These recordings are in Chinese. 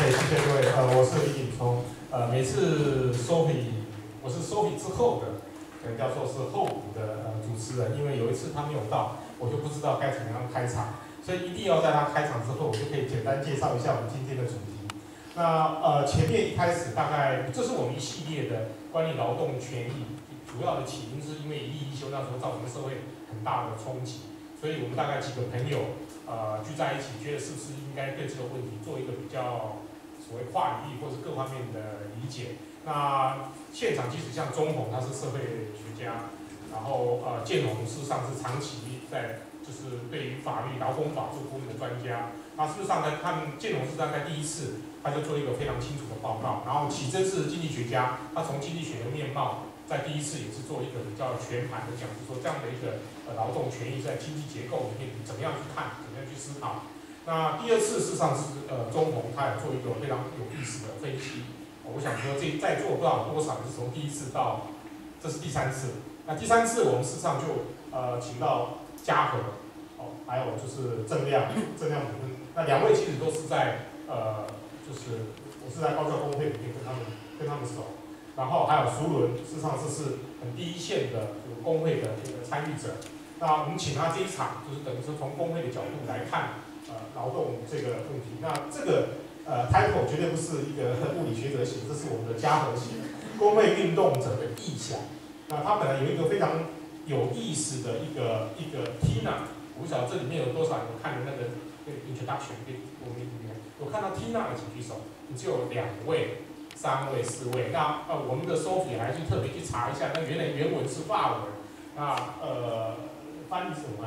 OK， 谢谢各位。我是李景聪。每次 Sophie， 我是 Sophie 之后的，可能叫做是候补的主持人，因为有一次他没有到，我就不知道该怎么样开场，所以一定要在他开场之后，我就可以简单介绍一下我们今天的主题。那前面一开始大概这是我们一系列的关于劳动权益，主要的起因是因为一例一休那时候造成社会很大的冲击，所以我们大概几个朋友。聚在一起，觉得是不是应该对这个问题做一个比较所谓跨领域或者各方面的理解？那现场即使像钟宏，他是社会学家，然后建宏事实上是长期在就是对于法律、劳工法做顾问的专家。那事实上呢，建宏是大概第一次，他就做一个非常清楚的报告。然后启真是经济学家，他从经济学的面貌。在第一次也是做一个比较全盘的讲，就是说这样的一个劳动权益在经济结构里面怎么样去看，怎么样去思考。那第二次事实上是钟宏他也做一个非常有意思的分析。我想说这在座不知道有多少是从第一次到这是第三次。那第三次我们事实上就请到嘉禾还有就是郑亮主任。那两位其实都是在就是我是在高教工会里面跟他们熟。然后还有熟伦，事实上这是很第一线的工会的这个参与者。那我们请他这一场，就是等于说从工会的角度来看，劳动这个问题。那这个title 绝对不是一个物理学者写，这是我们的嘉禾写的工会运动者的意向。那他本来有一个非常有意思的一个 Tina， 我不晓得这里面有多少人看的那个 introduction 我们有看到 Tina 的请举手，只有2位。3位、4位，那我们的 Sophie 还去特别去查一下，那原来原文是法文，那翻译是什么？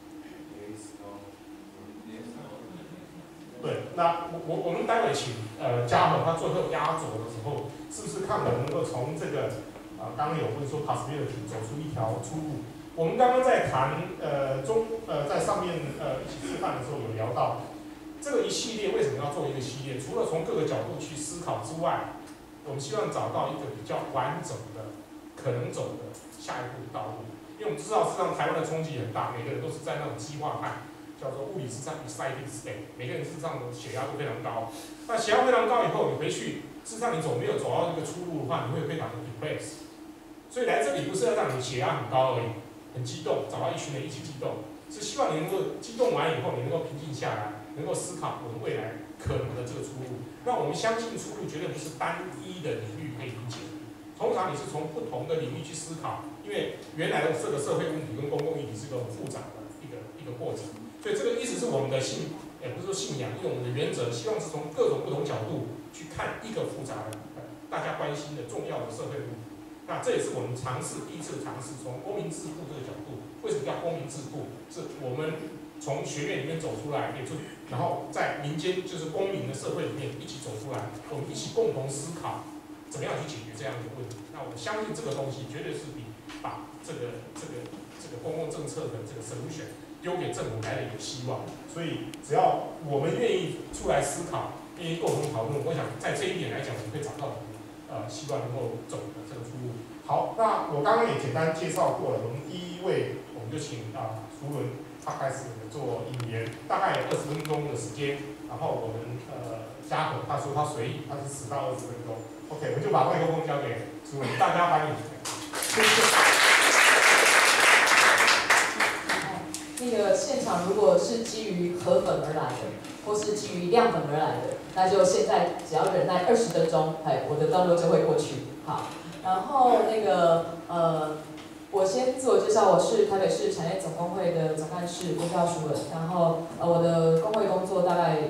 对，那我们待会请嘉禾他最后压轴的时候，是不是看我们能够从这个刚刚有问说 possibility 走出一条出路？我们刚刚在谈在上面一起吃饭的时候有聊到。这个一系列为什么要做一个系列？除了从各个角度去思考之外，我们希望找到一个比较完整的、可能走的下一步的道路。因为我们知道，事实上台湾的冲击很大，每个人都是在那种激化派，叫做物理之上 excited state， 每个人事实上的血压都非常高。那血压非常高以后，你回去，事实上你没有走到这个出路的话，你会非常的 depressed。所以来这里不是要让你血压很高而已，很激动，找到一群人一起激动，是希望你能够激动完以后，你能够平静下来。能够思考我们未来可能的这个出路，那我们相信出路绝对不是单一的领域可以理解。通常你是从不同的领域去思考，因为原来的这个社会问题跟公共议题是一个很复杂的一个过程。所以这个意思是我们的也不是说信仰，因为我们的原则希望是从各种不同角度去看一个复杂的、大家关心的重要的社会问题。那这也是我们第一次尝试从公民智库这个角度。为什么叫公民智库？是我们从学院里面走出来，然后在民间就是公民的社会里面一起走出来，我们一起共同思考怎么样去解决这样的问题。那我相信这个东西绝对是比把这个公共政策的这个 solution 丢给政府来的有希望。所以只要我们愿意出来思考，愿意共同讨论，我想在这一点来讲，我们会找到希望能够走的这个出路。好，那我刚刚也简单介绍过了，我们第一位我们就请熟伦。他开始做引言，大概有20分钟的时间。然后我们嘉禾他说他随意，他是10到20分钟。OK， 我们就把麦克风交给熟伦，大家欢迎。谢谢。 那个现场如果是基于河粉而来的，或是基于亮粉而来的，那就现在只要忍耐20分钟，我的段落就会过去。好，然后那个我先自我介绍，我是台北市产业总工会的总干事郭教淑文，然后我的工会工作大概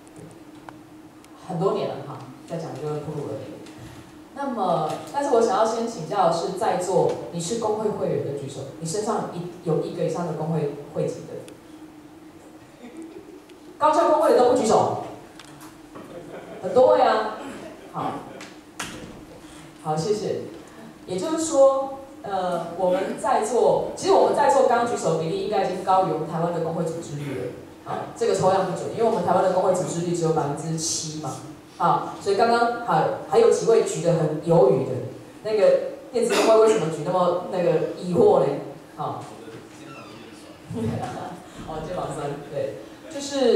很多年了哈，再讲就暴露了。那么，但是我想要先请教的是，在座你是工会会员的举手，你身上有1个以上的工会会籍的，高教工会的都不举手，很多位啊，好，谢谢。也就是说。我们在座，其实我们在座刚刚举手比例应该已经高于我们台湾的工会组织率了。好，这个抽样不准，因为我们台湾的工会组织率只有7%嘛。好，所以刚刚还有几位举得很犹豫的，那个电子工会为什么举那么疑惑呢？好，肩膀酸，对，就是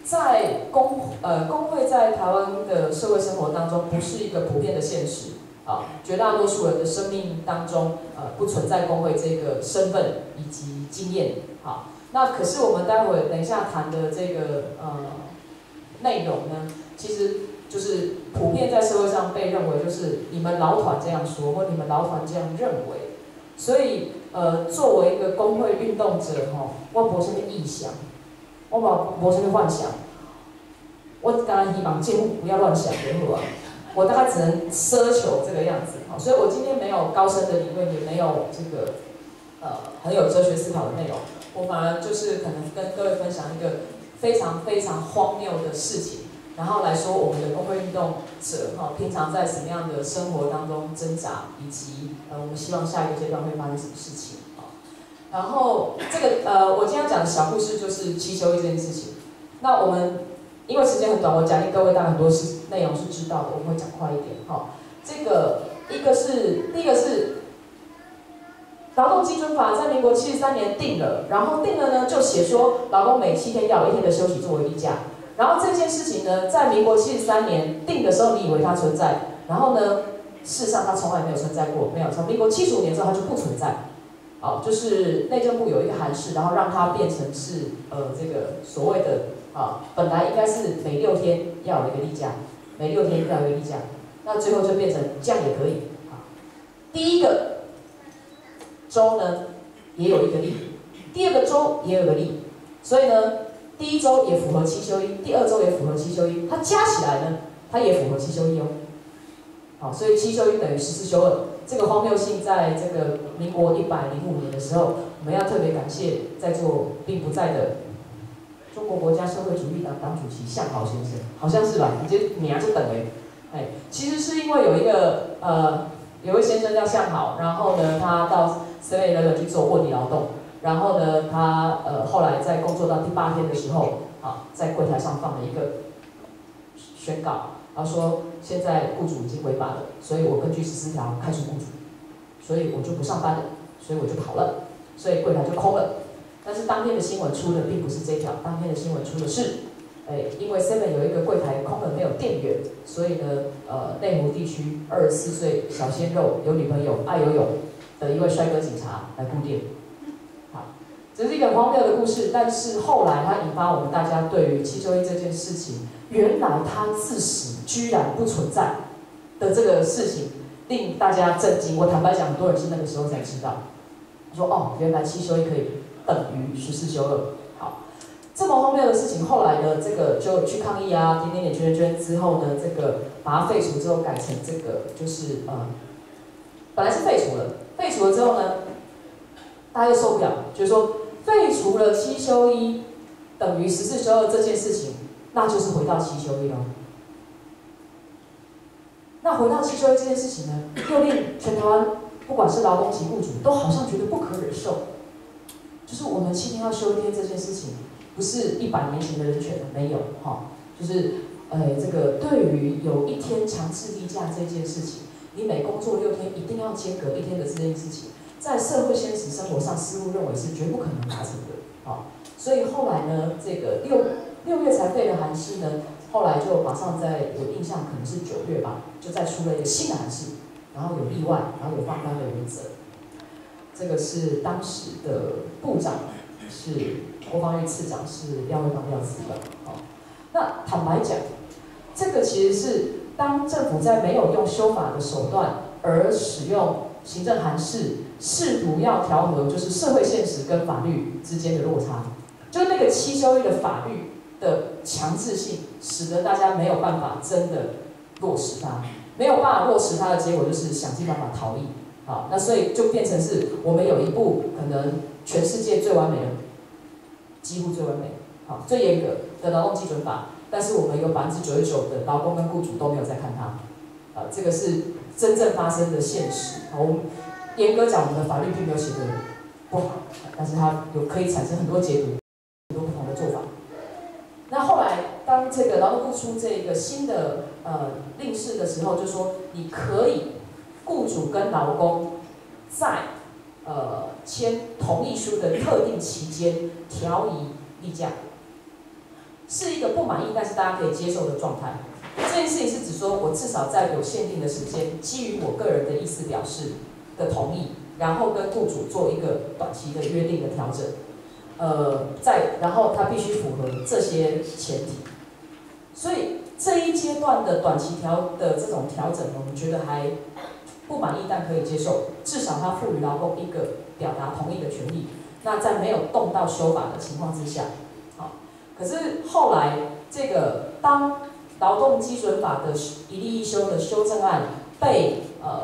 在工会在台湾的社会生活当中不是一个普遍的现实啊，绝大多数人的生命当中不存在工会这个身份以及经验。好，那可是我们待会等一下谈的这个内容呢，其实就是普遍在社会上被认为就是你们劳团这样说，或你们劳团这样认为，所以作为一个工会运动者我没什么意向，我没什么幻想，我当然希望政府不要乱想就好啊，我大概只能奢求这个样子。所以我今天没有高深的理论，也没有这个很有哲学思考的内容，我反而就是可能跟各位分享一个非常非常荒谬的事情，然后来说我们的工会运动者平常在什么样的生活当中挣扎，以及我们希望下一个阶段会发生什么事情。然后这个我今天要讲的小故事就是七休一这件事情。那我们因为时间很短，我假定各位大概很多内容是知道的，我们会讲快一点。这个第一个是劳动基准法在民国73年定了，然后定了呢就写说劳工每7天要有1天的休息作为例假。然后这件事情呢，在民国73年定的时候，你以为它存在，然后呢，事实上它从来没有存在过，没有。从民国75年之后它就不存在。就是内政部有一个函释，然后让它变成是这个所谓的本来应该是每6天要有一个例假，每6天要有一个例假，那最后就变成这样也可以。第一个周呢也有一个例，第二个周也有个例，所以呢，第一周也符合7休1，第2周也符合7休1，它加起来呢，它也符合7休1哦。好，所以7休1等于14休2。这个荒谬性，在这个民国105年的时候，我们要特别感谢在座并不在的中国国家社会主义党党主席向好先生，好像是吧？你这名就等于，其实是因为有一个有位先生叫向好，然后呢，他到 7-Eleven 去做卧底劳动，然后呢，他后来在工作到第8天的时候，在柜台上放了一个宣告。然后说，现在雇主已经违法了，所以我根据14条开除雇主，所以我就不上班了，所以我就跑了，所以柜台就空了。但是当天的新闻出的并不是这条，当天的新闻出的是，因为 7 有一个柜台空了没有店员，所以呢，内湖地区24岁小鲜肉有女朋友爱游泳的一位帅哥警察来顾店。好，这是一个很荒谬的故事，但是后来它引发我们大家对于7休1这件事情，原来它自始居然不存在的这个事情，令大家震惊。我坦白讲，很多人是那个时候才知道，说原来7休1可以等于14休2。好，这么荒谬的事情，后来呢，这个就去抗议啊，点圈之后呢，这个把它废除之后，改成这个就是本来是废除了，废除了之后呢，大家又受不了，就是说废除了7休1等于14休2这件事情，那就是回到7休1咯。那回到7休1这件事情呢，又令全台湾不管是劳工及雇主都好像觉得不可忍受。就是我们7天要休1天这件事情，不是100年前的人权没有就是这个对于有1天强制例假这件事情，你每工作6天一定要间隔1天的这件事情，在社会现实生活上似乎认为是绝不可能达成的所以后来呢，这个6月才废的函释呢。后来就马上在我印象可能是9月吧，就再出了一个新的函释，然后有例外，然后有放宽的原则。这个是当时的部长是国防院次长是廖惠芳廖次长。那坦白讲，这个其实是当政府在没有用修法的手段，而使用行政函释，试图要调和就是社会现实跟法律之间的落差，就那个7休1的法律的强制性，使得大家没有办法真的落实它，没有办法落实它的结果就是想尽办法逃逸。好，那所以就变成是我们有一部可能全世界最完美的，几乎最完美，最严格的劳动基准法，但是我们有99%的劳工跟雇主都没有在看它。这个是真正发生的现实。我们严格讲，我们的法律并没有写得不好，但是它可以产生很多解读，很多不同的做法。那后来，当这个劳动部出这个新的令释的时候，就说你可以，雇主跟劳工在签同意书的特定期间调移例假。 是一个不满意但是大家可以接受的状态。这件事情是指说我至少在有限定的时间，基于我个人的意思表示的同意，然后跟雇主做一个短期的约定的调整。然后它必须符合这些前提。所以这一阶段的短期的这种调整，我们觉得还不满意但可以接受，至少它赋予劳工一个表达同意的权利。那在没有动到修法的情况之下，好，可是后来这个当劳动基准法的一例一休的修正案被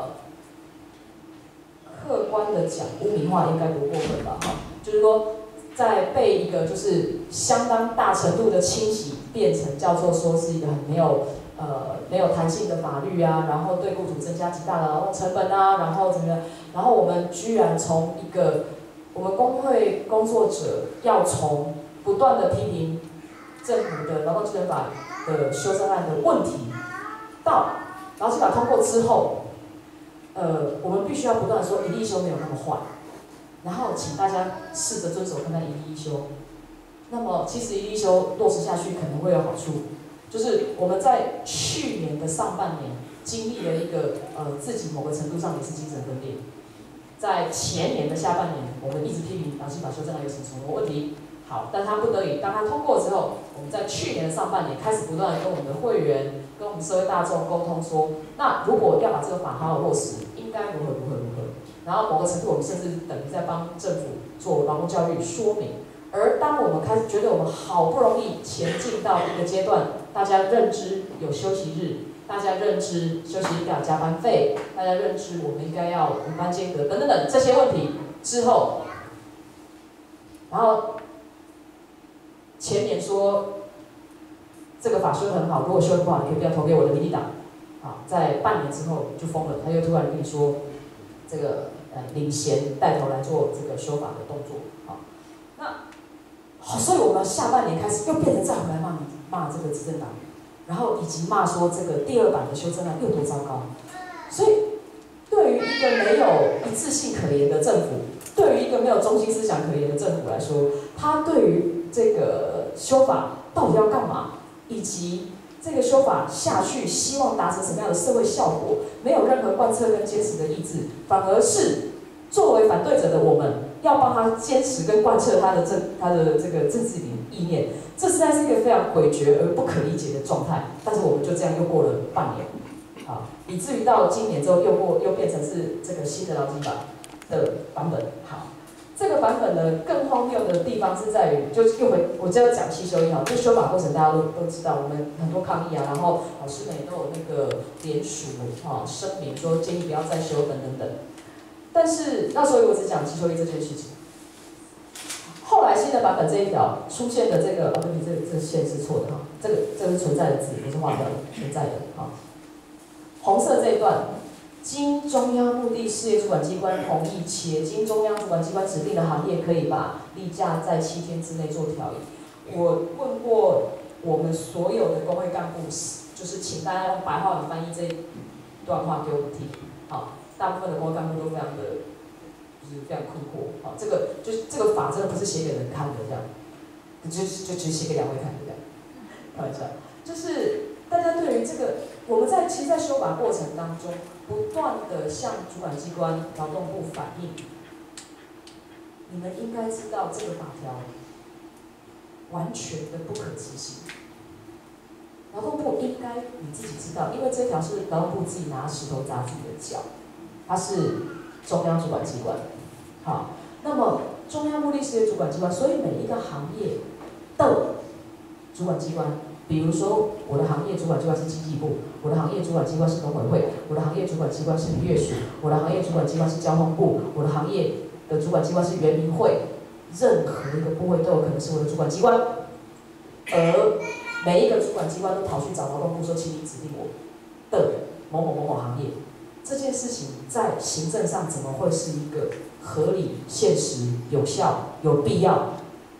客观的讲污名化应该不过分吧？哈，就是说在被一个就是相当大程度的清洗，变成叫做说是一个很没有弹性的法律啊，然后对雇主增加极大的劳动成本啊，然后怎么样？然后我们居然从一个我们工会工作者要从不断的批评政府的劳动基准法的修正案的问题，到劳基法通过之后，我们必须要不断的说一例一休没有那么坏，然后请大家试着遵守看看一例一休。那么其实一例一休落实下去可能会有好处，就是我们在去年的上半年经历了一个自己某个程度上也是精神分裂。在前年的下半年，我们一直批评劳基法修正案有什么问题，好，但它不得已，当它通过之后，我们在去年的上半年开始不断的跟我们的会员、跟我们社会大众沟通说，那如果要把这个法好好落实，应该如何。然后某个程度，我们甚至等于在帮政府做劳动教育说明。而当我们开始觉得我们好不容易前进到一个阶段，大家认知有休息日。大家认知休息应该有加班费，大家认知我们应该要五班间隔等这些问题之后，然后前年说这个法修得很好，如果修得不好，你可以不要投给我的民进党。好，在半年之后就疯了，他又突然跟你说这个领衔带头来做这个修法的动作。好，那所以我们下半年开始又变成再回来骂这个执政党。然后以及骂说这个第二版的修正案有多糟糕，所以对于一个没有一致性可言的政府，对于一个没有中心思想可言的政府来说，他对于这个修法到底要干嘛，以及这个修法下去希望达成什么样的社会效果，没有任何贯彻跟坚持的意志，反而是作为反对者的我们要帮他坚持跟贯彻他的这个政治意念。这实在是一个非常诡谲而不可理解的状态，但是我们就这样又过了半年，啊，以至于到今年之后又变成是这个新的劳基法的版本。好，这个版本呢更荒谬的地方是在于，我就要讲7修1哈，这修法过程大家都知道，我们很多抗议啊，然后老师们也都有那个联署声明说建议不要再修等。但是那时候我只讲7修1这件事情。后来新的版本这一条出现的这个对不起，这个线是错的哈，这个是存在的字，不是划掉的，存在的哈。红色这一段，经中央目的事业主管机关同意，且经中央主管机关指定的行业，可以把例假在7天之内做调移。我问过我们所有的工会干部，就是请大家用白话文翻译这一段话给我们听。好，大部分的工会干部都非常的。就是非常困惑，好，这个法真的不是写给人看的，这样，就写给2位看的这样，开玩笑，就是大家对于这个，我们其实，在修法过程当中，不断的向主管机关劳动部反映，你们应该知道这个法条完全的不可执行，劳动部应该你自己知道，因为这条是劳动部自己拿石头砸自己的脚，它是中央主管机关。好，那么中央目的事业主管机关，所以每一个行业的主管机关，比如说我的行业主管机关是经济部，我的行业主管机关是农委会，我的行业主管机关是渔业署，我的行业主管机关是交通部，我的行业的主管机关是原民会，任何一个部会都有可能是我的主管机关，而每一个主管机关都跑去找劳动部说，请你指定我的某行业。这件事情在行政上怎么会是一个合理、现实、有效、有必要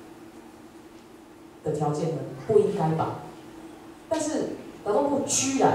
的条件呢？不应该吧？但是劳动部居然，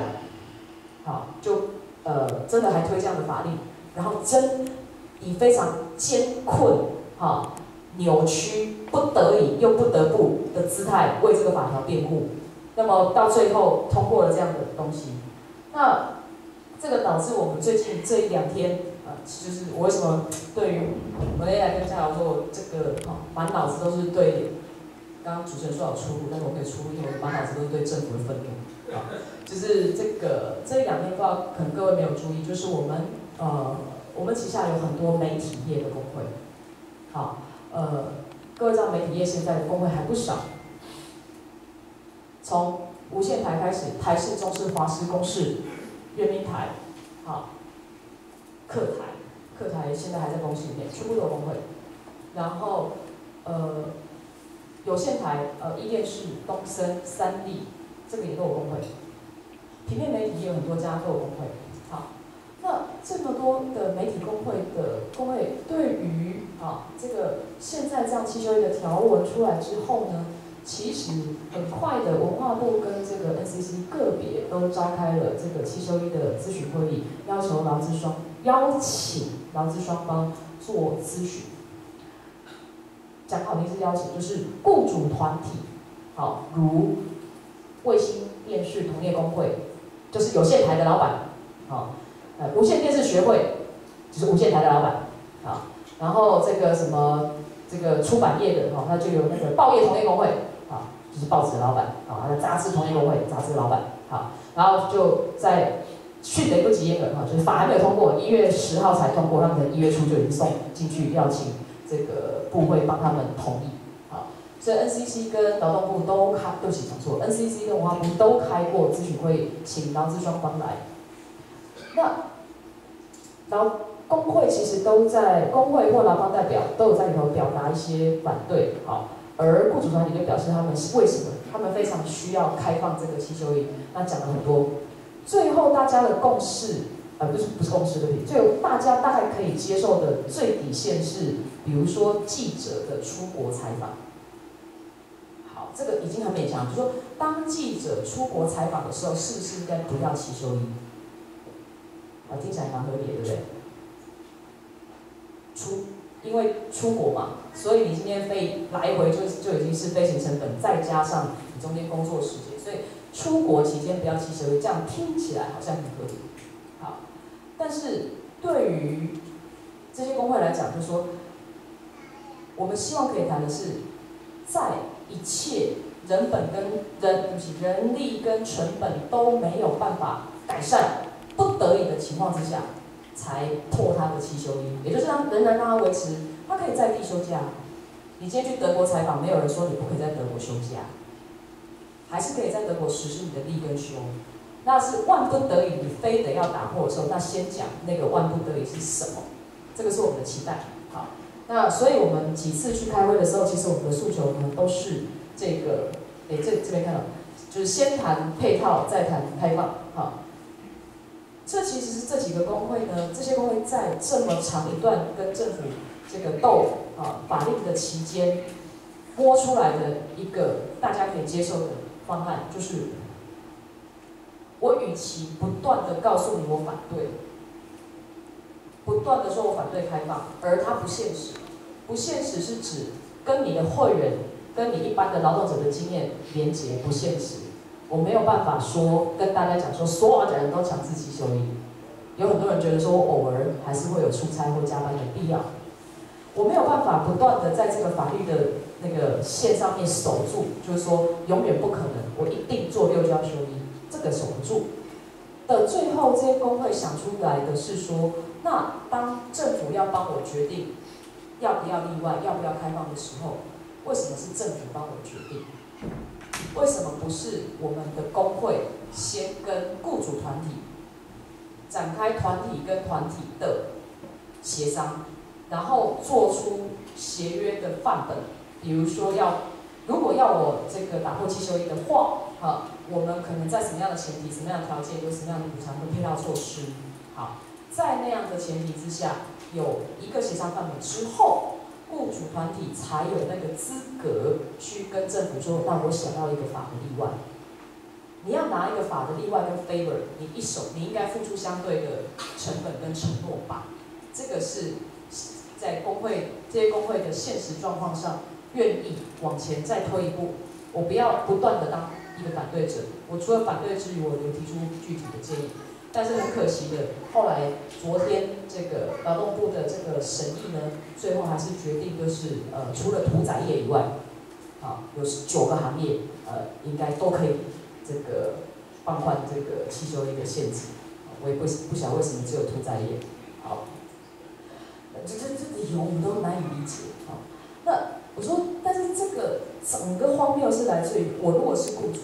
真的还推这样的法令，然后以非常艰困， 扭曲、不得已又不得不的姿态为这个法条辩护，那么到最后通过了这样的东西，那这个导致我们最近这一两天就是我为什么对于我那天来跟嘉瑶说，这个满脑子都是对，刚刚主持人说有出入，但是我可以出入，因为我满脑子都是对政府的愤怒。就是这一两天，不知道可能各位没有注意，就是我们旗下有很多媒体业的工会，好，各位知道媒体业现在的工会还不少，从无线台开始，台视、中视、华视、公视、人民台，好，客台现在还在公司里面，全部都有工会。然后有线台一电视、东森、三立，这个也都有工会。平面媒体也有很多家都有工会。好，那这么多的媒体工会对于这个现在这样7修1的条文出来之后呢，其实很快的文化部跟这个 NCC 个别都召开了这个7修1的咨询会议，邀请劳资双方做咨询。讲好听是邀请，就是雇主团体，好，如卫星电视同业工会，就是有线台的老板，好，无线电视学会，就是无线台的老板，好，然后这个什么这个出版业的，那就有那个报业同业工会，好，就是报纸的老板，好，还有杂志同业工会，杂志的老板，好，然后就在迅雷不及掩耳，就是法还没有通过，1月10号才通过，他们1月初就已经送进去，要请这个部会帮他们同意，好，所以 NCC 跟劳动部都对不起讲错 ，NCC 跟文化部都开过咨询会，请劳资双方来。那工会其实都在，工会或劳方代表都有在里头表达一些反对，好，而雇主团体就表示他们为什么他们非常需要开放这个7修1，那讲了很多，最后大家的共识。不是共识的问题，最后大家大概可以接受的最底线是，比如说记者的出国采访。好，这个已经很勉强，就是说当记者出国采访的时候，是不是应该不要7修1？听起来蛮合理的，对不对？因为出国嘛，所以你今天来回就已经是飞行成本，再加上你中间工作时间，所以出国期间不要7修1，这样听起来好像很合理。好，但是对于这些工会来讲，就是说，我们希望可以谈的是，在一切人力跟成本都没有办法改善、不得已的情况之下，才破他的7修1，也就是仍然让他维持，他可以在地休假。你今天去德国采访，没有人说你不可以在德国休假，还是可以在德国实施你的立跟休。那是万不得已，你非得要打破的时候，那先讲那个万不得已是什么，这个是我们的期待。好，那所以我们几次去开会的时候，其实我们的诉求呢都是这个，这边看到，就是先谈配套，再谈开放。好，这其实是这几个工会呢，这些工会在这么长一段跟政府这个法令的期间，摸出来的一个大家可以接受的方案，就是。我与其不断的告诉你我反对，不断的说我反对开放，而它不现实。不现实是指跟你的会员、跟你一般的劳动者的经验连结不现实。我没有办法说跟大家讲说所有的人都强制7修1。有很多人觉得说我偶尔还是会有出差或加班的必要。我没有办法不断的在这个法律的那个线上面守住，就是说永远不可能，我一定做6就要修1。这个守不住的，最后这些工会想出来的是说，那当政府要帮我决定要不要例外、要不要开放的时候，为什么是政府帮我决定？为什么不是我们的工会先跟雇主团体展开团体跟团体的协商，然后做出协约的范本？比如说如果要我这个打破7修1的话，我们可能在什么样的前提、什么样的条件、有什么样的补偿跟配套措施？好，在那样的前提之下，有一个协商范本之后，雇主团体才有那个资格去跟政府说，那我想要一个法的例外。你要拿一个法的例外跟 favor， 你应该付出相对的成本跟承诺吧。这个是在这些工会的现实状况上，愿意往前再推一步。我不要不断的当一个反对者，我除了反对之余，我有提出具体的建议。但是很可惜的，后来昨天这个劳动部的这个审议呢，最后还是决定就是除了屠宰业以外，有9个行业应该都可以这个放宽这个汽修业的限制。我也不晓得为什么只有屠宰业。好，这理由我们都难以理解。好，那我说，但是这个整个荒谬是来自于我如果是雇主。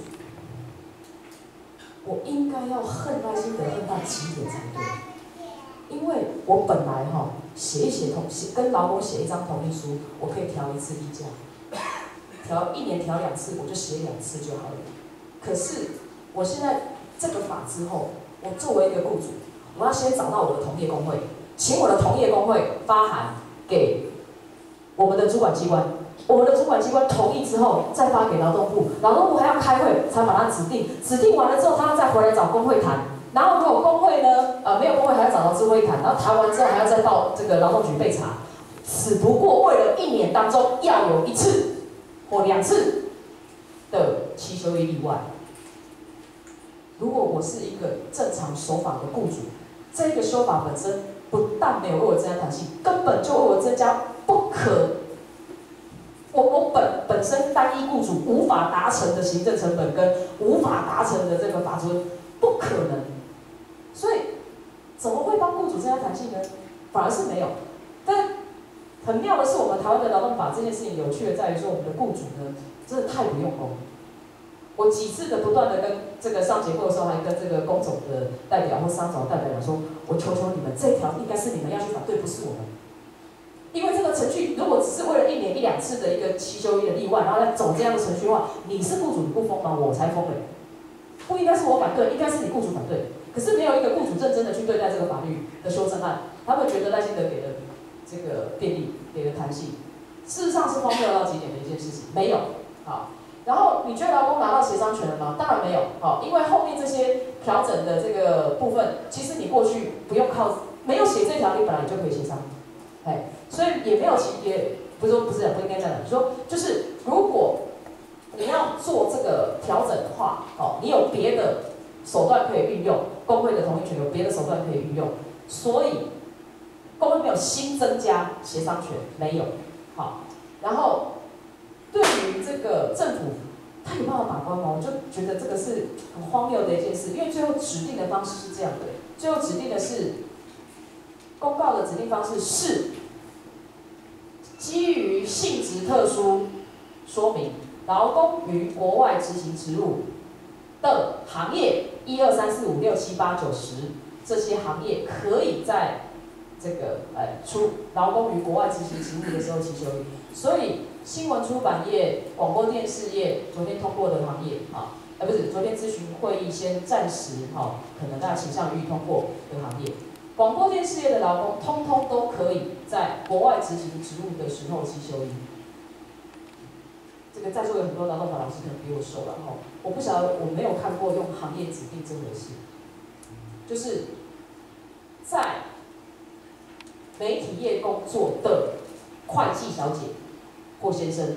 我应该要恨赖清德恨到极点才对，因为我本来跟劳工写一张同意书，我可以调1次例假，1年调2次，我就写2次就好了。可是我现在这个法之后，我作为一个雇主，我要先找到我的同业工会，请我的同业工会发函给我们的主管机关。我们的主管机关同意之后，再发给劳动部，劳动部还要开会才把它指定，指定完了之后，他要再回来找工会谈。然后如果工会呢，没有工会还要找劳资会谈，然后谈完之后还要再到这个劳动局备查。只不过为了1年当中要有1次或2次的汽修业例外。如果我是一个正常守法的雇主，这个修法本身不但没有为我增加弹性，根本就为我增加不可。我本身单一雇主无法达成的行政成本跟无法达成的这个法尊，不可能。所以怎么会帮雇主增加弹性呢？反而是没有。但很妙的是，我们台湾的劳动法这件事情有趣的在于说，我们的雇主呢，真的太不用功。我几次的不断的跟这个上节会的时候，还跟这个工总的代表或商总的代表讲说，我求求你们，这条应该是你们要去反对，不是我们。因为这个程序如果只是为了1年1、2次的一个汽修业的例外，然后再走这样的程序的话，你是雇主你不疯吗？我才疯嘞！不应该是我反对，应该是你雇主反对。可是没有一个雇主认真的去对待这个法律的修正案，他们觉得赖清德给的这个便利，给的弹性，事实上是荒谬到极点的一件事情，没有。好，然后你觉得劳工拿到协商权了吗？当然没有。好，因为后面这些调整的这个部分，其实你过去不用靠，没有写这条，你本来就可以协商。所以也没有也不是不应该这样讲，说就是如果你要做这个调整的话，你有别的手段可以运用，工会的同意权有别的手段可以运用，所以工会没有新增加协商权，没有。好，然后对于这个政府，他有办法把关吗？我就觉得这个是很荒谬的一件事，因为最后指定的方式是这样的，最后指定的是公告的指定方式是。基于性质特殊说明，劳工于国外执行职务的行业1、2、3、4、5、6、7、8、9、10这些行业，可以在这个劳工于国外执行职务的时候起修理。所以新闻出版业、广播电视业昨天通过的行业不是昨天咨询会议先暂时可能大家倾向于通过的行业。广播电视业的劳工，通通都可以在国外执行职务的时候起修理。这个在座有很多劳动法老师可能比我熟了我不晓得，我没有看过用行业指定这回事。就是在媒体业工作的会计小姐或先生，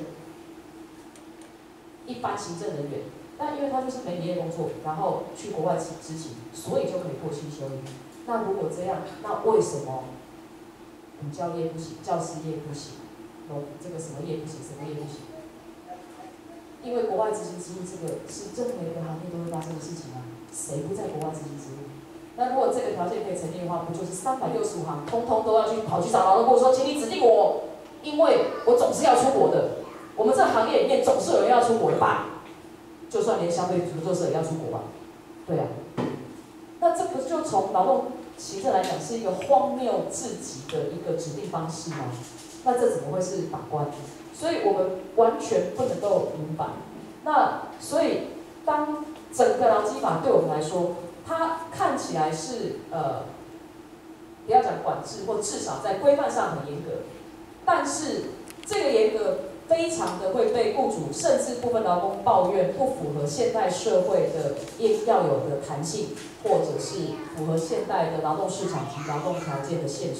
一般行政人员，但因为他就是媒体业工作，然后去国外执行，所以就可以过期修理。那如果这样，那为什么补教业不行，教师业不行，这个什么业不行，什么业不行？因为国外执行职务这个是任何一个行业都会发生的事情啊，谁不在国外执行职务？那如果这个条件可以成立的话，不就是365行通通都要跑去找劳动部说，请你指定我，因为我总是要出国的。我们这个行业里面总是有人要出国的吧？就算连消费合作社也要出国吧？对啊。那这不就从劳动行政来讲是一个荒谬至极的一个指定方式吗？那这怎么会是法官？所以我们完全不能够明白。那所以当整个劳基法对我们来说，它看起来是不要讲管制，或至少在规范上很严格，但是这个严格非常的会被雇主甚至部分劳工抱怨不符合现代社会的要有的弹性，或者是符合现代的劳动市场及劳动条件的现实。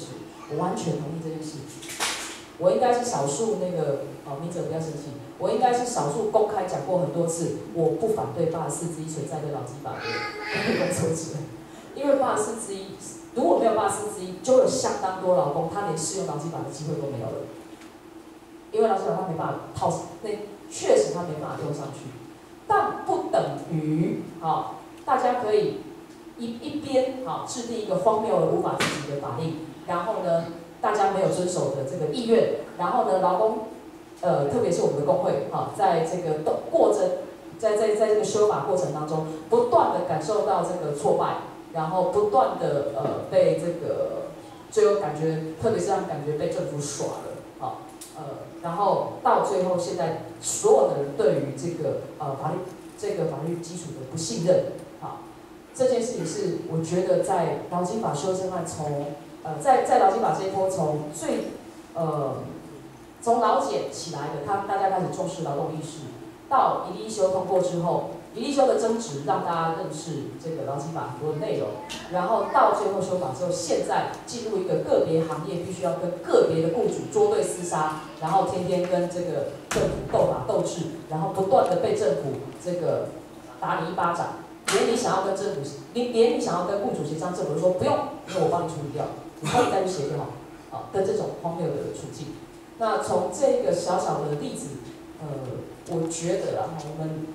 我完全同意这件事。我应该是少数那个明哲不要生气，我应该是少数公开讲过很多次，我不反对84之一存在的劳基法的工作者，因为84之一如果没有84之一，就有相当多劳工他连适用劳基法的机会都没有了，因为劳基法他没办法套，那确实他没办法用上去，但不等于大家可以一边制定一个荒谬而无法自己的法令，然后呢，大家没有遵守的这个意愿，然后呢，劳工，特别是我们的工会，在这个过程，在这个修法过程当中，不断的感受到这个挫败，然后不断的被这个，最后感觉，特别是让感觉被政府耍了，然后到最后现在所有的人对于这个法律基础的不信任，这件事情是我觉得在劳基法修正案在劳基法这一波从劳检起来的，大家开始重视劳动意识，到一例一修通过之后，一例一修的争执让大家认识这个劳基法很多的内容，然后到最后修法之后，现在进入一个个别行业必须要跟个别的雇主捉对厮杀，然后天天跟这个政府斗法斗智，然后不断的被政府这个打你一巴掌。连你想要跟政府，连你想要跟雇主协商，政府说不用，那我帮你处理掉，你自己再去协调，的这种荒谬的处境。那从这个小小的例子，我觉得我们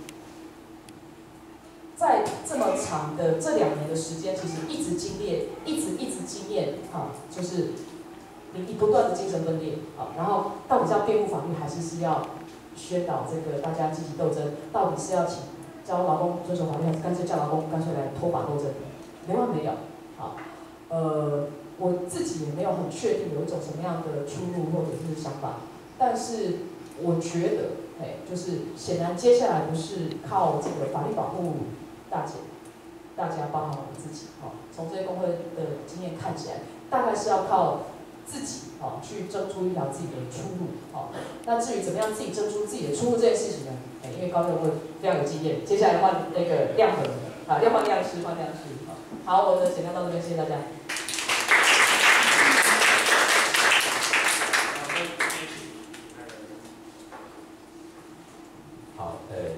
在这么长的这2年的时间，其实一直经验，就是你不断的精神分裂，然后到底是要辩护法律，还是要宣导这个大家积极斗争，到底是要教劳工遵守法律，还是干脆叫劳工干脆来脱法斗争，没完没了。我自己也没有很确定有一种什么样的出路或者是想法，但是我觉得，就是显然接下来不是靠这个法律保护大家包含我们自己，从这些工会的经验看起来，大概是要靠自己去争出一条自己的出路。那至于怎么样自己争出自己的出路这件事情呢？因为高任会非常有经验，接下来换那个亮粉，要换亮师。好，我的简单到这边，谢谢大家。 好，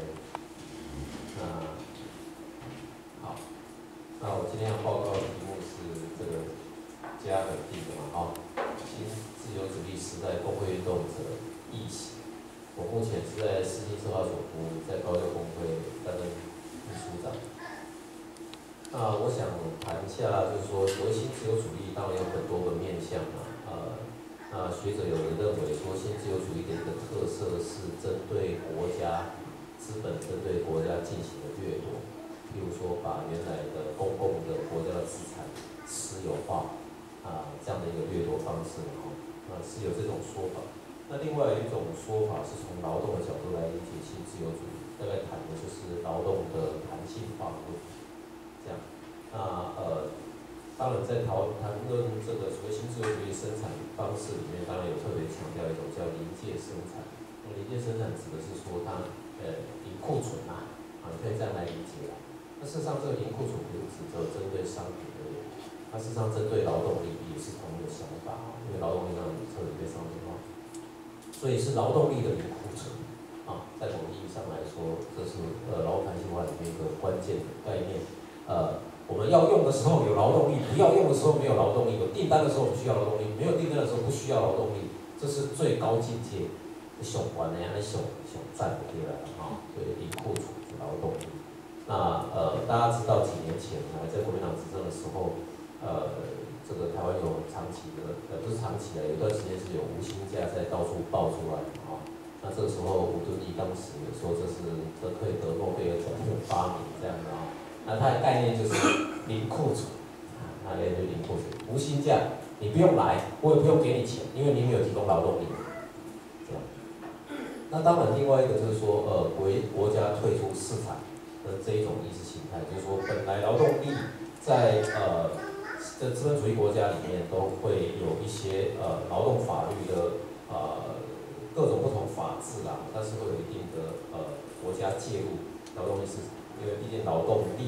那我今天要报告的题目是这个加本地的嘛，新自由主义时代工会运动者议席。我目前是在世新社法所服务，在高教工会担任秘书长。那我想谈一下，就是说，所谓新自由主义当然有很多个面向嘛。那学者有人认为说，新自由主义的一个特色是针对国家资本针对国家进行的掠夺，譬如说把原来的公共的国家的资产私有化，这样的一个掠夺方式，是有这种说法。那另外一种说法是从劳动的角度来理解新自由主义，大概谈的就是劳动的弹性化的问题。这样，当然在谈论这个所谓新自由主义生产方式里面，当然有特别强调一种叫临界生产。临界生产指的是说它零库存你可以这样来理解啦。那事实上，这个零库存不是只针对商品而已，它事实上针对劳动力也是同一个想法因为劳动力让你彻底被商品化。所以是劳动力的零库存在某个意义上来说，这是劳动弹性化里面一个关键的概念。我们要用的时候有劳动力，不要用的时候没有劳动力。有订单的时候我们需要劳动力，没有订单的时候不需要劳动力，这是最高境界的上关的上赞的对了所以零库存是劳动力。那大家知道几年前在国民党执政的时候，这个台湾有长期的，不是长期的，有一段时间是有无薪假在到处爆出来那这个时候吴敦义当时也说这可以得诺贝尔奖的发明这样的那它的概念就是零库存那类就零库存，无薪假你不用来，我也不用给你钱，因为你没有提供劳动力。这样。那当然，另外一个就是说，国家退出市场的这一种意识形态，就是说，本来劳动力在这资本主义国家里面都会有一些劳动法律的各种不同法制但是会有一定的国家介入劳动力市场，因为毕竟劳动力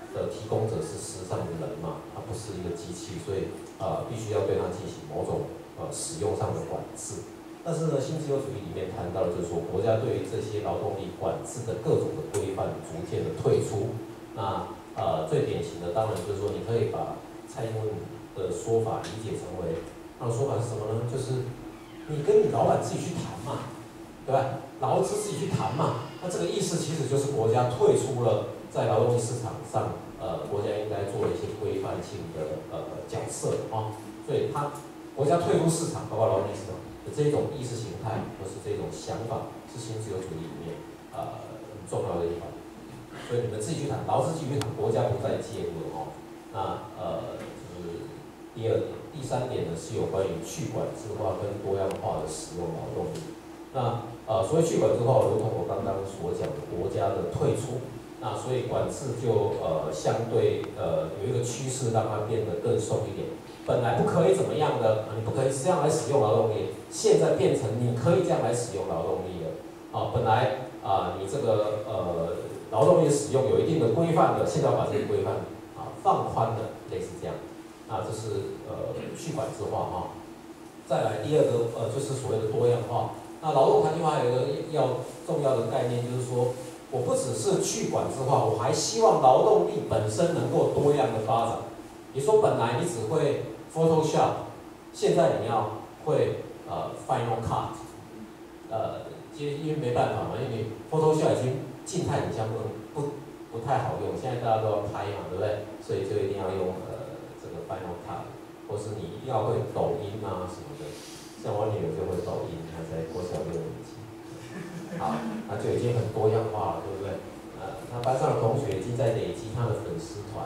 的提供者是实际上的人嘛，它不是一个机器，所以必须要对它进行某种使用上的管制。但是呢，新自由主义里面谈到的就是说，国家对于这些劳动力管制的各种的规范逐渐的退出。那最典型的当然就是说，你可以把蔡英文的说法理解成为，那说法是什么呢？就是你跟你老板自己去谈嘛，对吧？劳资自己去谈嘛。那这个意思其实就是国家退出了在劳动力市场上，国家应该做一些规范性的角色啊。所以国家退出市场，包括劳动力市场的这种意识形态或是这种想法，是新自由主义里面很重要的一环。所以你们自己去谈，劳资自己去谈，国家不再介入哦。那就是第二点，第三点呢是有关于去管制化跟多样化的使用劳动力。那所谓去管制化，如同我刚刚所讲的，国家的退出，那所以管制就相对有一个趋势，让它变得更松一点。本来不可以怎么样的，你不可以这样来使用劳动力，现在变成你可以这样来使用劳动力了。本来你这个劳动力的使用有一定的规范的，现在要把这个规范放宽的，类似这样。这是去管制化哈。再来第二个就是所谓的多样化。那劳动弹性化还有一个重要的概念，就是说我不只是去管制化，我还希望劳动力本身能够多样的发展。比如说本来你只会 Photoshop， 现在你要会Final Cut， 因为没办法嘛，因为你 Photoshop 已经静态影像不太好用，现在大家都要拍嘛，对不对？所以就一定要用这个 Final Cut， 或是你一定要会抖音啊什么的。像我女儿就会抖音，她才国小6年级，好，那就已经很多样化了，对不对？她班上的同学已经在累积她的粉丝团，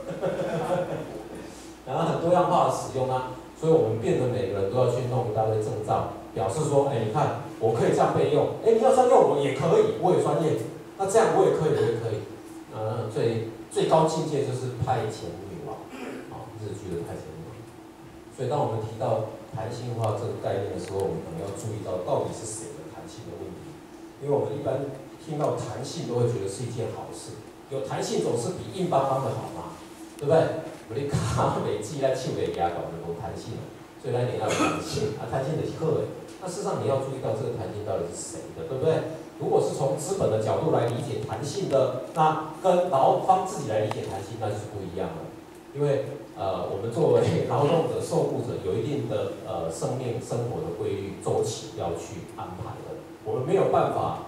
然后很多样化的使用啊，所以我们变得每个人都要去弄一大堆证照，表示说，你看我可以这样备用，你要这样用我也可以，我也专业，那这样我也可以，最高境界就是派遣女王，日剧的派遣女王。所以当我们提到弹性化这个概念的时候，我们可能要注意到底是谁的弹性的问题，因为我们一般听到弹性都会觉得是一件好事，有弹性总是比硬邦邦的好嘛，对不对？我哋卡袂记咧手袂夹到就无弹性，所以咱也要有弹性弹性就是好的。那事实上你要注意到这个弹性到底是谁的，对不对？如果是从资本的角度来理解弹性的，那跟劳方自己来理解弹性，那就是不一样了。因为我们作为劳动者、受雇者，有一定的生命生活的规律周期要去安排的。我们没有办法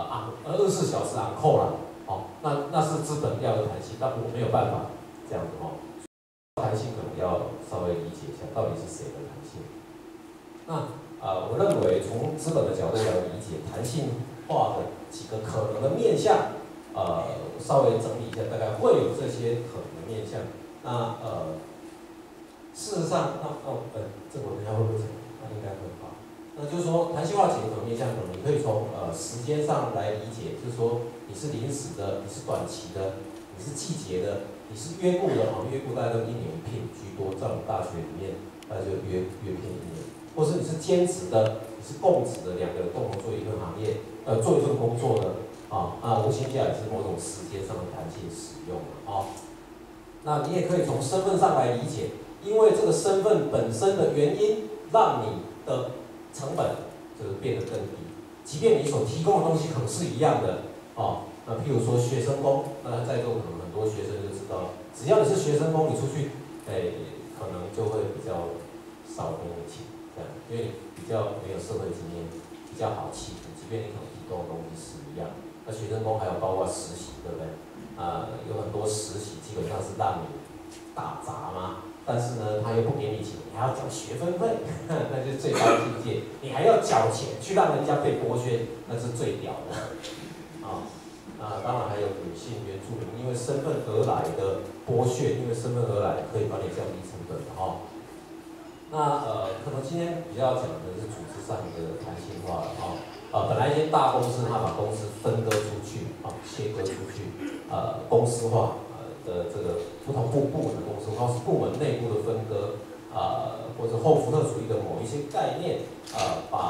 24小时按扣了，那是资本要的弹性，但我没有办法这样子弹性可能要稍微理解一下，到底是谁的弹性。那我认为从资本的角度来理解弹性化的几个可能的面向，稍微整理一下，大概会有这些可能的面向。那事实上，这个我等一下会不会讲？那应该会吧。那就是说，弹性化几个可能面向，可能你可以从时间上来理解，就是说你是临时的，你是短期的，你是季节的，你是约雇的，约雇大家都1年聘居多，在我们大学里面，大家就约聘1年，或是你是兼职的，你是共职的，2个人共同做一份行业，做一份工作的，无薪假也是某种时间上的弹性使用的那你也可以从身份上来理解，因为这个身份本身的原因，让你的成本就是变得更低，即便你所提供的东西可能是一样的那譬如说学生工，那在座可能很多学生就知道，只要你是学生工，你出去，可能就会比较少给你请，这样，因为比较没有社会经验，比较好欺负，即便你可能提供的东西是一样。那学生工还有包括实习，对不对？有很多实习基本上是让你打杂嘛，但是呢，他又不给你钱，你还要缴学分费，那就是最高境界。你还要缴钱去让人家被剥削，那是最屌的当然还有女性原住民，因为身份而来的剥削，因为身份而来可以帮你降低成本的那可能今天比较讲的是组织上的弹性化本来一些大公司，它把公司分割出去切割出去，公司化的这个不同部门的公司化，是部门内部的分割，或者后福特主义的某一些概念，把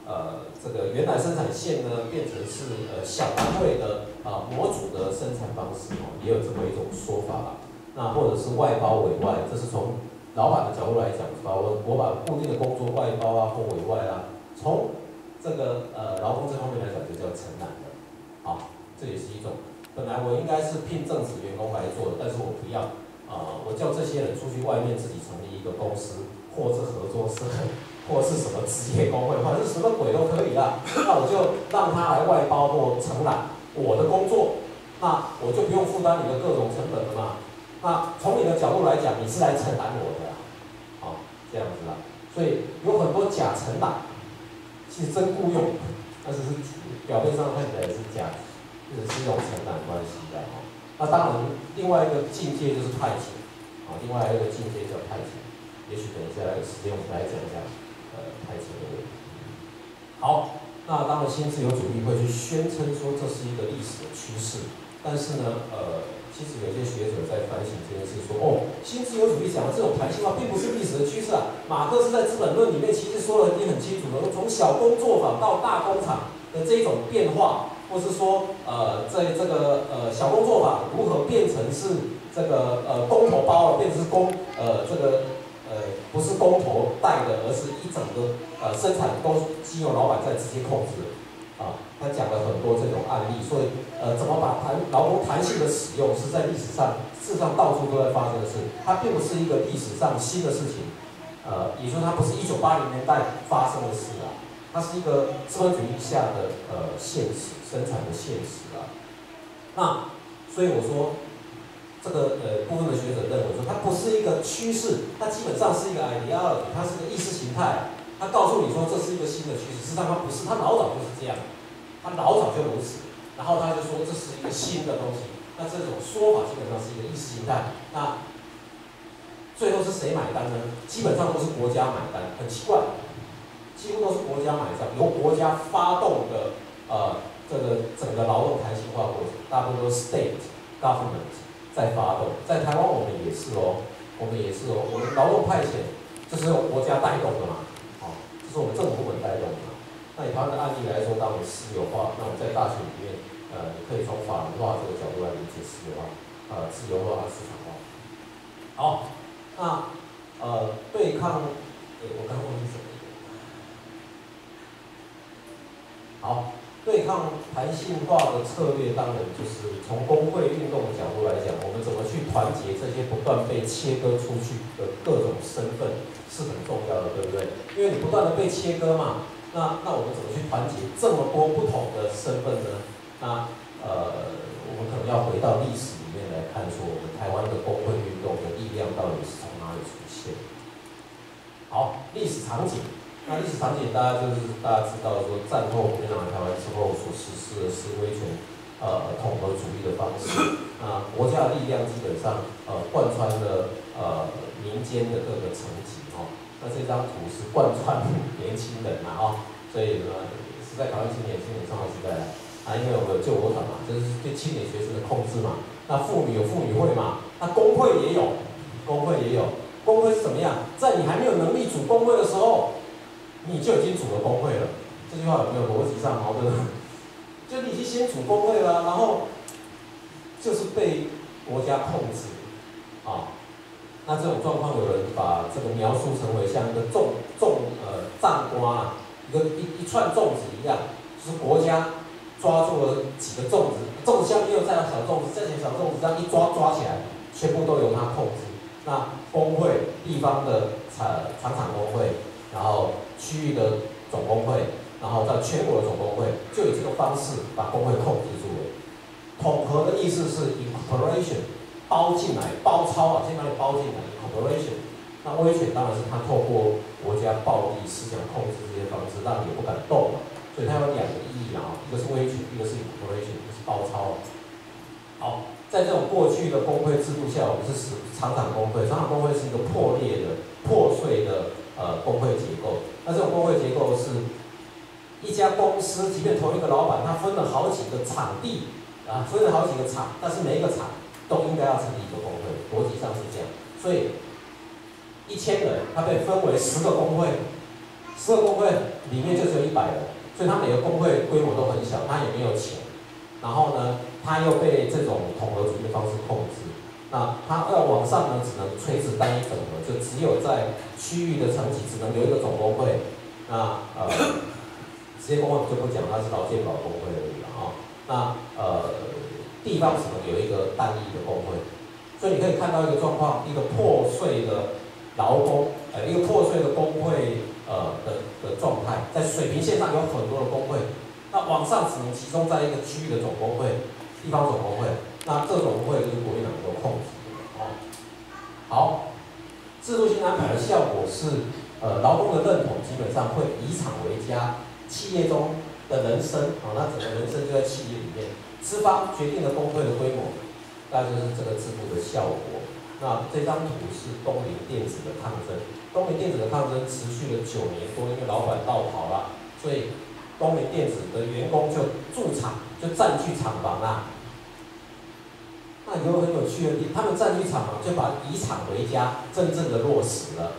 这个原来生产线呢变成是小单位的模组的生产方式哦，也有这么一种说法啦。那或者是外包委外，这是从老板的角度来讲，是吧？我把固定的工作外包啊或委外啊，从这个劳工这方面来讲，就叫承揽的，好，这也是一种。本来我应该是聘正职员工来做的，但是我不要，我叫这些人出去外面自己成立一个公司，或是合作社，或是什么职业工会，反正什么鬼都可以啦。那我就让他来外包或承揽我的工作，那我就不用负担你的各种成本了嘛。那从你的角度来讲，你是来承揽我的啦，好，这样子啦。所以有很多假承揽，其实真雇佣，但是表面上看起来是假，是一种承揽关系的哈。那当然，另外一个境界就是派遣，啊，另外一个境界叫派遣。也许等一下有时间我们来讲一下派遣的问题。好，那当然新自由主义会去宣称说这是一个历史的趋势，但是呢，其实有些学者在反省这件事，说新自由主义讲的这种弹性化并不是历史的趋势啊。马克思在《资本论》里面其实说的已经很清楚了，从小工作坊到大工厂的这种变化，或是说在这个小工作坊如何变成是这个工头包了，变成是不是工头带的，而是一整个生产都经由老板在直接控制啊。他讲了很多这种案例，所以怎么把劳工弹性的使用是在历史上事实上到处都在发生的事，它并不是一个历史上新的事情，也就是它不是1980年代发生的事啊，它是一个资本主义下的现实生产的现实啊。那所以我说。这个部分的学者认为说，它不是一个趋势，它基本上是一个 ideology， 它是个意识形态。它告诉你说这是一个新的趋势，实际上它不是，它老早就是这样，它老早就如此。然后他就说这是一个新的东西，那这种说法基本上是一个意识形态。那最后是谁买单呢？基本上都是国家买单，很奇怪，几乎都是国家买账，由国家发动的这个整个劳动弹性化过程，大部分都是 state government。在发动，在台湾我们也是哦，我们劳动派遣就是由国家带动的嘛，这是我们政府部门带动的嘛。那以台湾的案例来说，当然私有化，那我们在大学里面，你可以从法律化这个角度来理解私有化，自由化和市场化。好，那对抗，我刚刚忘记什么？好。对抗弹性化的策略，当然就是从工会运动的角度来讲，我们怎么去团结这些不断被切割出去的各种身份是很重要的，对不对？因为你不断的被切割嘛，那我们怎么去团结这么多不同的身份呢？那我们可能要回到历史里面来看，说我们台湾的工会运动的力量到底是从哪里出现？好，历史场景。那历史场景，大家知道说，战后国民党来台湾之后所实施的是威权统合主义的方式。那国家的力量基本上贯穿了民间的各个层级哦。那这张图是贯穿年轻人嘛所以呢是在讨论青年生活时代因为我们有救国团嘛，这是对青年学生的控制嘛。那妇女有妇女会嘛，那工会也有，工会是怎么样？在你还没有能力组工会的时候。你就已经组了工会了，这句话有没有逻辑上矛盾？就你已经先组工会了，然后就是被国家控制那这种状况，有人把这个描述成为像一个藏瓜一串粽子一样，就是国家抓住了几个粽子，粽子下面又再有小粽子，再有小粽子，这样一抓起来，全部都由他控制。那工会、地方的厂工会，然后区域的总工会，然后到全国的总工会，就以这个方式把工会控制住了。统合的意思是 incorporation， 包进来，包抄先把你包进来 incorporation。那威权当然是他透过国家暴力思想控制这些方式，让你不敢动所以它有两个意义一个是威权，一个是 incorporation， 一个是包抄好，在这种过去的工会制度下，我们是厂工会，厂工会是一个破裂的、破碎的。工会结构，那这种工会结构是一家公司，即便同一个老板，他分了好几个场地分了好几个厂，但是每一个厂都应该要成立一个工会，逻辑上是这样。所以1000人，他被分为10个工会 12工会里面就只有100人，所以他每个工会规模都很小，他也没有钱，然后呢，他又被这种统合主义的方式控制。那他要往上呢，只能垂直单一整合，就只有在区域的层级只能有一个总工会。那职业工会我就不讲，它是劳健保工会而已了啊。那地方只能有一个单一的工会，所以你可以看到一个状况，一个破碎的劳工，一个破碎的工会的状态，在水平线上有很多的工会，那往上只能集中在一个区域的总工会、地方总工会。那这种会就是国民党能够控制的哦。好，制度性安排的效果是，劳工的认同基本上会以厂为家，企业中的人生啊，那整个人生就在企业里面，资方决定了工会的规模，大概就是这个制度的效果。那这张图是东林电子的抗争，东林电子的抗争持续了9年多，因为老板倒跑了，所以东林电子的员工就驻厂，就占据厂房啦。那有很有趣的地，他们占据厂房，就把以厂为家真正的落实了。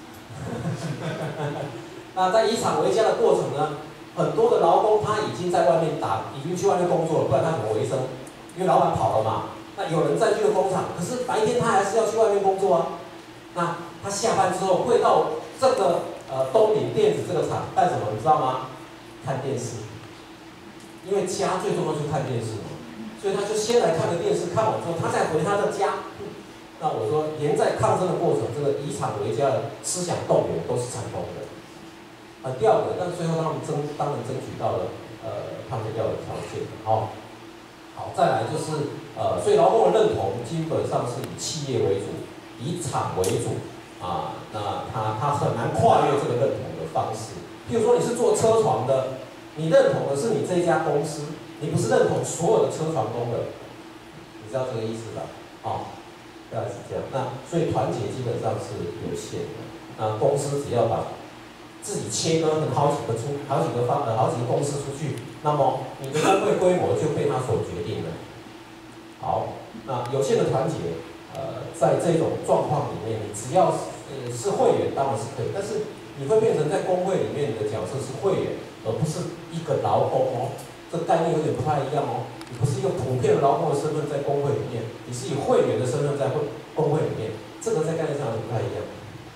那在以厂为家的过程呢，很多的劳工他已经在外面已经去外面工作了，不然他怎么维生？因为老板跑了嘛。那有人占据了工厂，可是白天他还是要去外面工作啊。那他下班之后会到这个东林电子这个厂干什么？你知道吗？看电视。因为家最重要就是看电视嘛。所以他就先来看个电视，看完之后，他再回他的家。那我说，连在抗争的过程，这个以厂为家的思想动员都是成功的。第二个，但最后他们当然争取到了他们要的条件。好，再来就是所以劳工的认同基本上是以企业为主，以厂为主啊。那他很难跨越这个认同的方式。譬如说你是做车床的，你认同的是你这一家公司。你不是认同所有的车床工人，你知道这个意思吧？大概是这样。那所以团结基本上是有限的。那公司只要把自己切割成好几个公司出去，那么你的工会规模就被他所决定了。好，那有限的团结，在这种状况里面，你只要是会员当然是可以，但是你会变成在工会里面的角色是会员，而不是一个劳工哦。这概念有点不太一样哦，你不是一个普遍的劳工的身份在工会里面，你是以会员的身份在工会里面，这个在概念上不太一样。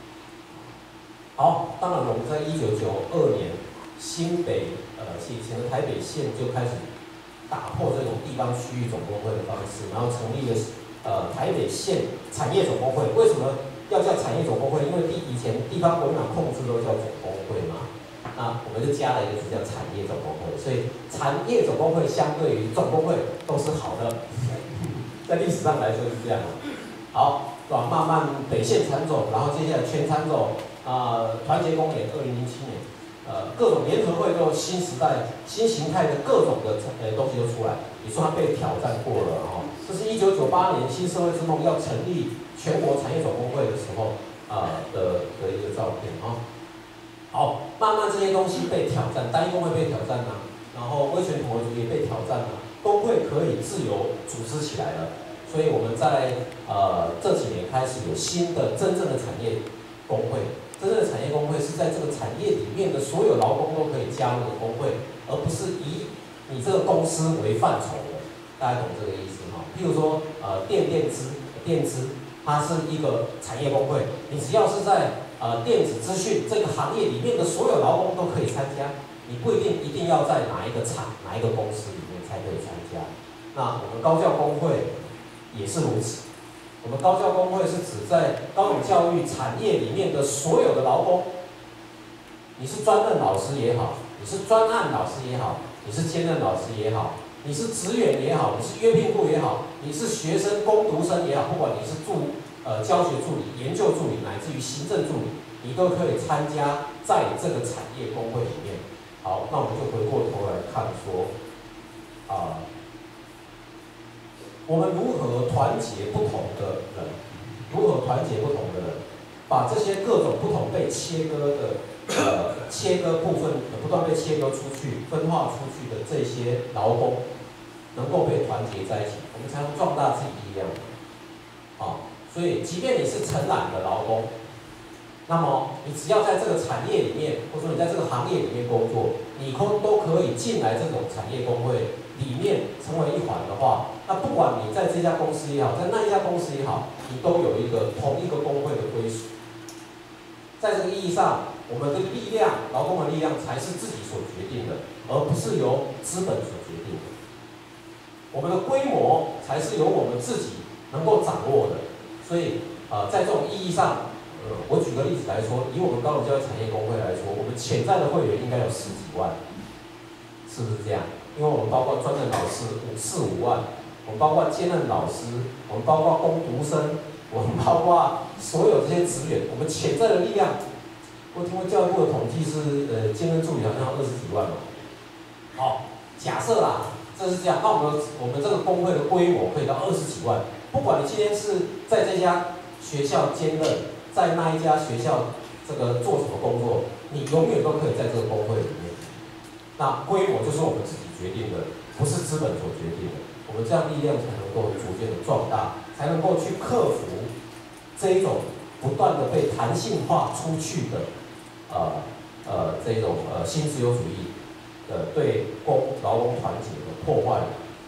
好，当然我们在1992年，新北以前的台北县就开始打破这种地方区域总工会的方式，然后成立了台北县产业总工会。为什么要叫产业总工会？因为以前地方国民党控制都叫总工会嘛。那我们就加了一个字叫产业总工会，所以产业总工会相对于总工会都是好的，在历史上来说是这样。好，是吧？慢慢北县产总，然后接下来全产总，团结公联2007年，各种联合会都新时代、新形态的各种的东西都出来。你说它被挑战过了哦，这是1998年新社会之梦要成立全国产业总工会的时候的一个照片啊。好，慢慢这些东西被挑战，单一工会被挑战了，然后威权统合主义也被挑战了，工会可以自由组织起来了，所以我们在这几年开始有新的真正的产业工会，真正的产业工会是在这个产业里面的所有劳工都可以加入的工会，而不是以你这个公司为范畴的，大家懂这个意思哈？譬如说电资，它是一个产业工会，你只要是在电子资讯这个行业里面的所有劳工都可以参加，你不一定要在哪一个厂、哪一个公司里面才可以参加。那我们高教工会也是如此。我们高教工会是指在高等教育产业里面的所有的劳工，你是专任老师也好，你是专案老师也好，你是兼任老师也好，你是职员也好，你是约聘雇也好，你是学生、工读生也好，不管你是教学助理、研究助理，乃至于行政助理，你都可以参加在这个产业工会里面。好，那我们就回过头来看说，我们如何团结不同的人，把这些各种不同被切割的切割部分不断被切割出去、分化出去的这些劳工，能够被团结在一起，我们才能壮大自己力量。所以即便你是承揽的劳工， 那么你只要在这个产业里面，或者说你在这个行业里面工作，你都可以进来这种产业工会里面成为一环的话，那不管你在这家公司也好，在那一家公司也好，你都有同一个工会的归属。在这个意义上，我们的力量，劳工的力量才是自己所决定的，而不是由资本所决定的。我们的规模才是由我们自己能够掌握的。所以，在这种意义上，我举个例子来说，以我们高等教育产业工会来说，我们潜在的会员应该有10几万，是不是这样？因为我们包括专任老师4、5万，我们包括兼任老师，我们包括工读生，我们包括所有这些职员，我们潜在的力量，我听过教育部的统计是，兼任助理好像要20几万嘛。好，假设啦，这是这样，那我们这个工会的规模可以到20几万，不管你今天是在这家学校兼任，在那一家学校这个做什么工作，你永远都可以在这个工会里面。那规模就是我们自己决定的，不是资本所决定的。我们这样力量才能够逐渐的壮大，才能够去克服这一种不断的被弹性化出去的这一种新自由主义对劳工团结的破坏。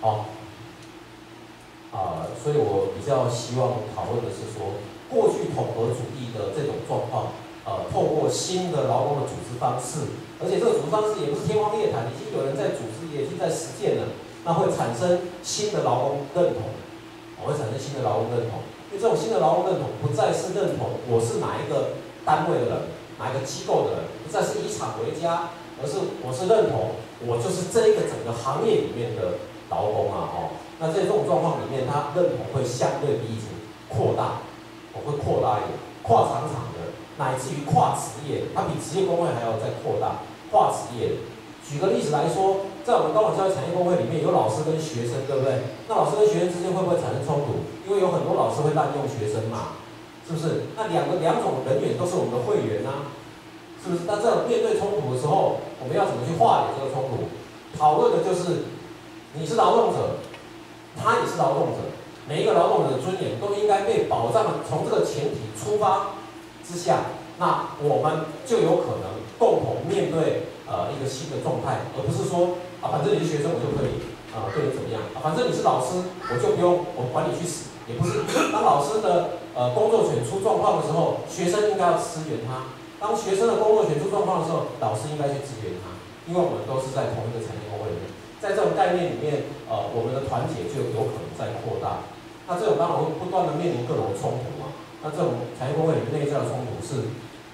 所以我比较希望讨论的是说，过去统合主义的这种状况，透过新的劳工的组织方式，而且这个组织方式也不是天方夜谭，已经有人在组织，也已经在实践了，那会产生新的劳工认同，会产生新的劳工认同。因为这种新的劳工认同不再是认同我是哪一个单位的人，哪一个机构的人，不再是以厂为家，而是我是认同我就是这一个整个行业里面的劳工啊。那在这种状况里面，他认同会相对比以前扩大，会扩大一点，跨厂的，乃至于跨职业，它比职业工会还要再扩大，跨职业。举个例子来说，在我们高等教育产业工会里面有老师跟学生，对不对？那老师跟学生之间会不会产生冲突？因为有很多老师会滥用学生嘛，是不是？那两种人员都是我们的会员啊，是不是？那这种面对冲突的时候，我们要怎么去化解这个冲突？讨论的就是你是劳动者，他也是劳动者，每一个劳动者的尊严都应该被保障。从这个前提出发之下，那我们就有可能共同面对一个新的状态，而不是说反正你是学生我就可以对你怎么样反正你是老师我就不用我管你去死，也不是。当老师的工作权出状况的时候，学生应该要支援他；当学生的工作权出状况的时候，老师应该去支援他，因为我们都是在同一个产业工会里面。在这种概念里面，我们的团结就有可能在扩大。那这种当然会不断的面临各种冲突嘛。那这种产业工会里面内在的冲突是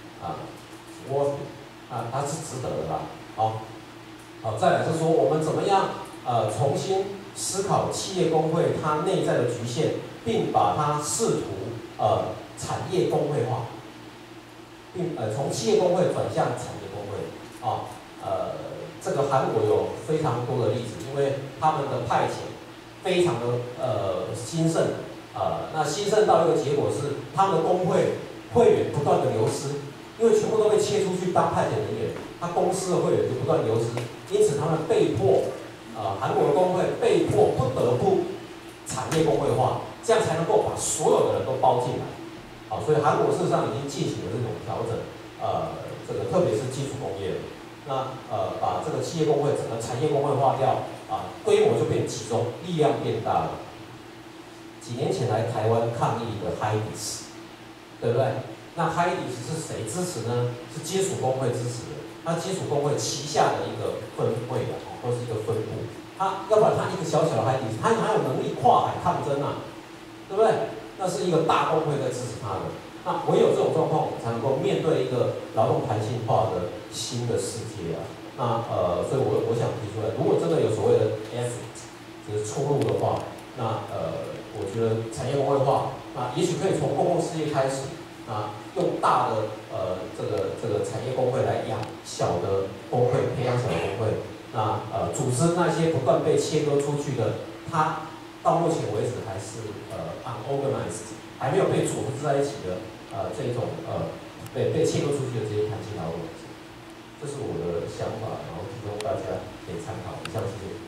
它是值得的啦。再来是说我们怎么样重新思考企业工会它内在的局限，并把它试图产业工会化，并从企业工会转向产业工会这个韩国有非常多的例子，因为他们的派遣非常的兴盛，那兴盛到一个结果是，他们的工会会员不断的流失，因为全部都被切出去当派遣人员，他公司的会员就不断流失，因此他们被迫，韩国的工会被迫不得不产业工会化，这样才能够把所有的人都包进来，所以韩国事实上已经进行了这种调整，这个特别是基础工业。那把这个企业工会整个产业工会化掉，规模就变集中，力量变大了。几年前来台湾抗议的 HIDIS， 对不对？那 HIDIS 是谁支持呢？是金属工会支持的。那金属工会旗下的一个分会或是一个分部，要不然他一个小小的 HIDIS， 他哪有能力跨海抗争啊？对不对？那是一个大工会在支持他的。那唯有这种状况，我们才能够面对一个劳动弹性化的新的世界那所以我想提出来，如果真的有所谓的 exit， 就是出路的话，那我觉得产业工会化，那也许可以从公共事业开始，用大的这个产业工会来养小的工会，培养小的工会，那组织那些不断被切割出去的，它到目前为止还是unorganized， 还没有被组织在一起的。这一种被切割出去的这些弹性劳动者，这是我的想法，然后提供大家可以参考。以上谢谢。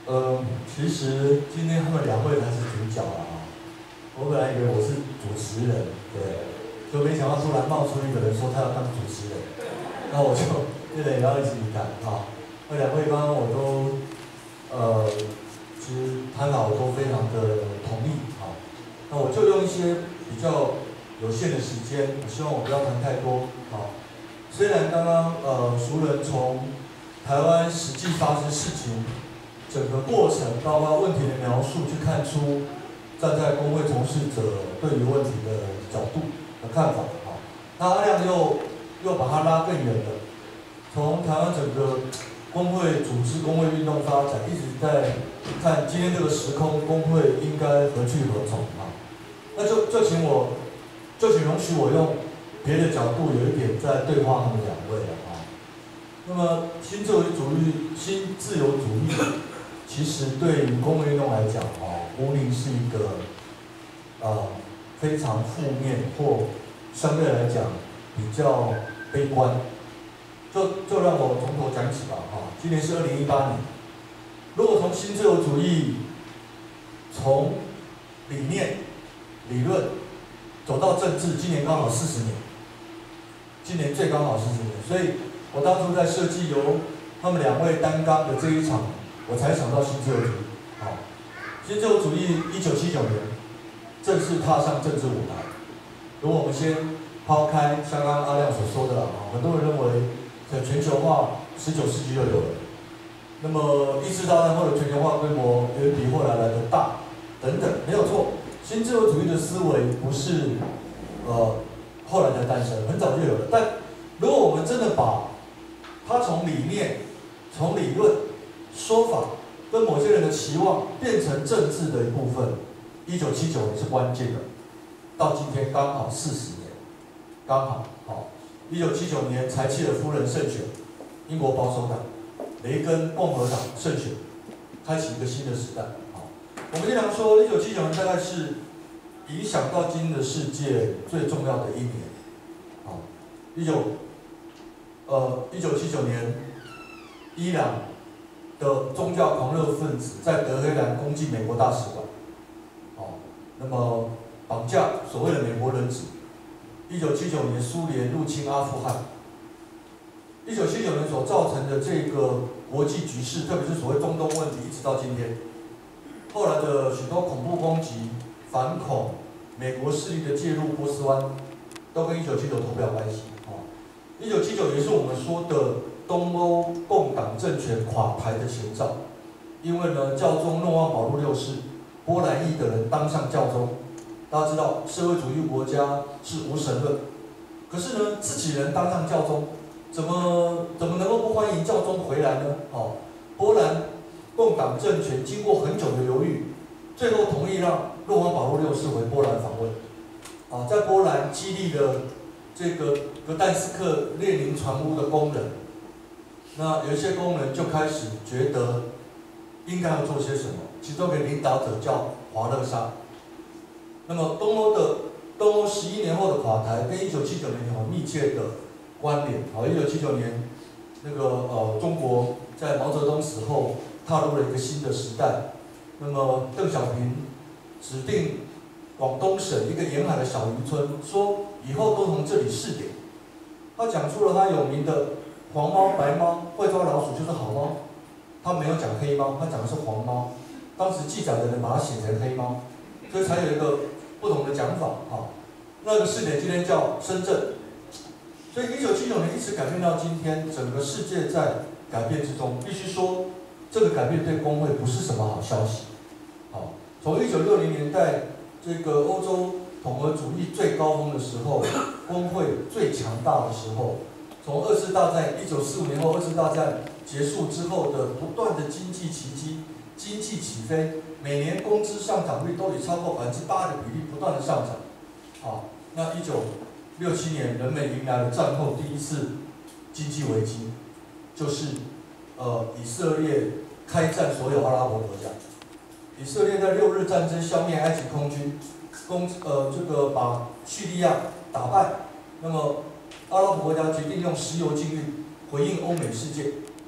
其实今天他们2位才是主角了啊。我本来以为我是主持人，对，就没想到突然冒出一个人说他要当主持人，那我就变得也要一起谈啊。那2位刚刚我都其实谈好都非常的同意啊。那我就用一些比较有限的时间，我希望我不要谈太多啊。虽然刚刚熟人从台湾实际发生事情整个过程，包括问题的描述，去看出站在工会从事者对于问题的角度的看法啊。那阿亮又把它拉更远了，从台湾整个工会组织、工会运动发展，一直在看今天这个时空，工会应该何去何从啊？那就请容许我用别的角度有一点在对话他们2位了啊。那么新自由主义，其实对于工会运动来讲啊，无疑是一个非常负面或相对来讲比较悲观。就让我从头讲起吧哈。今年是2018年，如果从新自由主义从理念、理论走到政治，今年刚好40年，今年最刚好40年，所以我当初在设计由他们2位担纲的这一场，我才想到新自由主义。好，新自由主义1979年正式踏上政治舞台。如果我们先抛开像刚刚阿亮所说的很多人认为全球化19世纪就有了，那么1次大战后的全球化规模远比后来来的大，等等，没有错。新自由主义的思维不是后来才诞生，很早就有了。但如果我们真的把它从理念、从理论、说法跟某些人的期望变成政治的一部分，1979年是关键的，到今天刚好40年，刚好好。1979年，柴契尔夫人胜选，英国保守党，雷根共和党胜选，开启一个新的时代。好，我们经常说，1979年大概是影响到今天的世界最重要的一年。好，1979年，伊朗的宗教狂热分子在德黑兰攻击美国大使馆，好，那么绑架所谓的美国人质。1979年，苏联入侵阿富汗。1979年所造成的这个国际局势，特别是所谓中东问题，一直到今天。后来的许多恐怖攻击、反恐、美国势力的介入波斯湾，都跟1979脱不了关系。1979也是我们说的东欧共党政权垮台的前兆，因为呢，教宗诺万保禄6世，波兰裔的人当上教宗。大家知道，社会主义国家是无神论，可是呢，自己人当上教宗，怎么能够不欢迎教宗回来呢？波兰共党政权经过很久的犹豫，最后同意让诺万保禄6世回波兰访问。在波兰激励了这个格但斯克列宁船坞的工人，那有一些工人就开始觉得应该要做些什么，其中一个领导者叫华勒沙。那么东欧11年后的垮台跟1979年有密切的关联。1979年，那个中国在毛泽东死后踏入了一个新的时代。那么邓小平指定广东省一个沿海的小渔村，说以后都从这里试点。他讲出了他有名的黄猫、白猫，会抓老鼠就是好猫。他没有讲黑猫，他讲的是黄猫。当时记载的人把它写成黑猫，所以才有一个不同的讲法。那个试点今天叫深圳。所以1979年一直改变到今天，整个世界在改变之中。必须说，这个改变对工会不是什么好消息。从1960年代这个欧洲统合主义最高峰的时候，工会最强大的时候，从2次大战1945年后2次大战结束之后的不断的经济奇迹、经济起飞，每年工资上涨率都以超过8%的比例不断的上涨。那1967年，人们迎来了战后第一次经济危机，就是以色列开战所有阿拉伯国家。以色列在6日战争消灭埃及空军，把叙利亚打败。那么阿拉伯国家决定用石油禁运回应欧美世界。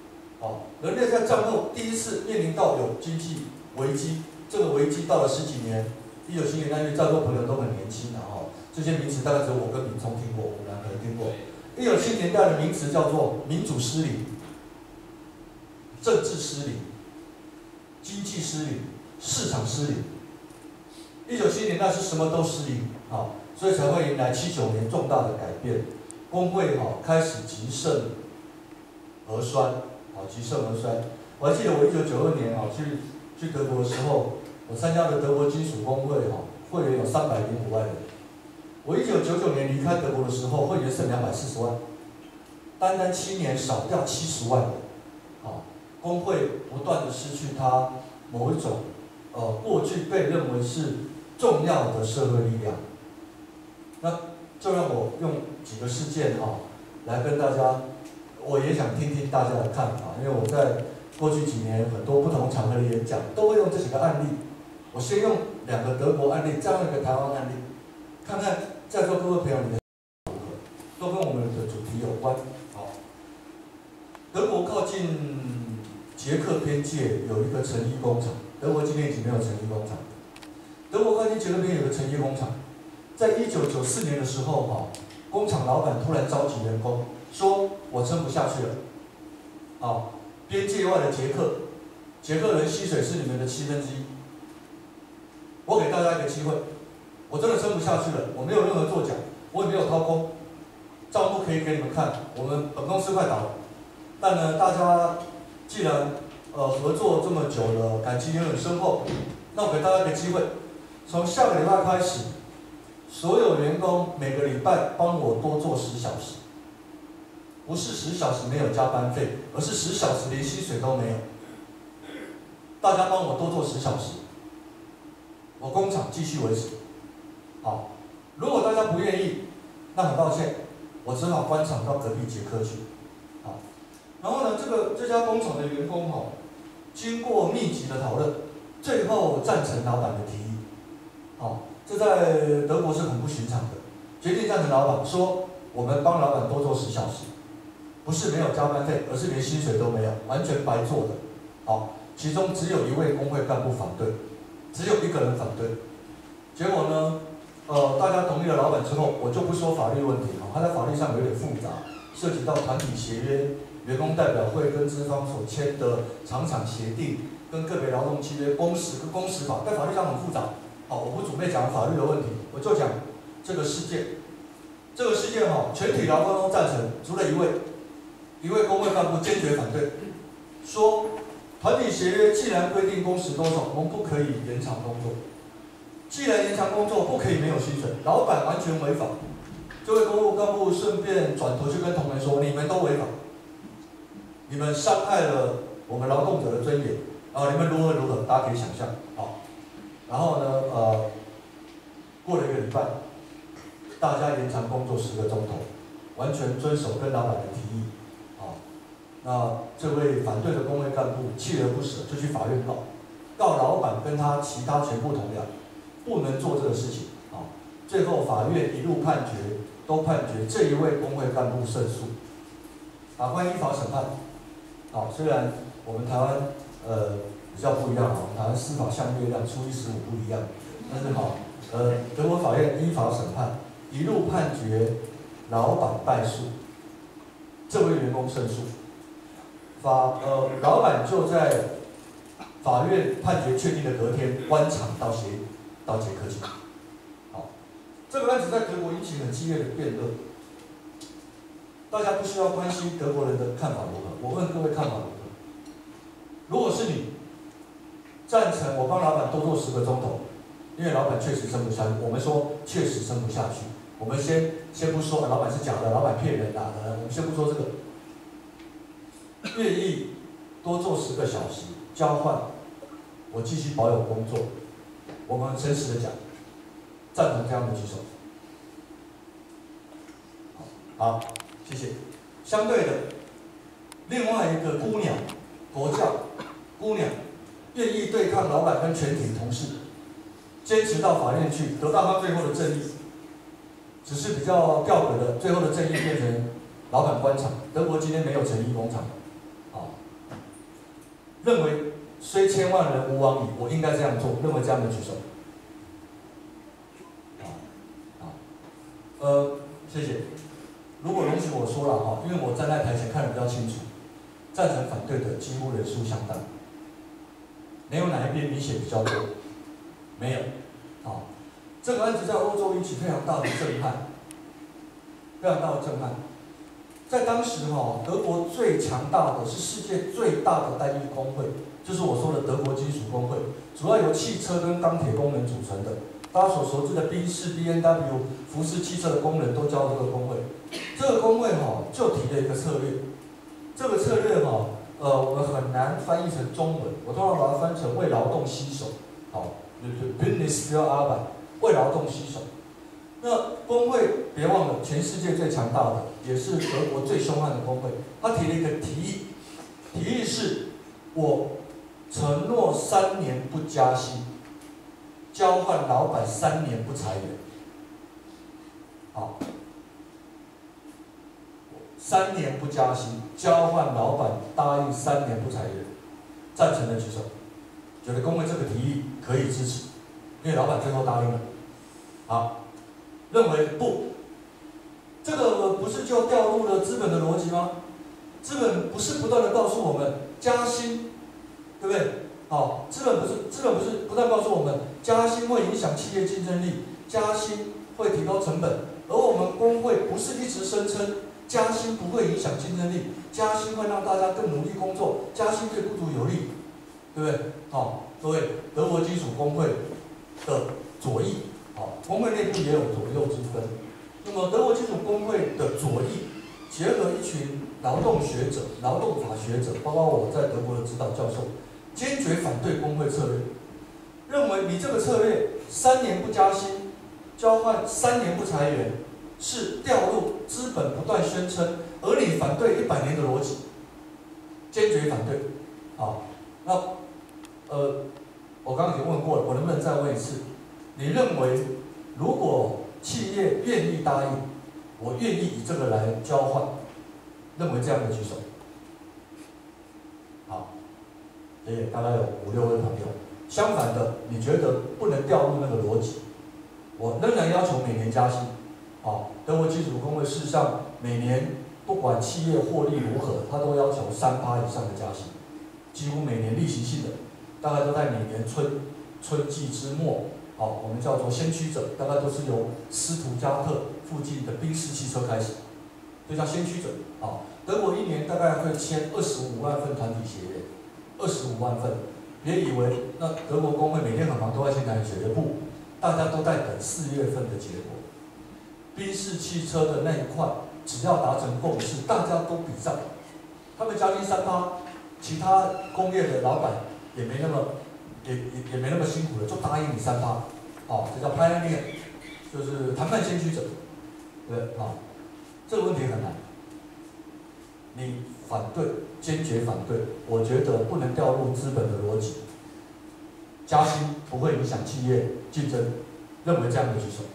人类在战后第一次面临到有经济危机，这个危机到了10几年，1970年代，因为在座朋友都很年轻这些名词大概只有我跟敏聪听过，我们两个人听过。1970年代的名词叫做民主失灵、政治失灵、经济失灵、市场失灵。1970年代是什么都失灵所以才会迎来79年重大的改变，工会开始极盛而衰，极盛而衰。我还记得我1992年去德国的时候，我参加的德国金属工会会员有305万人。我1999年离开德国的时候，会员剩240万，单单7年少掉70万人。工会不断的失去它某一种过去被认为是重要的社会力量。那就让我用几个事件来跟大家，我也想听听大家的看法，因为我在过去几年很多不同场合的演讲都会用这几个案例。我先用2个德国案例，再用1个台湾案例，看看在座各位朋友你的都跟我们的主题有关。德国靠近捷克边界有一个成衣工厂，德国今天已经没有成衣工厂。德国靠近捷克边界有个成衣工厂，在1994年的时候工厂老板突然召集员工，说我撑不下去了。边界外的捷克人薪水是你们的1/7，我给大家一个机会，我真的撑不下去了，我没有任何作假，我也没有掏空，账目可以给你们看，我们本公司快倒了，但呢，大家既然合作这么久了，感情也很深厚，那我给大家一个机会，从下个礼拜开始，所有员工每个礼拜帮我多做10小时，不是10小时没有加班费，而是10小时连薪水都没有。大家帮我多做10小时，我工厂继续维持。如果大家不愿意，那很抱歉，我只好关厂到隔壁捷克去。然后呢，这家工厂的员工经过密集的讨论，最后赞成老板的提议。这在德国是很不寻常的，决定赞成老板说，我们帮老板多做10小时，不是没有加班费，而是连薪水都没有，完全白做的。其中只有1位工会干部反对，只有1个人反对。结果呢，大家同意了老板之后，我就不说法律问题它在法律上有点复杂，涉及到团体协约、员工代表会跟资方所签的厂协定、跟个别劳动契约、工时跟工时法，在法律上很复杂。我不准备讲法律的问题，我就讲这个事件。这个事件全体劳工都赞成，除了一位工会干部坚决反对，说团体协约既然规定工时多少，我们不可以延长工作。既然延长工作，不可以没有薪水，老板完全违法。这位工会干部顺便转头去跟同仁说：“你们都违法，你们伤害了我们劳动者的尊严，你们如何，大家可以想象。”然后呢，过了1个礼拜，大家延长工作10个钟头，完全遵守跟老板的提议。那这位反对的工会干部锲而不舍，就去法院告老板跟他其他全部同僚，不能做这个事情。最后法院一路判决，都判决这一位工会干部胜诉。法官依法审判。虽然我们台湾比较不一样台湾司法像月亮，初一十五不一样，但是德国法院依法审判，一路判决老板败诉，这位员工胜诉。老板就在法院判决确定的隔天关厂到捷克去。这个案子在德国引起很激烈的辩论。大家不需要关心德国人的看法如何，我问各位看法如何？如果是你赞成我帮老板多做10个钟头，因为老板确实撑不下去，我们说确实撑不下去，我们先不说老板是假的，老板骗人的，我们先不说这个。愿意多做10个小时，交换我继续保有工作，我们诚实的讲，赞同这样的举手。好，谢谢。相对的，另外一个姑娘，国教姑娘，愿意对抗老板跟全体同事，坚持到法院去，得到他最后的正义。只是比较吊诡的，最后的正义变成老板关厂。德国今天没有成衣工厂。 认为虽千万人吾往矣，我应该这样做，认为这样的举手。谢谢。如果容许我说了哈，因为我站在台前看得比较清楚，赞成反对的几乎人数相当。没有哪一边明显比较多，没有。好，这个案子在欧洲引起非常大的震撼，非常大的震撼。在当时哈，德国最强大的是世界最大的单一工会，就是我说的德国金属工会，主要由汽车跟钢铁工人组成的。大家所熟知的宾士、B&W、福斯汽车的工人都加入这个工会。这个工会哈就提了一个策略，这个策略哈，我们很难翻译成中文，我通常把它翻成为劳动牺牲，好 ，business für Arbeit， 为劳动牺牲。那工会别忘了，全世界最强大的，也是德国最凶悍的工会。他提了一个提议，提议是：我承诺3年不加薪，交换老板3年不裁员。好，3年不加薪，交换老板答应3年不裁员。赞成的举手，觉得工会这个提议可以支持，因为老板最后答应了。好。认为不，这个不是就掉入了资本的逻辑吗？资本不是不断的告诉我们加薪，对不对？好，资本不是不断告诉我们加薪会影响企业竞争力，加薪会提高成本，而我们工会不是一直声称加薪不会影响竞争力，加薪会让大家更努力工作，加薪对雇主有利，对不对？好，各位，德国金属工会的左翼。好，工会内部也有左右之分。那么德国金属工会的左翼结合一群劳动学者、劳动法学者，包括我在德国的指导教授，坚决反对工会策略，认为你这个策略3年不加薪，交换3年不裁员，是掉入资本不断宣称，而你反对100年的逻辑，坚决反对。好，那我刚刚已经问过了，我能不能再问一次？你认为，如果企业愿意答应，我愿意以这个来交换，认为这样的举手。好，谢谢，大概有5、6位朋友。相反的，你觉得不能掉入那个逻辑，我仍然要求每年加薪。好，德国金属工会事实上每年不管企业获利如何，它都要求3%以上的加薪，几乎每年例行性的，大概都在每年春季之末。好，我们叫做先驱者，大概都是由斯图加特附近的宾士汽车开始，就叫先驱者。好，德国1年大概会签25万份团体协约，25万份。别以为那德国工会每天很忙都在签团体协约，不，大家都在等4月份的结果。宾士汽车的那一块，只要达成共识，大家都比上，他们加薪3%，其他工业的老板也没那么辛苦了，就答应你3%，好，这叫 pioneer， 就是谈判先驱者，对，好，这个问题很难，你反对，坚决反对，我觉得不能掉入资本的逻辑，加薪不会影响企业竞争，认为这样的举手，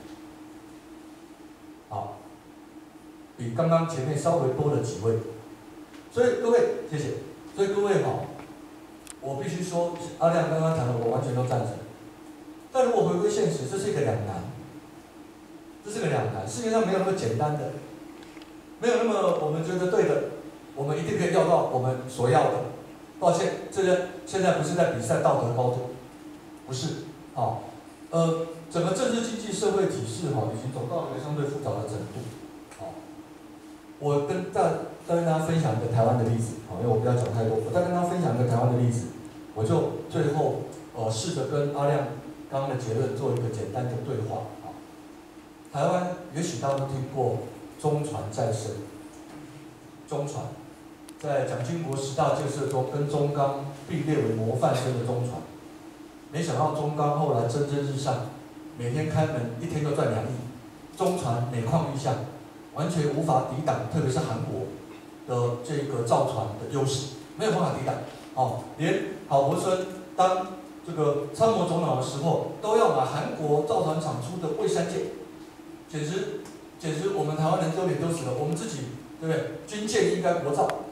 好，比刚刚前面稍微多了几位，所以各位，谢谢，所以各位好。我必须说，阿亮刚刚谈的，我完全都赞成。但如果回归现实，这是一个两难，这是个两难。世界上没有那么简单的，没有那么我们觉得对的，我们一定可以要到我们所要的。抱歉，这个现在不是在比赛道德高度，不是。好，整个政治经济社会体制哈，已经走到了一个相对复杂的程度。好，我跟大家分享一个台湾的例子，好，因为我不要讲太多，我再跟大家分享一个台湾的例子，我就最后试着跟阿亮刚刚的结论做一个简单的对话。好，台湾也许大家都听过中船再生，中船在蒋经国10大建设中跟中钢并列为模范生的中船，没想到中钢后来蒸蒸日上，每天开门1天就赚2亿，中船每况愈下，完全无法抵挡，特别是韩国的这个造船的优势，没有办法抵挡。哦，连郝柏村当这个参谋总长的时候，都要把韩国造船厂出的蔚山舰，简直我们台湾人丢脸丢死了。我们自己对不对？军舰应该国造，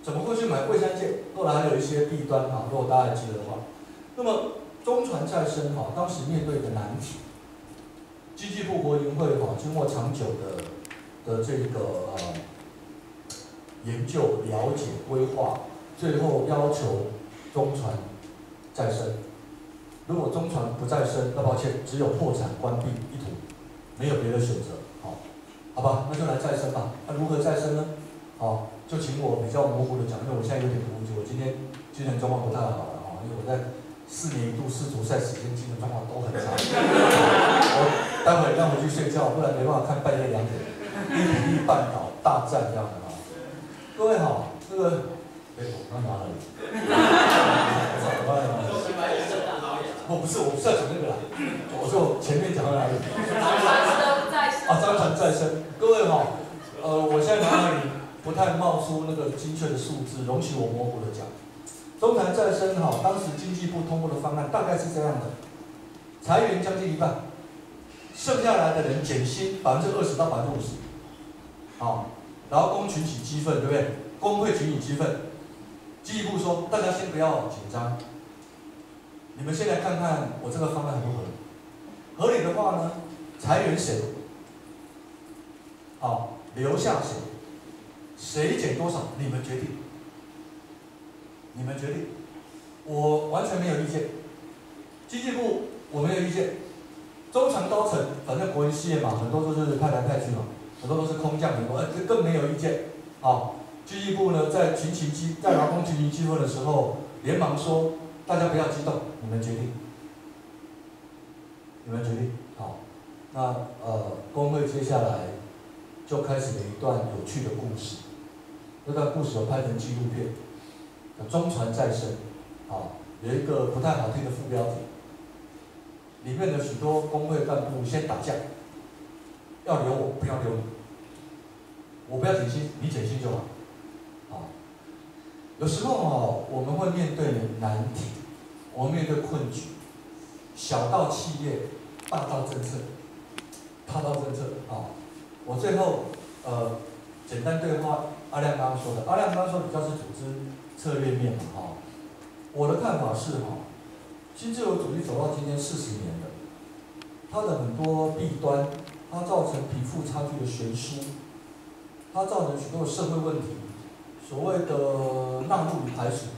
怎么会去买贵山舰？后来还有一些弊端哈，如果大家还记得的话，那么中船再生哈，当时面对的难题，经济部国营会哈，经过长久的这个研究、了解、规划，最后要求中船再生。如果中船不再生，那抱歉，只有破产关闭一途，没有别的选择。好吧，那就来再生吧。那如何再生呢？好，就请我比较模糊的讲，因为我现在有点糊涂，我今天精神状况不太好了哈，因为我在4年一度世足赛时间精神状况都很差。我待会让我去睡觉，不然没办法看半夜2点伊比利半岛大战这样的哈。各位好，这个，我刚拿了。我不是要讲那个啦，我说前面讲到哪里？张船再生，各位哈，我现在脑海里不太冒出那个精确的数字，容许我模糊的讲。中船再生哈，当时经济部通过的方案大概是这样的：裁员将近一半，剩下来的人减薪20%到50%，好，劳工群起激愤，对不对？工会群起激愤，经济部说大家先不要紧张，你们先来看看我这个方案合不合理？合理的话呢，裁员谁？好，留下谁？谁减多少？你们决定。你们决定。我完全没有意见。经济部我没有意见。中船高层，反正国营事业嘛，很多都是派来派去嘛，很多都是空降很多，更没有意见。好，经济部呢在劳工群起激愤的时候，连忙说大家不要激动，你们决定。你们决定。好，那工会接下来就开始了一段有趣的故事，这段故事有拍成纪录片，叫《中船再生》，有一个不太好听的副标题，里面的许多工会干部先打架，要留我，不要留你，我不要减薪，你减薪就好。有时候我们会面对难题，我们面对困局，小到企业，大到政策，我最后简单对话阿亮刚刚说的，阿亮刚刚说比较是组织策略面嘛我的看法是新自由主义走到今天40年了，它的很多弊端，它造成贫富差距的悬殊，它造成许多的社会问题，所谓的纳入与排除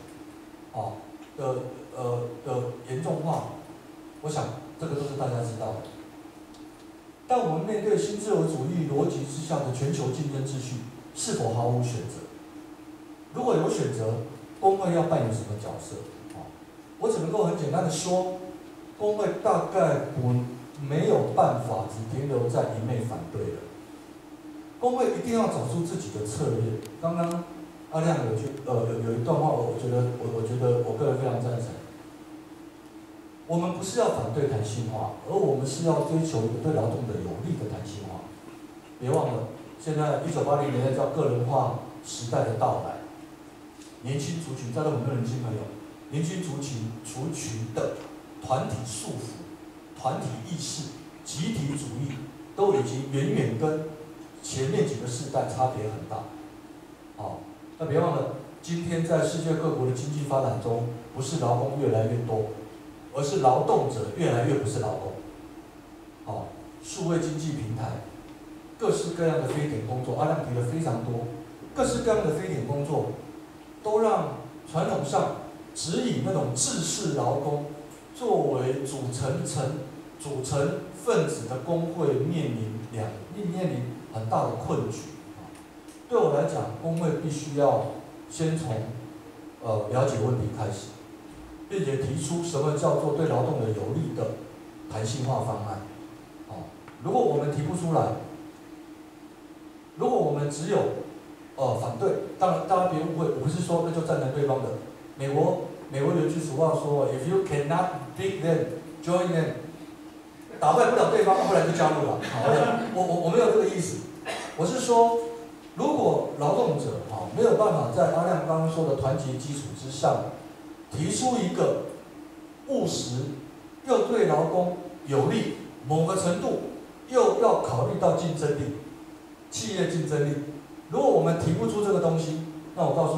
的严重化，我想这个都是大家知道的。但我们面对新自由主义逻辑之下的全球竞争秩序，是否毫无选择？如果有选择，工会要扮演什么角色？我只能够很简单的说，工会大概没有办法只停留在一昧反对了。工会一定要找出自己的策略。刚刚阿亮有一段话，我觉得我个人非常赞成。我们不是要反对弹性化，而我们是要追求一个对劳动的有利的弹性化。别忘了，现在1980年代叫个人化时代的到来，年轻族群，在座很多年轻朋友，年轻族群的团体束缚、团体意识、集体主义，都已经远远跟前面几个世代差别很大。那别忘了，今天在世界各国的经济发展中，不是劳工越来越多，而是劳动者越来越不是劳工。数位经济平台，各式各样的非典工作，阿亮提了非常多，各式各样的非典工作，都让传统上只以那种制式劳工作为组成分子的工会面临很大的困局。对我来讲，工会必须要先从了解问题开始，并且提出什么叫做对劳动的有利的弹性化方案。如果我们提不出来，如果我们只有反对，当然大家别误会，我不是说那就赞成对方的。美国有一句俗话说 ，If you cannot beat them, join them。打败不了对方，后来就加入了。我没有这个意思，我是说，如果劳动者没有办法在阿亮刚刚说的团结基础之上，提出一个务实又对劳工有利，某个程度又要考虑到竞争力、企业竞争力。如果我们提不出这个东西，那我告诉你，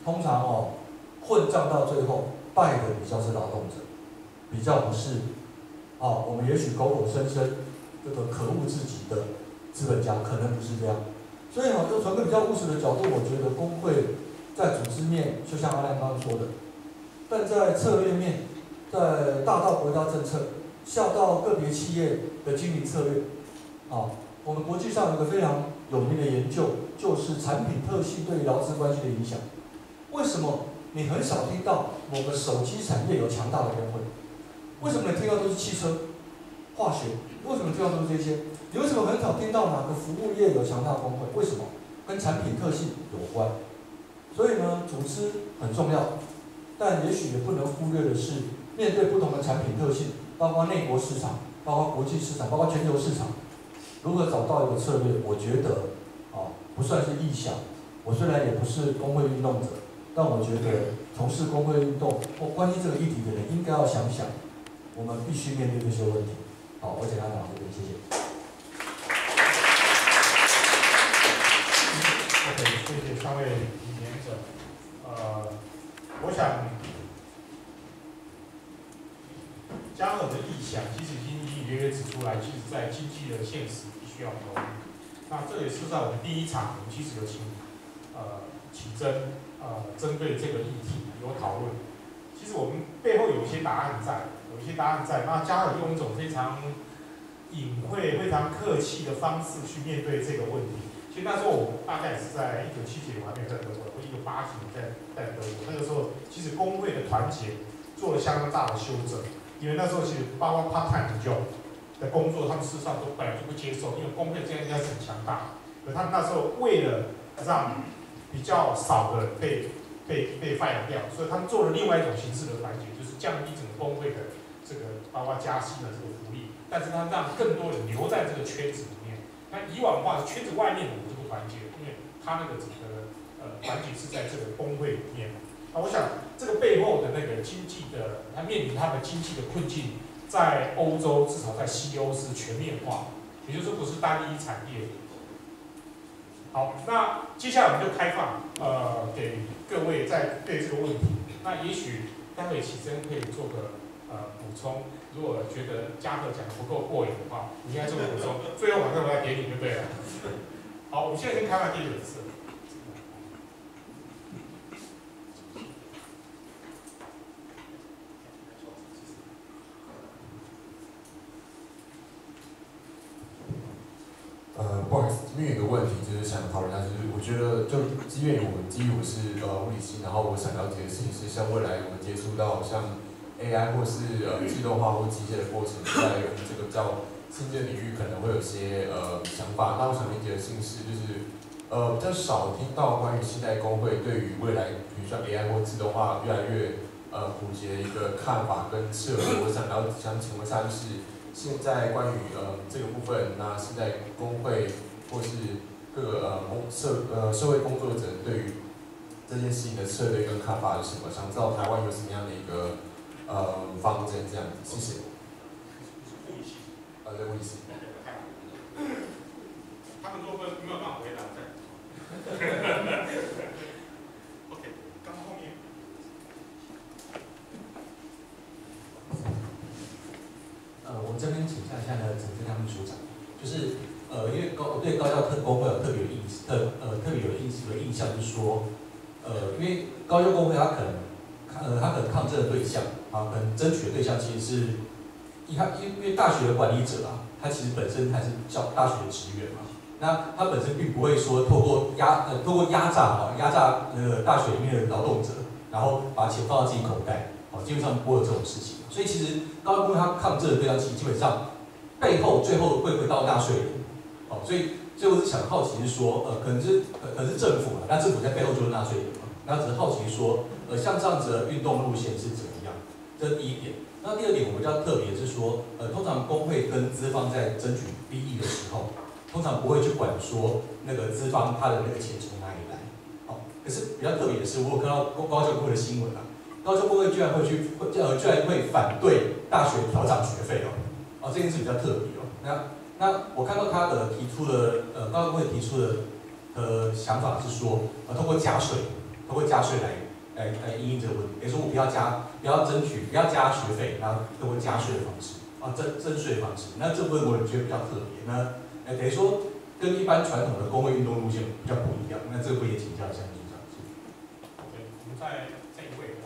通常混账到最后败的比较是劳动者，比较不是我们也许口口声声这个可恶至极的资本家，可能不是这样。所以就从个比较务实的角度，我觉得工会在组织面，就像阿亮刚刚说的，但在策略面，在大到国家政策，小到个别企业的经营策略，我们国际上有一个非常有名的研究，就是产品特性对劳资关系的影响。为什么你很少听到某个手机产业有强大的工会？为什么你听到都是汽车、化学？为什么听到都是这些？你为什么很少听到哪个服务业有强大工会？为什么？跟产品特性有关。所以呢，组织很重要，但也许也不能忽略的是，面对不同的产品特性，包括内国市场、包括国际市场、包括全球市场，如何找到一个策略？我觉得不算是异想。我虽然也不是工会运动者，但我觉得从事工会运动或关心这个议题的人，应该要想想，我们必须面对这些问题。好，我简单讲到这边，谢谢。 OK， 谢谢三位引言者。我想嘉禾的意向其实已经隐隐约约指出来，其实在经济的现实必须要投入。那这也是在我们第一场，我们其实有请针对这个议题有讨论。其实我们背后有一些答案在，那嘉禾用一种非常隐晦、非常客气的方式去面对这个问题。其实那时候我大概也是在1970年，我还没有在德国，我1980年在德国。那个时候，其实工会的团结做了相当大的修正，因为那时候其实包括 part-time job 的工作，他们事实上都本来就不接受，因为工会这样应该是很强大。可他们那时候为了让比较少的人被 fire 掉，所以他们做了另外一种形式的团结，就是降低整个工会的这个包括加薪的这个福利，但是他让更多人留在这个圈子里面。那以往的话，圈子外面的我就不团结，因为他那个整个团结是在这个工会里面。那我想这个背后的那个经济的，他面临他们经济的困境，在欧洲至少在西欧是全面化，也就是不是单一产业。好，那接下来我们就开放给各位在对这个问题，那也许待会启真可以做个补充。如果觉得嘉禾讲的不够过瘾的话，你应该做个补充，最后晚上我来点你就对了。好，我们现在先开放第一轮次。 不好意思，这边有一个问题，就是想讨论一下，就是我觉得就基于我是物理系，然后我想了解的事情是，像未来我们接触到像 AI 或是自动化或机械的过程，在我们这个叫新的领域可能会有些想法。那我想理解的事情是，就是比较少听到关于现代工会对于未来，比如说 AI 或自动化越来越普及的一个看法跟策略。我想请问一下，就是现在关于这个部分，那现在工会或是各个社会工作者对于这件事情的策略跟看法是什么？想知道台湾有什么样的一个方针这样子，谢谢。 物理系。 对，物理系。 他们都没有办法回答在。OK， 刚后面。 我这边请教一下呢，陈正亮秘书长，就是因为我对高教工会有特别有印象，就是说，因为高教工会它可能抗争的对象可能争取的对象其实是，因为大学的管理者他其实本身还是大学的职员嘛，那他本身并不会说透过压榨大学里面的劳动者，然后把钱放到自己口袋，基本上不会有这种事情。所以其实高教工会它抗争的对象其实基本上背后最后会回到纳税人，所以我是想好奇是说，可能是政府那政府在背后就是纳税人嘛，那只是好奇说，像这样子的运动路线是怎么样？这是第一点。那第二点，我比较特别是说，通常工会跟资方在争取利益的时候，通常不会去管说那个资方他的那个钱从哪里来。可是比较特别的是，我有看到高教工会的新闻高教工会居然会反对大学调涨学费这件事比较特别那我看到他的提出的高教工会提出的想法是说，通过加税通过加税来因应这个问题。比如说我不要加学费，然后通过加税的方式征税的方式，那这部分我觉得比较特别。那等于说跟一般传统的工会运动路线比较不一样。那这个也请教一下组长。 OK，我们再这一位。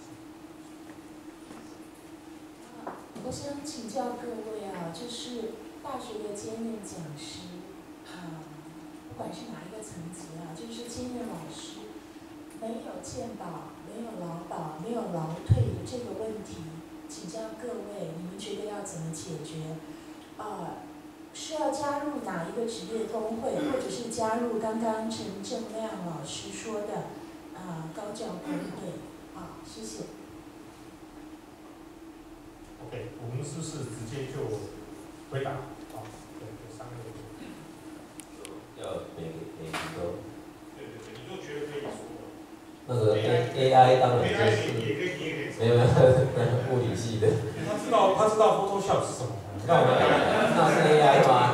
我想请教各位啊，就是大学的兼任讲师不管是哪一个层级就是兼任老师，没有健保、没有劳保、没有劳退的这个问题，请教各位，你们觉得要怎么解决？是要加入哪一个职业工会，或者是加入刚刚陈正亮老师说的高教工会？谢谢。 OK， 我们是不是直接就回答？好，对，有3个。 要每题都。 对，你就觉得可以说。 那个 AI 当然就是。 也可以。 没有，物理系的。 他知道 Photoshop 是什么？ 那是 AI 吗？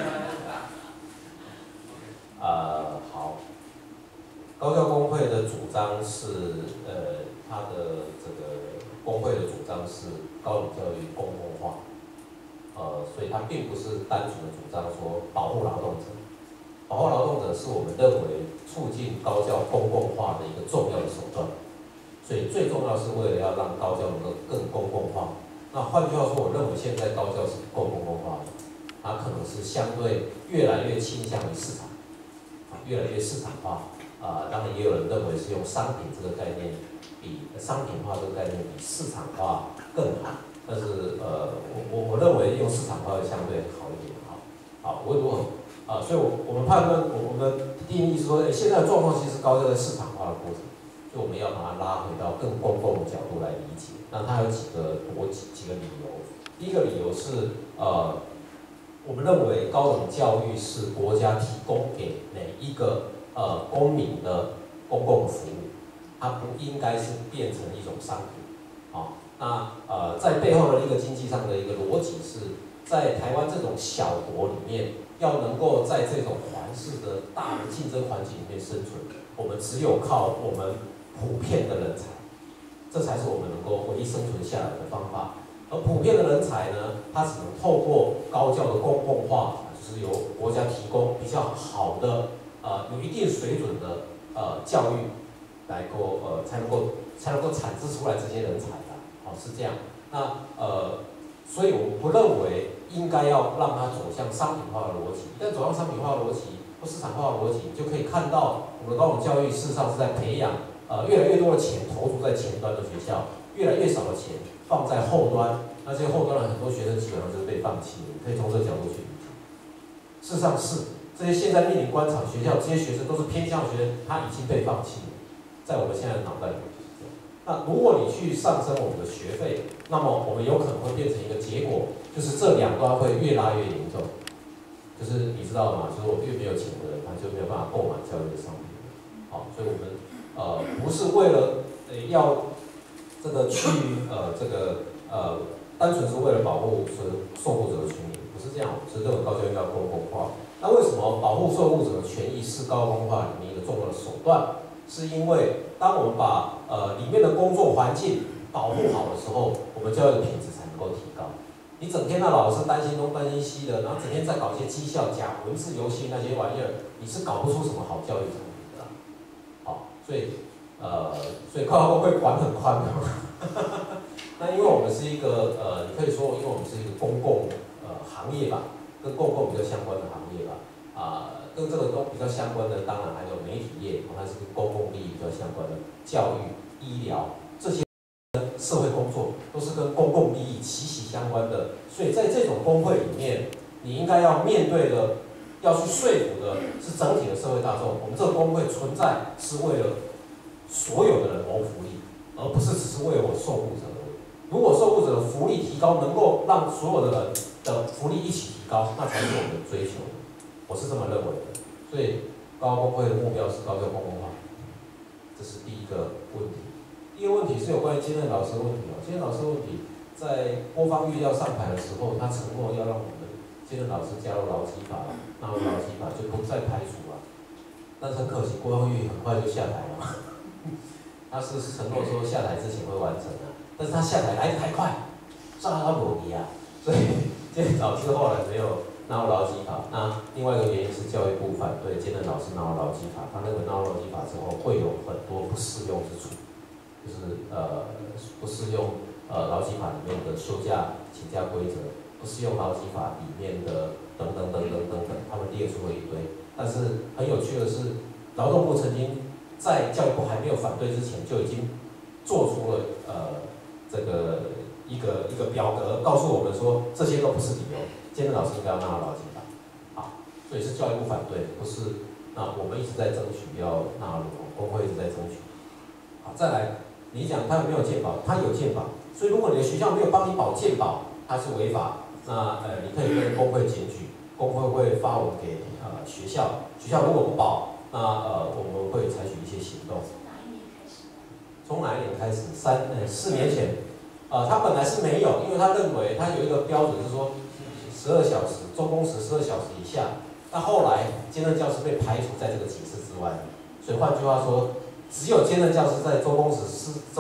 好。高教工会的主张是，他的这个工会的主张是高等教育公共化，所以它并不是单纯的主张说保护劳动者。保护劳动者是我们认为促进高教公共化的一个重要的手段，所以最重要是为了要让高教能够更公共化。那换句话说，我认为现在高教是不够公共化的，它可能是相对越来越倾向于市场，越来越市场化。当然也有人认为是用商品这个概念比商品化这个概念比市场化更好，但是我认为用市场化会相对好一点。好，无论如何。所以我们判断，我们的定义是说，现在的状况其实高教在市场化的过程，所以我们要把它拉回到更公共的角度来理解。那它有几个理由。第一个理由是，我们认为高等教育是国家提供给每一个公民的公共服务，它不应该是变成一种商品。在背后的一个经济上的一个逻辑是，在台湾这种小国里面，要能够在这种环视的大的竞争环境里面生存，我们只有靠我们普遍的人才，这才是我们能够唯一生存下来的方法。而普遍的人才呢，它只能透过高教的公共化，就是由国家提供比较好的有一定水准的教育，才能够产制出来这些人才的。是这样。那所以我不认为应该要让它走向商品化的逻辑。一旦走向商品化的逻辑或市场化的逻辑，你就可以看到我们的高等教育事实上是在培养越来越多的钱投注在前端的学校，越来越少的钱放在后端。那这些后端的很多学生基本上就是被放弃的，你可以从这个角度去理解。事实上是这些现在面临官场学校，这些学生都是偏向学生，他已经被放弃了，在我们现在的脑袋里面。那如果你去上升我们的学费，那么我们有可能会变成一个结果，就是这两端会越拉越严重。就是你知道吗？就是我越没有钱的人，他就没有办法购买教育的商品。所以我们不是为了要这个单纯是为了保护受雇者的权益，不是这样。我是认为高教应该公共化。那为什么保护受雇者的权益是高公共化里面一个重要的手段？是因为当我们把里面的工作环境保护好的时候，我们教育的品质才能够提高。你整天让老师担心东担心西的，然后整天在搞一些绩效假文字游戏那些玩意儿，你是搞不出什么好教育产品的。所以高教工会管很宽的。那因为我们是一个你可以说，因为我们是一个公共行业吧，跟公共比较相关的行业吧。跟这个都比较相关的，当然还有媒体业，它是跟公共利益比较相关的，教育、医疗这些社会工作都是跟公共利益息息相关的。所以在这种工会里面，你应该要面对的、要去说服的是整体的社会大众。我们这个工会存在是为了所有的人谋福利，而不是只是为了我受雇者而已。如果受雇者的福利提高，能够让所有的人的福利一起提高，那才是我们的追求。我是这么认为的，所以高教工会的目标是高教公共化，这是第一个问题。第二个问题是有关于兼任老师的问题。兼任老师的问题，在郭芳玉要上台的时候，他承诺要让我们兼任老师加入劳基法，纳入劳基法就不再排除了。但是很可惜，郭芳玉很快就下台了。 他是承诺说下台之前会完成的，但是他下台来得太快，抓他裸离啊，所以监任老师后来没有纳入劳基法。那另外一个原因是教育部反对监任老师纳入劳基法，他认为纳入劳基法之后会有很多不适用之处，就是不适用劳基法里面的休假请假规则，不适用劳基法里面的等等，他们列出了一堆。但是很有趣的是，劳动部曾经在教育部还没有反对之前，就已经做出了这个一个表格，告诉我们说这些都不是理由，监任老师应该要纳入劳基法。好，所以是教育部反对，不是。那我们一直在争取要纳入，工会一直在争取。好，再来，你讲他有没有健保？他有健保，所以如果你的学校没有帮你保健保，它是违法。那你可以跟工会检举，工会会发文给学校，学校如果不保，那我们会采取一些行动。从哪一年开始？4年前，他本来是没有，因为他认为他有一个标准是说12小时，周工时12小时以下。那后来兼任教师被排除在这个解释之外，所以换句话说，只有兼任教师在周工时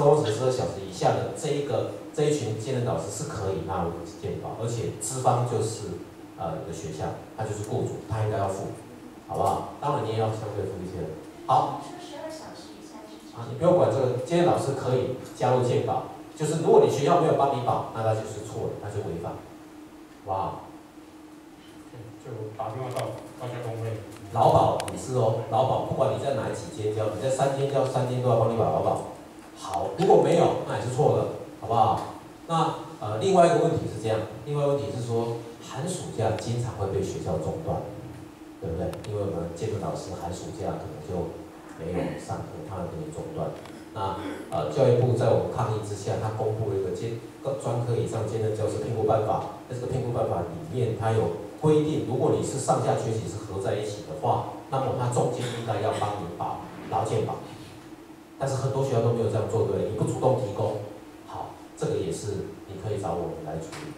12小时以下的这一群兼任导师是可以纳入健保，而且资方就是你的学校，他就是雇主，他应该要付，好不好？当然你也要相对付一些。好。你不用管这个，兼任老师可以加入健保，就是如果你学校没有帮你保，那他就是错的，那就违法。哇！ 就打电话到高教工会。 劳保也是哦，劳保不管你在哪几间教，你在3间教，3间都要帮你保劳保。好，如果没有，那也是错的，好不好？那另外一个问题是这样，另外一个问题是说，寒暑假经常会被学校中断，对不对？因为我们兼任老师寒暑假可能就没有上课，他们给你中断。那教育部在我们抗议之下，他公布了一个专科以上兼任教师评估办法。在这个评估办法里面，它有规定，如果你是上下学期是合在一起的话，那么它中间应该要帮你保劳健保。但是很多学校都没有这样做，对不对？你不主动提供，好，这个也是你可以找我们来处理。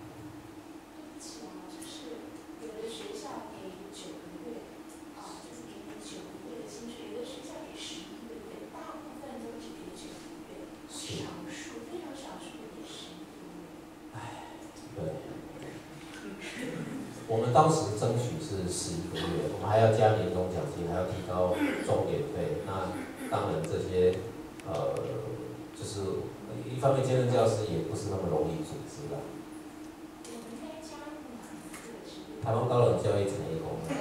我们当时争取是11个月，我们还要加年终奖金，还要提高钟点费。那当然这些就是一方面兼任教师也不是那么容易组织的。台湾高等教育产业工会。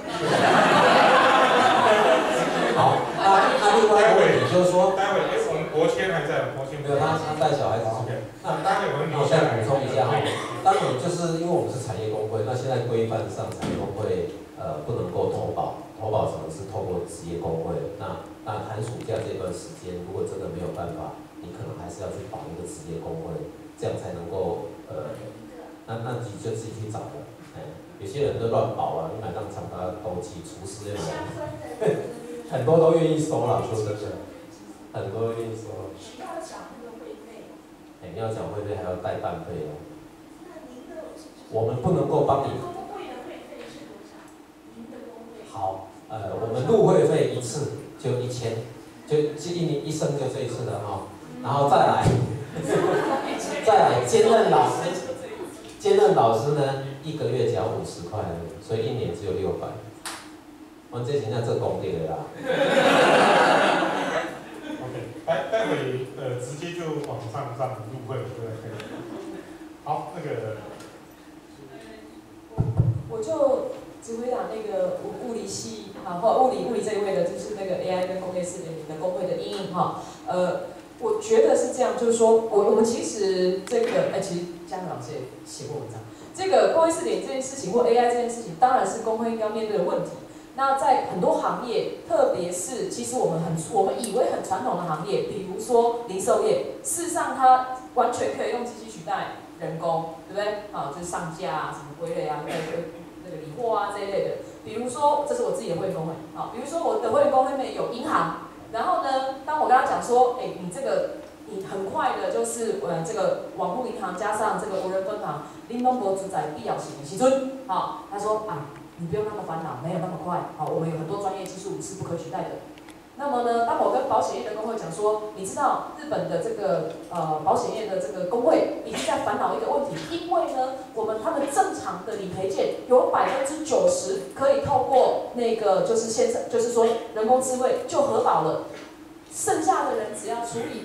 好，那另外一个问题就是说， 待会我们国谦还在，国谦没有他带小孩子。那待会我再补充一下哈，当然就是因为我们是产业工会，那现在规范上产业工会不能够投保只能是透过职业工会。那寒暑假这段时间，如果真的没有办法，你可能还是要去保一个职业工会，这样才能够那你就自己去找了。有些人都乱保啊，你买当厂家都寄厨师那种，很多都愿意收了，说真的，很多愿意收了。你要缴会费还要带办费哦。我们不能够帮你。好，我们入会费一次就1000，就一生就这一次的哈，然后再来兼任老师呢，1个月缴50块，所以1年只有600。我们这现在这公定的啦。 待会直接就网上入会，对不对？好，那个， 我就只回答那个物理系或物理这一位的，就是那个 AI 跟工业4.0的工会的因应哈。我觉得是这样，就是说我们其实这个其实嘉明老师也写过文章，这个工业4.0这件事情或 AI 这件事情，当然是工会应该面对的问题。那在很多行业，特别是其实我们以为很传统的行业，比如说零售业，事实上它完全可以用机器取代人工，对不对？就是上架啊，什么归类啊，那个理货啊这一类的。比如说，这是我自己的会员工会，比如说我的会员工会里面有银行，然后呢，当我跟他讲说，你很快的就是这个网络银行加上这个无人分行，你拢无主宰必要性的时阵，他说你不用那么烦恼，没有那么快。我们有很多专业技术是不可取代的。 那么呢，当我跟保险业的工会讲说，你知道日本的这个保险业的这个工会已经在烦恼一个问题，因为呢，他们正常的理赔件有90%可以透过那个就是说人工智慧就核保了，剩下的人只要处理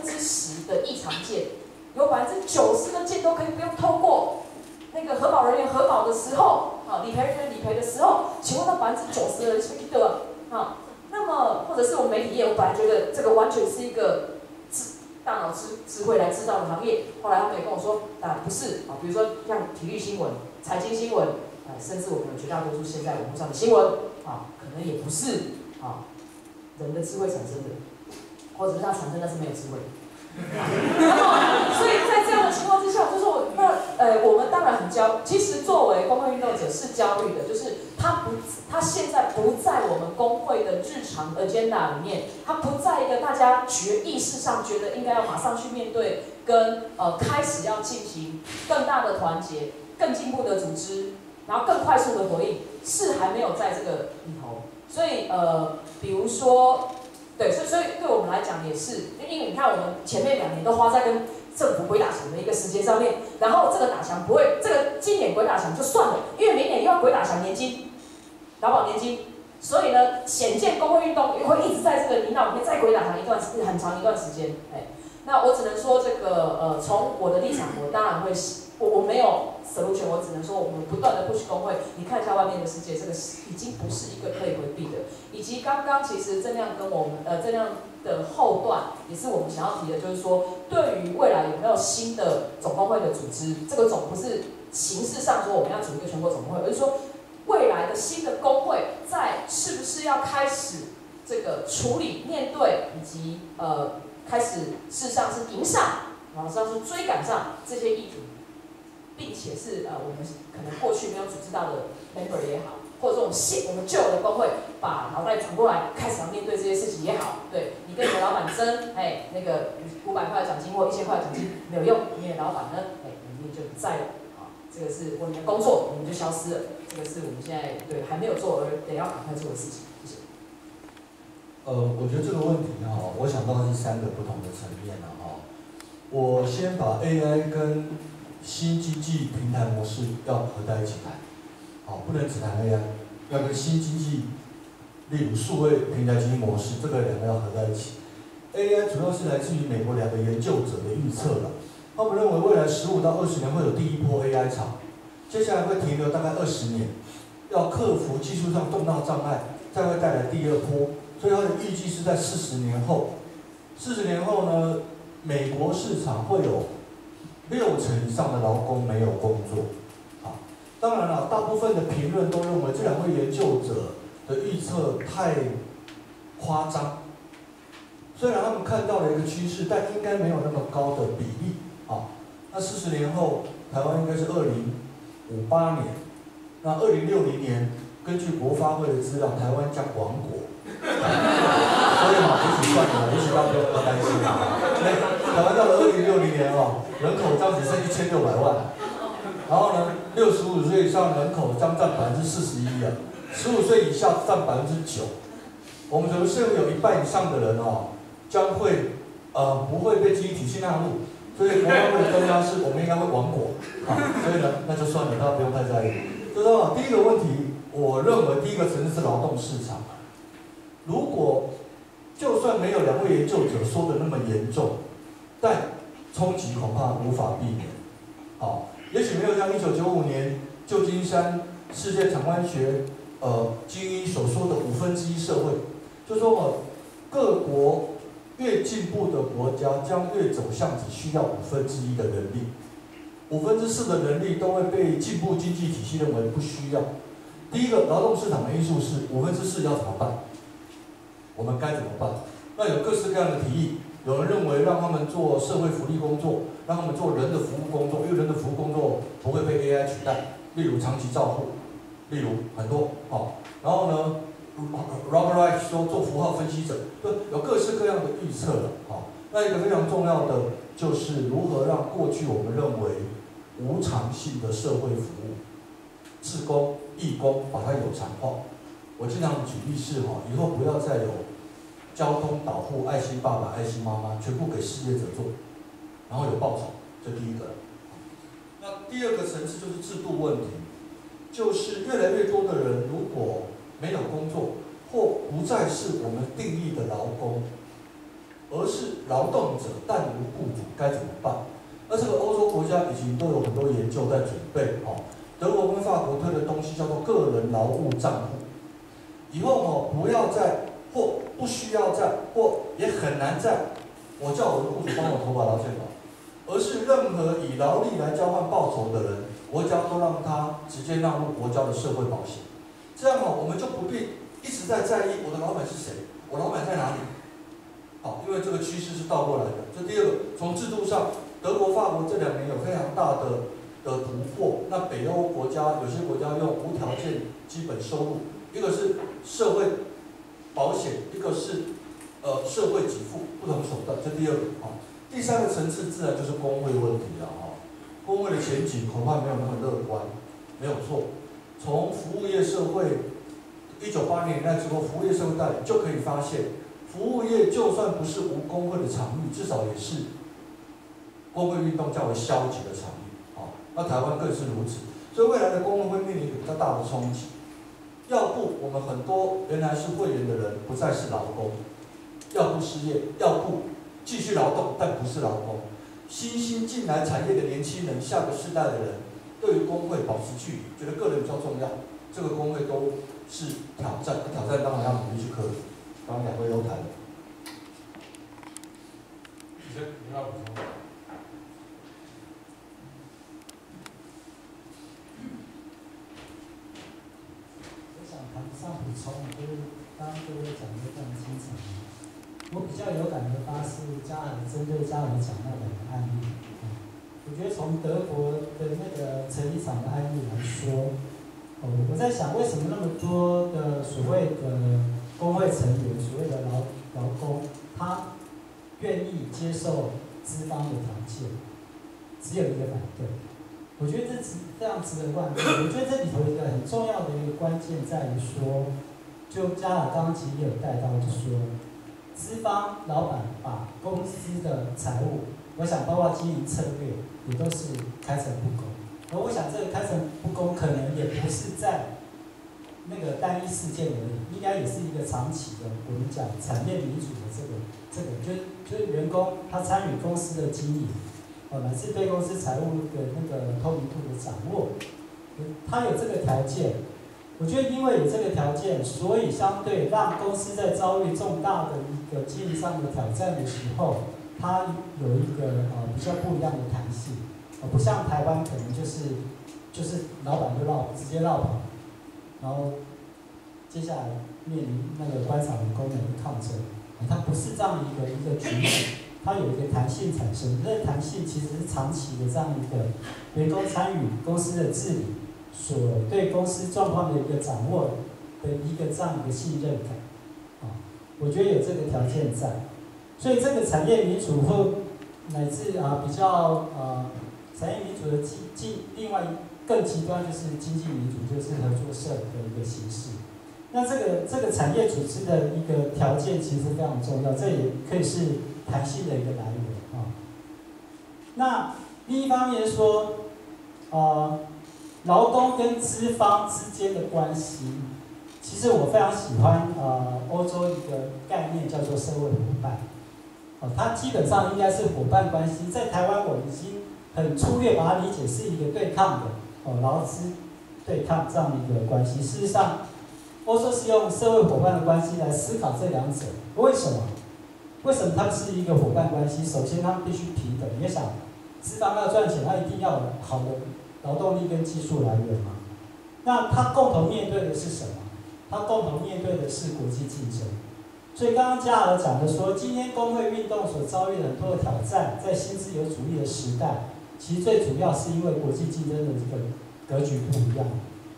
10%的异常件，有90%的件都可以不用透过那个核保人员核保的时候，理赔人员理赔的时候，请问那90%的人是不是对吧？那么，或者是我们媒体业，我本来觉得这个完全是一个大脑智慧来制造的行业，后来他们也跟我说，不是啊，比如说像体育新闻、财经新闻，甚至我们绝大多数现在网络上的新闻，可能也不是人的智慧产生的，或者是它产生，但是没有智慧。然后，所以在这样的情况之下，就是说，我们当然很其实作为工会运动者是焦虑的，就是他现在不在我们工会的日常 agenda 里面，他不在一个大家意识上觉得应该要马上去面对，跟开始要进行更大的团结、更进步的组织，然后更快速的回应，是还没有在这个里头。所以比如说。对，所以对我们来讲也是，因为你看我们前面2年都花在跟政府鬼打墙的一个时间上面，然后这个打墙不会，今年鬼打墙就算了，因为明年又要鬼打墙年金、劳保年金，所以呢，显见工会运动也会一直在这个泥淖里面再鬼打墙很长一段时间。那我只能说这个从我的立场，我当然会我没有 solution， 我只能说我们不断的 push 工会，你看一下外面的世界，这个已经不是一个可以回避的。以及刚刚其实郑亮跟我们郑亮的后段也是我们想要提的，就是说对于未来有没有新的总工会的组织，这个总不是形式上说我们要组一个全国总工会，而是说未来的新的工会是不是要开始这个处理、面对以及开始事实上是迎上，然后实际上是追赶上这些议题。并且是我们可能过去没有组织到的 member 也好，或者说我们旧的工会把脑袋转过来，开始要面对这些事情也好，对你跟你的老板争，那个500块的奖金或1000块的奖金没有用，你的老板呢，你就不在了，这个是我们的工作，我们就消失了，这个是我们现在还没有做而得要赶快做的事情，谢谢。 我觉得这个问题我想到是3个不同的层面我先把 AI 跟新经济平台模式要合在一起谈，不能只谈 AI， 要跟新经济，例如数位平台经济模式，这个2个要合在一起。AI 主要是来自于美国2个研究者的预测了，他们认为未来15到20年会有第一波 AI 潮，接下来会停留大概20年，要克服技术上重大障碍，再会带来第2波，所以它的预计是在40年后。40年后呢，美国市场会有60%以上的劳工没有工作，当然了，大部分的评论都认为这2位研究者的预测太夸张。虽然他们看到了一个趋势，但应该没有那么高的比例那40年后，台湾应该是2058年，那2060年，根据国发会的资料，台湾将亡国。所以也许算了，也许大家不要担心台湾到了2060年人口将只剩1600万，然后呢，65岁以上人口将占41%啊，15岁以下占9%。我们整个社会有1半以上的人将会不会被经济体系纳入，所以国发会的专家是我们应该会亡国所以呢，那就算了，大家不用太在意。就是说，第一个问题，我认为第一个层次是劳动市场。如果就算没有2位研究者说的那么严重，但冲击恐怕无法避免。也许没有像1995年旧金山世界场湾学精英所说的1/5社会，就是说各国越进步的国家将越走向只需要1/5的人力，4/5的人力都会被进步经济体系认为不需要。第一个劳动市场的因素是4/5要怎么办？我们该怎么办？那有各式各样的提议，有人认为让他们做社会福利工作，让他们做人的服务工作，因为人的服务工作不会被 AI 取代，例如长期照护，例如很多然后呢 ，Robert Reich 说做符号分析者，有各式各样的预测了那一个非常重要的就是如何让过去我们认为无偿性的社会服务，志工、义工把它有偿化。我经常举例是以后不要再有交通、导护、爱心爸爸、爱心妈妈，全部给事业者做，然后有报酬，这第一个。那第二个层次就是制度问题，就是越来越多的人如果没有工作，或不再是我们定义的劳工，而是劳动者但无雇主，该怎么办？而这个欧洲国家已经都有很多研究在准备哦。德国跟法国推的东西叫做个人劳务账户，以后哦不要再或不需要再或也很难再，我叫我的雇主帮我投保劳健保，而是任何以劳力来交换报酬的人，国家都让他直接纳入国家的社会保险。这样哦，我们就不必一直在意我的老板是谁，我老板在哪里。好，因为这个趋势是倒过来的。这第二个，从制度上，德国、法国这2年有非常大的突破。那北欧国家有些国家用无条件基本收入，一个是社会保险，一个是社会给付，不同手段。这第二个啊。第三个层次自然就是工会问题了哈。工会的前景恐怕没有那么乐观，没有错。从服务业社会1980年代之后，服务业社会带领就可以发现，服务业就算不是无工会的场域，至少也是工会运动较为消极的场域。啊，那台湾更是如此。所以未来的工会会面临一个比较大的冲击。要不我们很多原来是会员的人不再是劳工，要不失业，要不继续劳动但不是劳工。新兴进来产业的年轻人，下个世代的人，对于工会保持距离，觉得个人比较重要，这个工会都是挑战。挑战当然要努力去克服。刚刚2位都谈了。 你要补充？ 我想谈不上补充，就是刚刚各位讲的非常清楚。我比较有感而发是嘉尔针对嘉尔讲那2个案例。我觉得从德国的那个成衣厂的案例来说，我在想为什么那么多的所谓的工会成员，所谓的劳工，他愿意接受资方的条件，只有一个反对。我觉得这非常值得关注。我觉得这里头一个很重要的一个关键在于说，就嘉尔刚刚其实也有带到，就说资方老板把公司的财务，我想包括经营策略，也都是开诚布公。而我想这个开诚布公可能也不是在那个单一事件而已，应该也是一个长期的，我们讲产业民主的这个，就是员工他参与公司的经营，乃至对公司财务的那个透明度的掌握，他有这个条件。我觉得因为有这个条件，所以相对让公司在遭遇重大的一个经营上的挑战的时候，它有一个比较不一样的弹性，不像台湾可能就是老板就直接绕跑，然后接下来面临那个官场员工的抗争，它不是这样一个局面，它有一个弹性产生，这个弹性其实是长期的这样一个员工参与公司的治理，所对公司状况的一个掌握的一个这样一个信任感，我觉得有这个条件在，所以这个产业民主或乃至比较产业民主的另外更极端就是经济民主，就是合作社的一个形式。那这个产业组织的一个条件其实非常重要，这也可以是弹性的一个来源啊。那另一方面说，劳工跟资方之间的关系，其实我非常喜欢欧洲一个概念叫做社会伙伴。它基本上应该是伙伴关系，在台湾我已经很粗略把它理解是一个对抗的劳资对抗这样的一个关系。事实上，欧洲是用社会伙伴的关系来思考这两者。为什么？为什么它是一个伙伴关系？首先，它必须平等。你也想，资方要赚钱，它一定要有好的劳动力跟技术来源嘛。那它共同面对的是什么？它共同面对的是国际竞争。所以刚刚嘉尔讲的说，今天工会运动所遭遇的很多的挑战，在新自由主义的时代，其实最主要是因为国际竞争的这个格局不一样。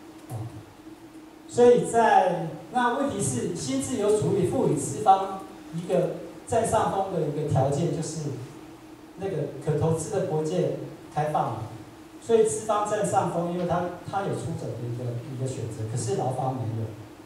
所以那问题是，新自由主义赋予资方一个占上风的一个条件，就是那个可投资的国界开放了，所以资方占上风，因为他有出走的一个选择，可是劳方没有。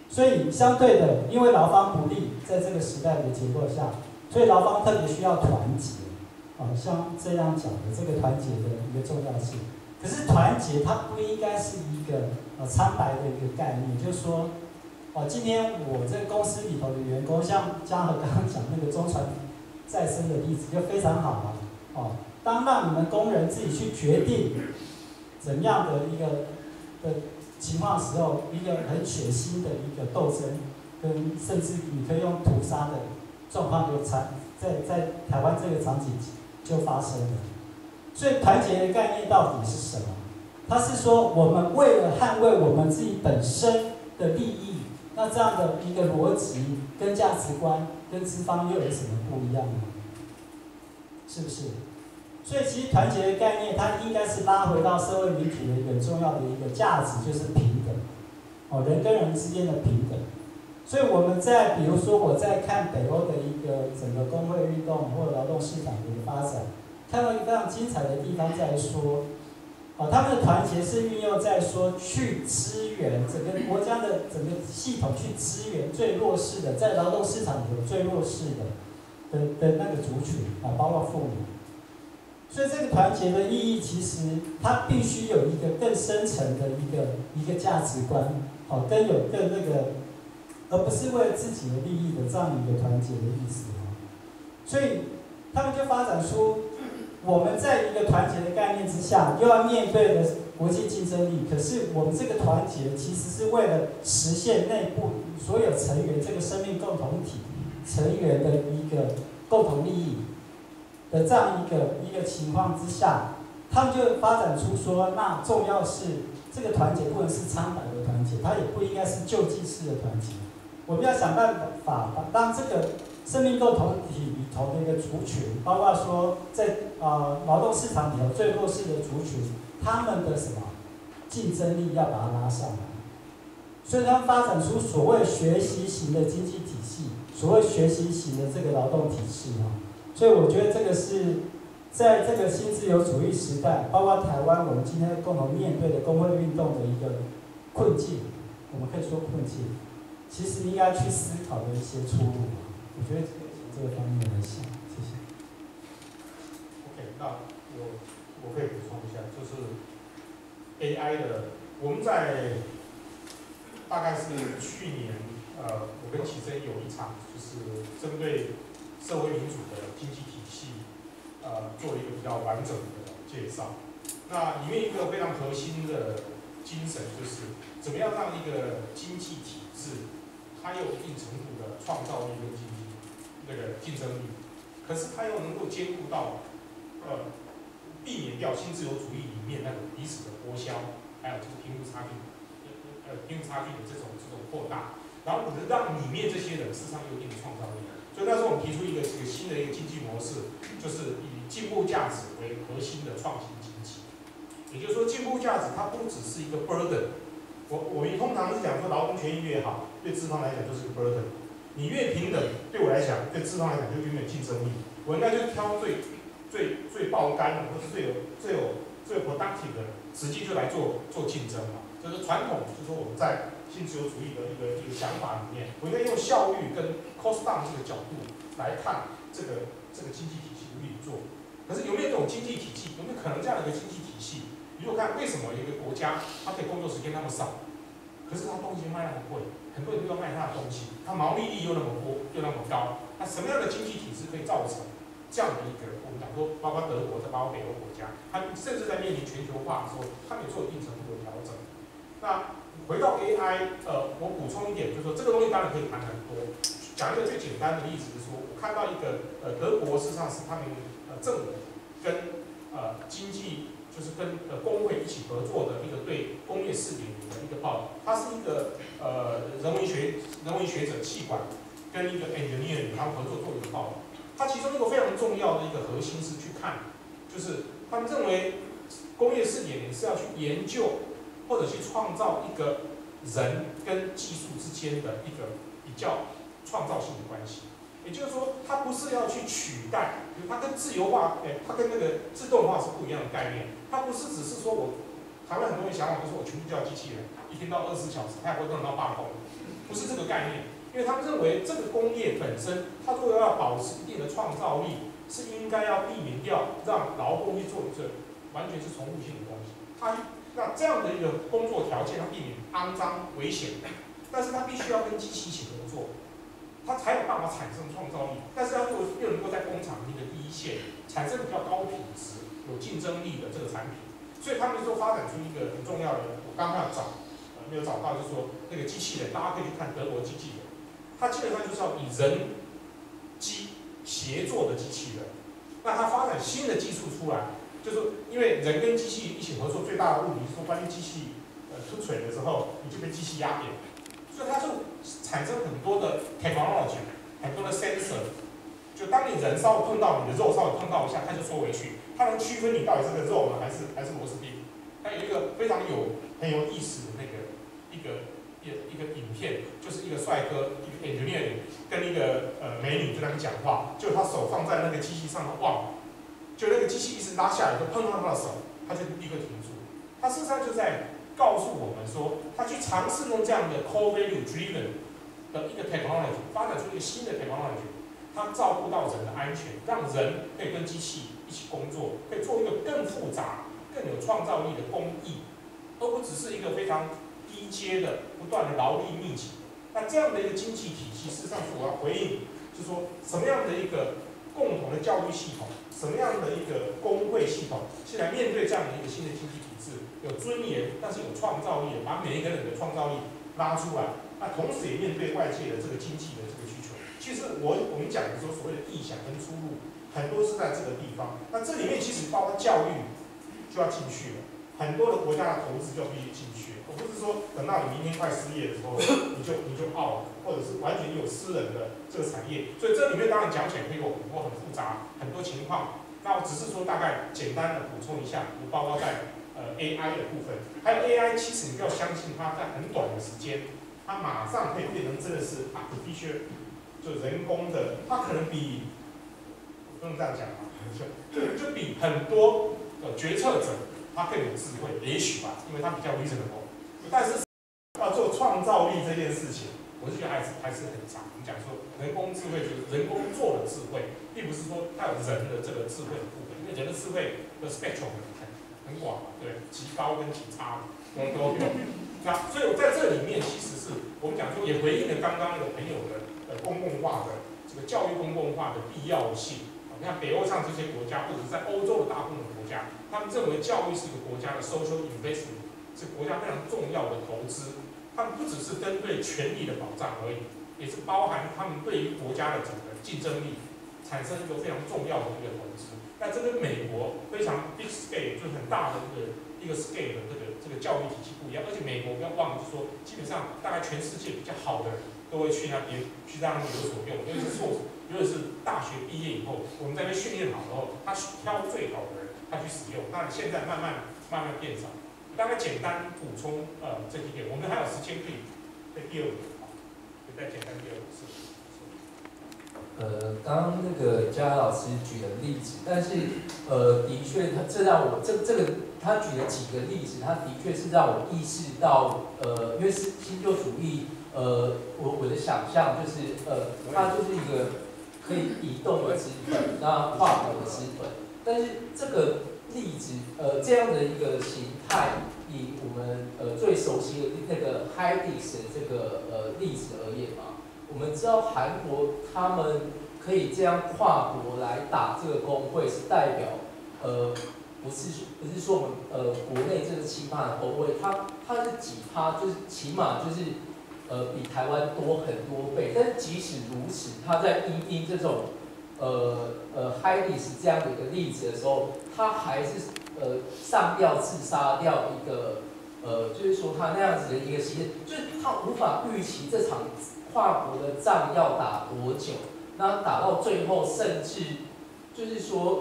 所以相对的，因为劳方不利，在这个时代的结构下，所以劳方特别需要团结。像这样讲的这个团结的一个重要性。可是团结它不应该是一个苍白的一个概念，就是说，今天我这个公司里头的员工，像嘉禾刚刚讲那个中传再生的例子就非常好了。当让你们工人自己去决定怎样的一个的情况时候，一个很血腥的一个斗争，跟甚至你可以用屠杀的状况就在台湾这个场景就发生了。所以团结的概念到底是什么？它是说我们为了捍卫我们自己本身的利益，那这样的一个逻辑跟价值观跟资方又有什么不一样呢？是不是？所以其实团结的概念，它应该是拉回到社会民主的一个很重要的一个价值，就是平等。人跟人之间的平等。所以我们在比如说我在看北欧的一个整个工会运动或劳动市场的一个发展，看到一个非常精彩的地方在说，他们的团结是运用在说去支援整个国家的整个系统，去支援最弱势的，在劳动市场里有最弱势的那个族群包括妇女。所以这个团结的意义，其实它必须有一个更深层的一个价值观，更那个，而不是为了自己的利益的这样一个团结的意思。所以他们就发展出，我们在一个团结的概念之下，又要面对的国际竞争力。可是我们这个团结其实是为了实现内部所有成员这个生命共同体成员的一个共同利益的这样一个情况之下，他们就发展出说，那重要是这个团结不能是苍白的团结，它也不应该是救济式的团结。我们要想办法让这个生命共同体里头的一个族群，包括说在劳动市场里头最弱势的族群，他们的什么竞争力要把它拉上来。所以他们发展出所谓学习型的经济体系，所谓学习型的这个劳动体系所以我觉得这个是在这个新自由主义时代，包括台湾我们今天共同面对的工会运动的一个困境，我们可以说困境，其实应该去思考的一些出路。我觉得从这个方面来想，谢谢。 OK， 那我可以补充一下，就是 AI 的，我们在大概是去年，我跟启真有一场，就是针对社会民主的经济体系，做了一个比较完整的介绍。那里面一个非常核心的精神就是，怎么样让一个经济体制，它有一定程度的创造力跟竞争力，可是它又能够兼顾到，避免掉新自由主义里面那种彼此的剥削，还有这个贫富差距的这种扩大，然后让里面这些人事实上有一定的创造力。所以那时候我们提出一个新的一个经济模式，就是以进步价值为核心的创新经济。也就是说，进步价值它不只是一个 burden。我们通常是讲说，劳动权益越好，对资方来讲就是个 burden。你越平等，对我来讲，对资方来讲就越有竞争力。我应该就挑最爆肝的，或是最有 productive 的，实际就来做竞争嘛。就是传统，就是说我们在新自由主义的一个想法里面，我应该用效率跟 cost down 这个角度来看这个经济体系的运作。可是有没有这种经济体系？有没有可能这样的一个经济体系？你如果看为什么一个国家它可以工作时间那么少，可是它东西卖那么贵，很多人都要卖它的东西，它毛利率又那么高，那什么样的经济体制可以造成这样的一个？我们讲说，包括德国，包括北欧国家，他们甚至在面临全球化的时候，他们也做一定程度的调整。那回到 AI， 我补充一点，就是说这个东西当然可以谈很多。讲一个最简单的例子，就是说我看到一个德国事实上是他们政府跟经济，就是跟工会一起合作的一个对工业4.0的一个报道。它是一个人文学者气管跟一个 engineer 他们合作做一个报道。它其中一个非常重要的一个核心是去看，就是他们认为工业4.0是要去研究或者去创造一个人跟技术之间的一个比较创造性的关系。也就是说，它不是要去取代，它跟自由化，它跟那个自动化是不一样的概念。它不是只是说台湾很多人想法都是我全部叫机器人，一天到24小时，他也不会弄到罢工，不是这个概念。因为他们认为这个工业本身，它如果要保持一定的创造力，是应该要避免掉让劳工去做这完全是重复性的东西。那这样的一个工作条件，它避免肮脏危险，但是它必须要跟机器一起合作，它才有办法产生创造力。但是它又能够在工厂里的第一线产生比较高品质、有竞争力的这个产品，所以他们就发展出一个很重要的，我刚刚没有找到，就是说那个机器人，大家可以去看德国机器人，它基本上就是要以人机协作的机器人。那它发展新的技术出来，就是因为人跟机器一起合作，最大的问题是说，万一机器出锤的时候，你就被机器压扁，所以它就产生很多的 technology， 很多的 sensor， 就当你人稍微碰到你的肉，稍微碰到一下，它就缩回去，它能区分你到底是个肉呢，还是螺丝钉。它有一个非常很有意思的那个一个影片，就是一个帅哥，一个 engineer 跟一个美女就在那边讲话，就他手放在那个机器上，他忘了，就那个机器一直拉下来，就碰到他的手，他就立刻停住。他事实上就在告诉我们说，他去尝试用这样的 core value driven 的一个 technology， 发展出一个新的 technology， 它照顾到人的安全，让人可以跟机器一起工作，可以做一个更复杂、更有创造力的工艺，而不只是一个非常低阶的不断的劳力密集。那这样的一个经济体系，事实上是我要回应，就是说什么样的一个共同的教育系统，什么样的一个工会系统，是来面对这样的一个新的经济体制，有尊严，但是有创造力，把每一个人的创造力拉出来。那同时也面对外界的这个经济的这个需求。其实我们讲的时候，所谓的意向跟出路，很多是在这个地方。那这里面其实包括教育就要进去了，很多的国家的投资就要必须进去。我不是说等到你明天快失业的时候，你就out了，或者是完全有私人的这个产业。所以这里面当然讲起来会有很多很复杂很多情况。那我只是说大概简单的补充一下，包括在AI 的部分，还有 AI， 其实你不要相信它在很短的时间，它马上可以变成真的是 artificial， 就人工的，它可能比不能这样讲啊，就比很多决策者他更有智慧，也许吧，因为他比较 reasonable。但是要做创造力这件事情，我是觉得还是很长。我们讲说人工智慧就是人工做的智慧，并不是说它有人的这个智慧的部分，因为人的智慧的 spectrum 很广嘛，对，极高跟极差都有。那所以我在这里面其实是我们讲说也回应了刚刚那个朋友的公共化的这个教育公共化的必要性。你看北欧上这些国家，或者是在欧洲的大部分国家，他们认为教育是一个国家的 social investment。是国家非常重要的投资，他们不只是针对权利的保障而已，也是包含他们对于国家的整个竞争力产生一个非常重要的一个投资。那这跟美国非常 big scale， 就是很大的一个 scale 的这个教育体系不一样。而且美国不要忘了，就是说基本上大概全世界比较好的人都会去那边去让他们有所用，尤其是大学毕业以后，我们在那边训练好之后，他挑最好的人他去使用。那现在慢慢变少。大概简单补充这几点，我们还有时间可以在第二个，再简单第二个是。 刚刚那个嘉老师举的例子，但是的确这让我这个他举了几个例子，他的确是让我意识到因为是新旧主义，我的想象就是它就是一个可以移动的资本，那跨国的资本，但是这个例子这样的一个形态，以我们最熟悉的那个 Heidis 的这个例子而言嘛，我们知道韩国他们可以这样跨国来打这个工会，是代表不是说我们国内这个7%的工会，它是几趴，就是起码就是比台湾多很多倍，但是即使如此，它在因这种Heidis 这样的一个例子的时候，它还是上吊自杀掉一个就是说他那样子的一个牺牲，就是他无法预期这场跨国的仗要打多久，那打到最后，甚至就是说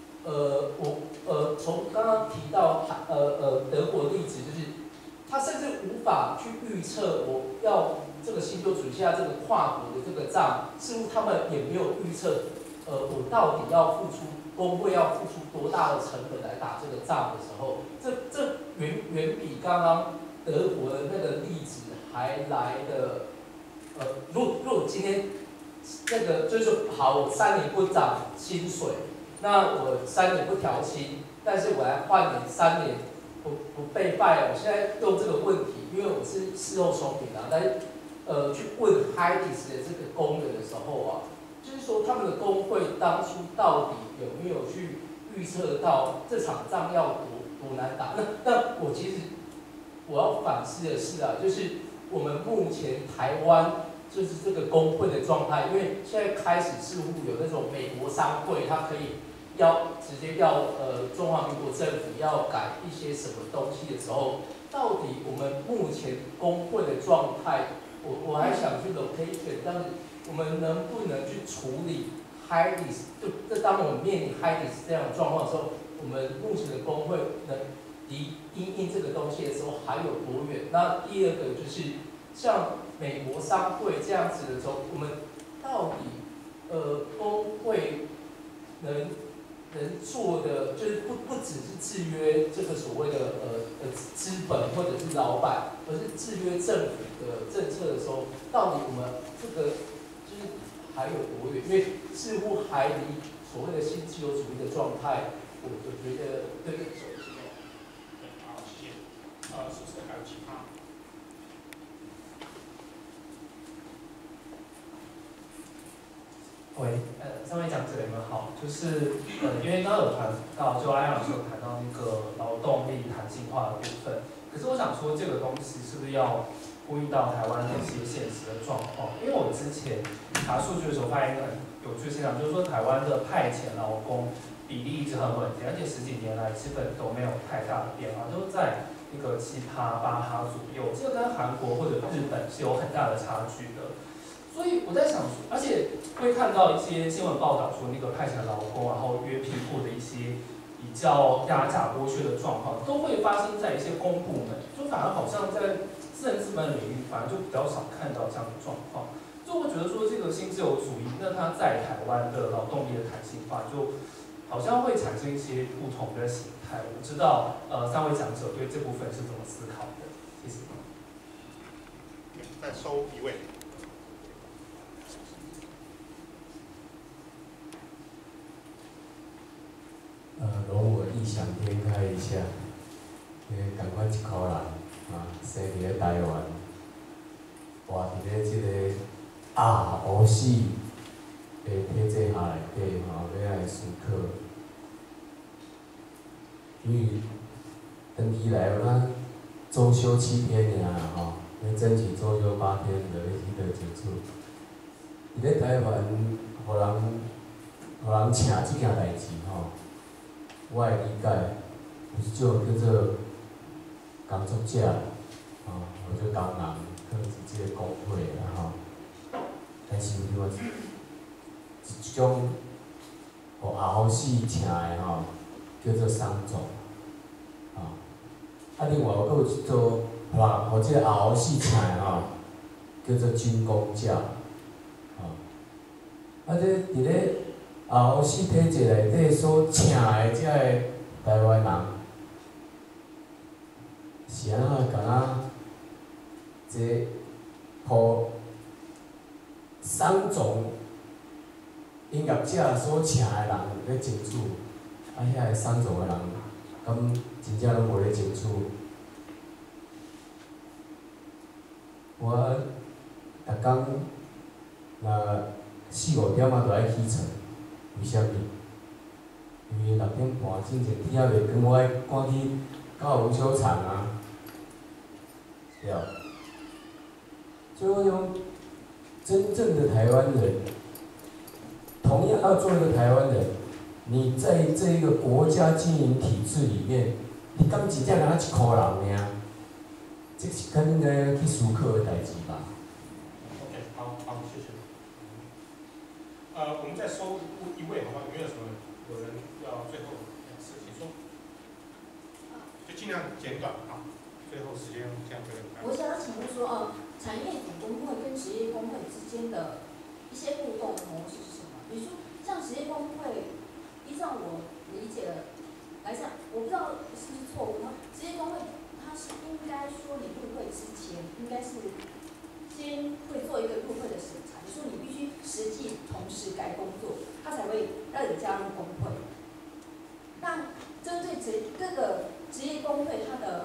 从刚刚提到德国例子，就是他甚至无法去预测我要这个新旧主义下这个跨国的这个仗，似乎他们也没有预测我到底要付出工会要付出多大的成本来打这个仗的时候，这远刚刚德国的那个例子还来的，如果今天那个就是说，好，我3年不涨薪水，那我3年不调薪，但是我来换你3年不被fire。我现在用这个问题，因为我是事后说明啊，但是去问 Heidi's 的这个工人的时候啊，就是说他们的工会当初到底有没有去预测到这场仗要多难打？那我其实我要反思的是啊，就是我们目前台湾就是这个工会的状态，因为现在开始似乎有那种美国商会，它可以直接要中华民国政府要改一些什么东西的时候，到底我们目前工会的状态，我还想去 location， 但是我们能不能去处理 Heidi's？ 就当我们面临 Heidi's 这样的状况的时候，我们目前的工会能离因应这个东西的时候还有多远？那第二个就是像美国商会这样子的时候，我们到底工会能做的，就是不只是制约这个所谓的资本或者是老板，而是制约政府的政策的时候，到底我们这个就是还有多远？因为似乎还离所谓的新自由主义的状态，我觉得对这个手机哦。 好，谢谢。是不是还有其他？ 喂，三位讲者你们好，就是因为刚刚有谈到，就阿阳老师有谈到那个劳动力弹性化的部分，可是我想说这个东西是不是要呼应到台湾的一些现实的状况？因为我之前查数据的时候发现一个很有趣的现象，就是说台湾的派遣劳工比例一直很稳定，而且10几年来基本都没有太大的变化，都在一个7%、8%左右，这个跟韩国或者日本是有很大的差距的。所以我在想说，而且会看到一些新闻报道说，那个派遣劳工然后约聘雇的一些比较压榨剥削的状况，都会发生在一些公部门，就反而好像在私人资本领域，反而就比较少看到这样的状况。所以我觉得说，这个新自由主义，那它在台湾的劳动力的弹性化，就好像会产生一些不同的形态。我不知道三位讲者对这部分是怎么思考的？谢谢。 再收一位。 容我异想天开一下，赶快一口人生伫咧台湾，活伫咧即个ROC 的体制下内底要来思考，因为长期来有咱周休7天尔要争取周休8天，就要去倒接触。伫咧台湾，互人请即件代志我的理解，有一种叫做工作者，或者工人，可能是即个工会啦但是有另外一种互ROC请的叫做商总，另外佫有一种互即个ROC请的叫做军公教，伫咧ROC 体制内底所请的遮个台湾人，是安怎敢若这互商总音乐者所请的人咧争取，遐个商总的人，敢真正拢无咧争取？我逐工4、5点就爱起床。为虾米？因为6点半之前天还袂光，我爱赶去到文球场对。所以我想，真正的台湾人，同样要做一个台湾人，你在这一个国家经营体制里面，你敢真正敢一箍人尔？这是咱应该去思考的代志吧。 OK， 好，谢谢。我们再收一位，好吧？有没有什么有人要最后请说？就尽量简短啊，最后时间这样对。 我想要请问说，产业组工会跟职业工会之间的一些互动模式是什么？比如说，像职业工会，依照我理解的来讲，我不知道是不是错误吗？职业工会它是因为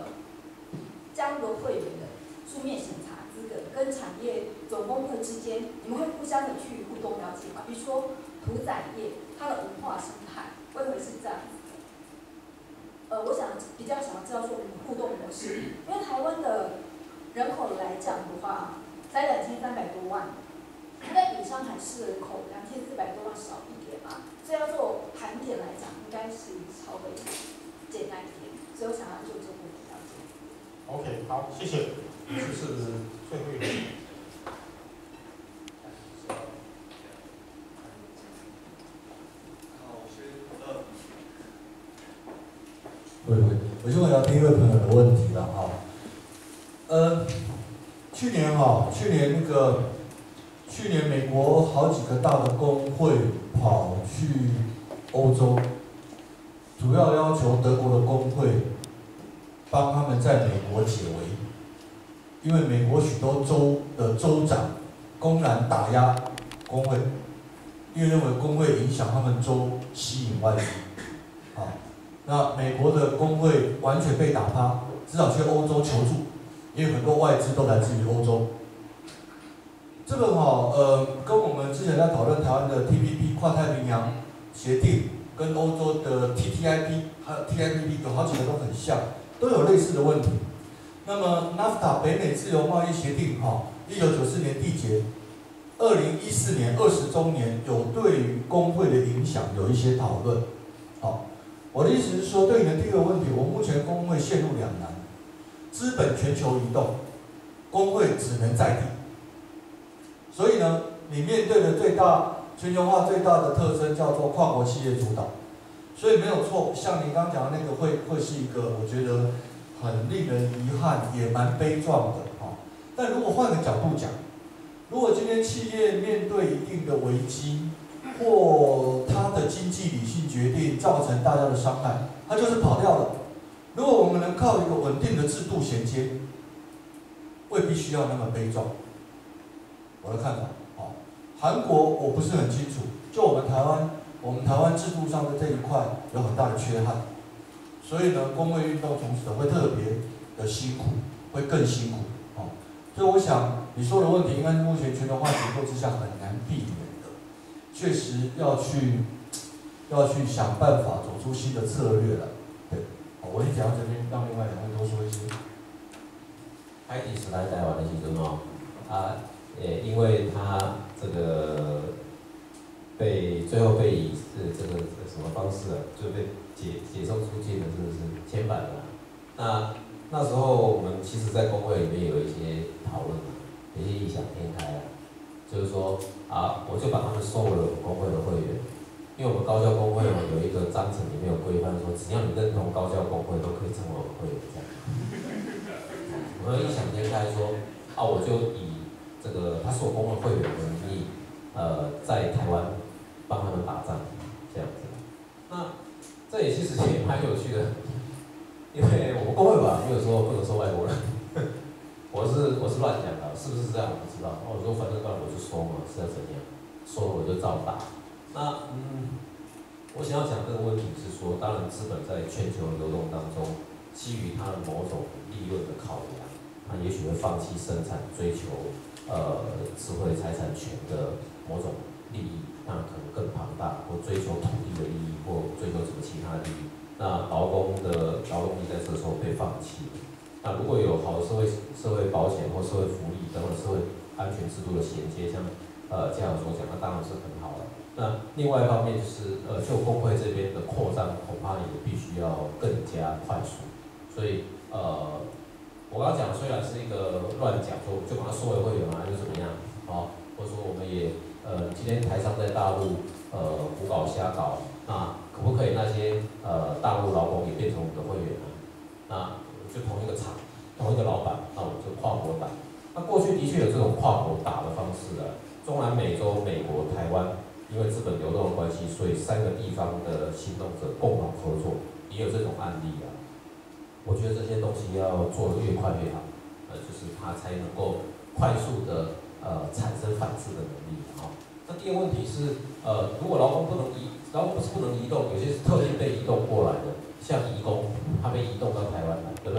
加入了会员的书面审查资格跟产业总工会之间，你们会互相的去互动了解吗？比如说屠宰业它的文化生态会不会是这样子的？我比较想要知道说你们互动模式，因为台湾的人口来讲的话，才2300多万，应该比上海市人口2400多万少一点嘛，所以要做盘点来讲，应该是稍微简单一点，所以我想要就这个部分了解。 OK， 好，谢谢。这是最后一个。 我先回答第一位朋友的问题了哈。去年美国好几个大的工会跑去欧洲，主要要求德国的工会帮他们在美国解围，因为美国许多州的州长公然打压工会，因为认为工会影响他们州吸引外资。啊，那美国的工会完全被打趴，只好去欧洲求助，因为很多外资都来自于欧洲。这个跟我们之前在讨论台湾的 TPP 跨太平洋协定，跟欧洲的 TTIP 还有 TIPP 有好几个都很像，都有类似的问题。那么 NAFTA 北美自由贸易协定1994年缔结，2014年20周年有对于工会的影响有一些讨论。好，我的意思是说，对你的第一个问题，我目前工会陷入两难，资本全球移动，工会只能在地。所以呢，你面对的全球化最大的特征叫做跨国企业主导，所以没有错，像您刚刚讲的那个会是一个我觉得很令人遗憾，也蛮悲壮的但如果换个角度讲，如果今天企业面对一定的危机，或它的经济理性决定造成大家的伤害，它就是跑掉了。如果我们能靠一个稳定的制度衔接，未必需要那么悲壮。我的看法，韩国我不是很清楚，就我们台湾制度上的这一块有很大的缺憾，所以呢，工会运动从此会特别的辛苦，会更辛苦，所以我想你说的问题，应该是目前全球化结构之下很难避免的，确实要去想办法走出新的策略了。对，我先讲到这边，让另外两位多说一些。 海底时代台湾的时阵因为他这个最后被以这个什么方式就被解送出境了，是不是遣返了？那时候我们其实，在工会里面有一些讨论有一些异想天开就是说我就把他们收为我们工会的会员，因为我们高教工会有一个章程里面有规范说，只要你认同高教工会，都可以成为我们会员这样。我们异想天开说我就以这个他是我工会会员的名义，在台湾帮他们打仗这样子。那这也其实也蛮有趣的，因为我们工会法没有说不能收外国人，我是乱讲的，是不是这样我不知道。我说反正刚才我就说嘛，是要怎样，说了我就照打。那我想要讲这个问题是说，当然资本在全球流动当中，基于它的某种利润的考量，它也许会放弃生产，追求智慧财产权的某种利益，那可能更庞大，或追求土地的利益，或追求什么其他的利益。那劳动力在这时候被放弃。那如果有好的社会保险或社会福利等等社会安全制度的衔接，像家长所讲，那当然是很好了。那另外一方面就是就工会这边的扩张，恐怕也必须要更加快速。所以我刚刚讲虽然是一个乱讲，说就把它收为会员又怎么样？或者说我们也今天台商在大陆胡搞瞎搞，那可不可以那些大陆劳工也变成我们的会员呢？那就同一个厂，同一个老板，那我们就跨国打。那过去的确有这种跨国打的方式中南美洲、美国、台湾，因为资本流动的关系，所以3个地方的行动者共同合作，也有这种案例我觉得这些东西要做得越快越好，就是它才能够快速的产生反制的能力那第二个问题是，如果劳工不是不能移动，有些是特地被移动过来的，像移工，他被移动到台湾来，对不对？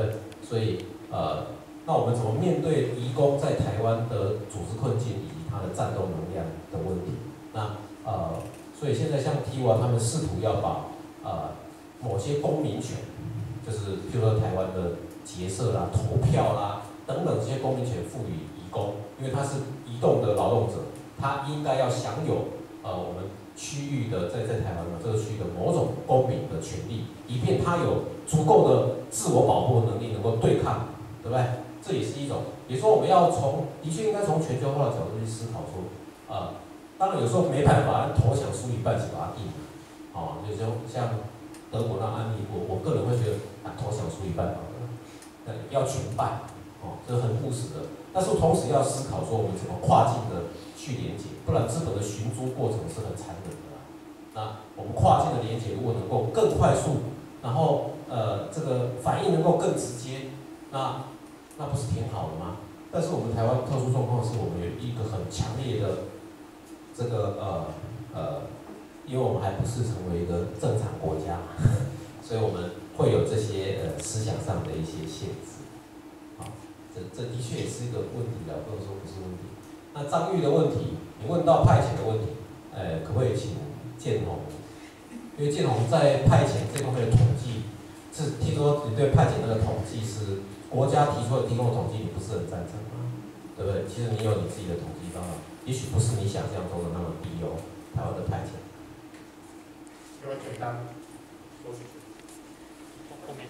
所以那我们怎么面对移工在台湾的组织困境以及它的战斗能量的问题？那所以现在像 TIWA 他们试图要把某些公民权，就是譬如说台湾的结社啦、投票啦等等这些公民权赋予移工，因为他是移动的劳动者，他应该要享有我们区域的在台湾这个区域的某种公民的权利，以便他有足够的自我保护能力，能够对抗，对不对？这也是一种，比如说我们要的确应该从全球化的角度去思考说，当然有时候没办法，投降输一半是把它定了，就是像德国那案例，我个人会觉得投降输一半好了，要全败，这是很务实的。但是同时要思考说我们怎么跨境的去连接，不然资本的寻租过程是很残忍的啦。那我们跨境的连接如果能够更快速，然后这个反应能够更直接，那不是挺好的吗？但是我们台湾特殊状况是我们有一个很强烈的这个因为我们还不是成为一个正常国家嘛，所以我们会有这些思想上的一些限制。这的确也是一个问题了，不能说不是问题。那张玉的问题，你问到派遣的问题，可不可以请建宏？因为建宏在派遣这方面的统计，是听说你对派遣那个统计是国家提供的统计，你不是很赞成吗？对不对？其实你有你自己的统计方法，也许不是你想象中的那么低哦，台湾的派遣。 有简单说出去。后面。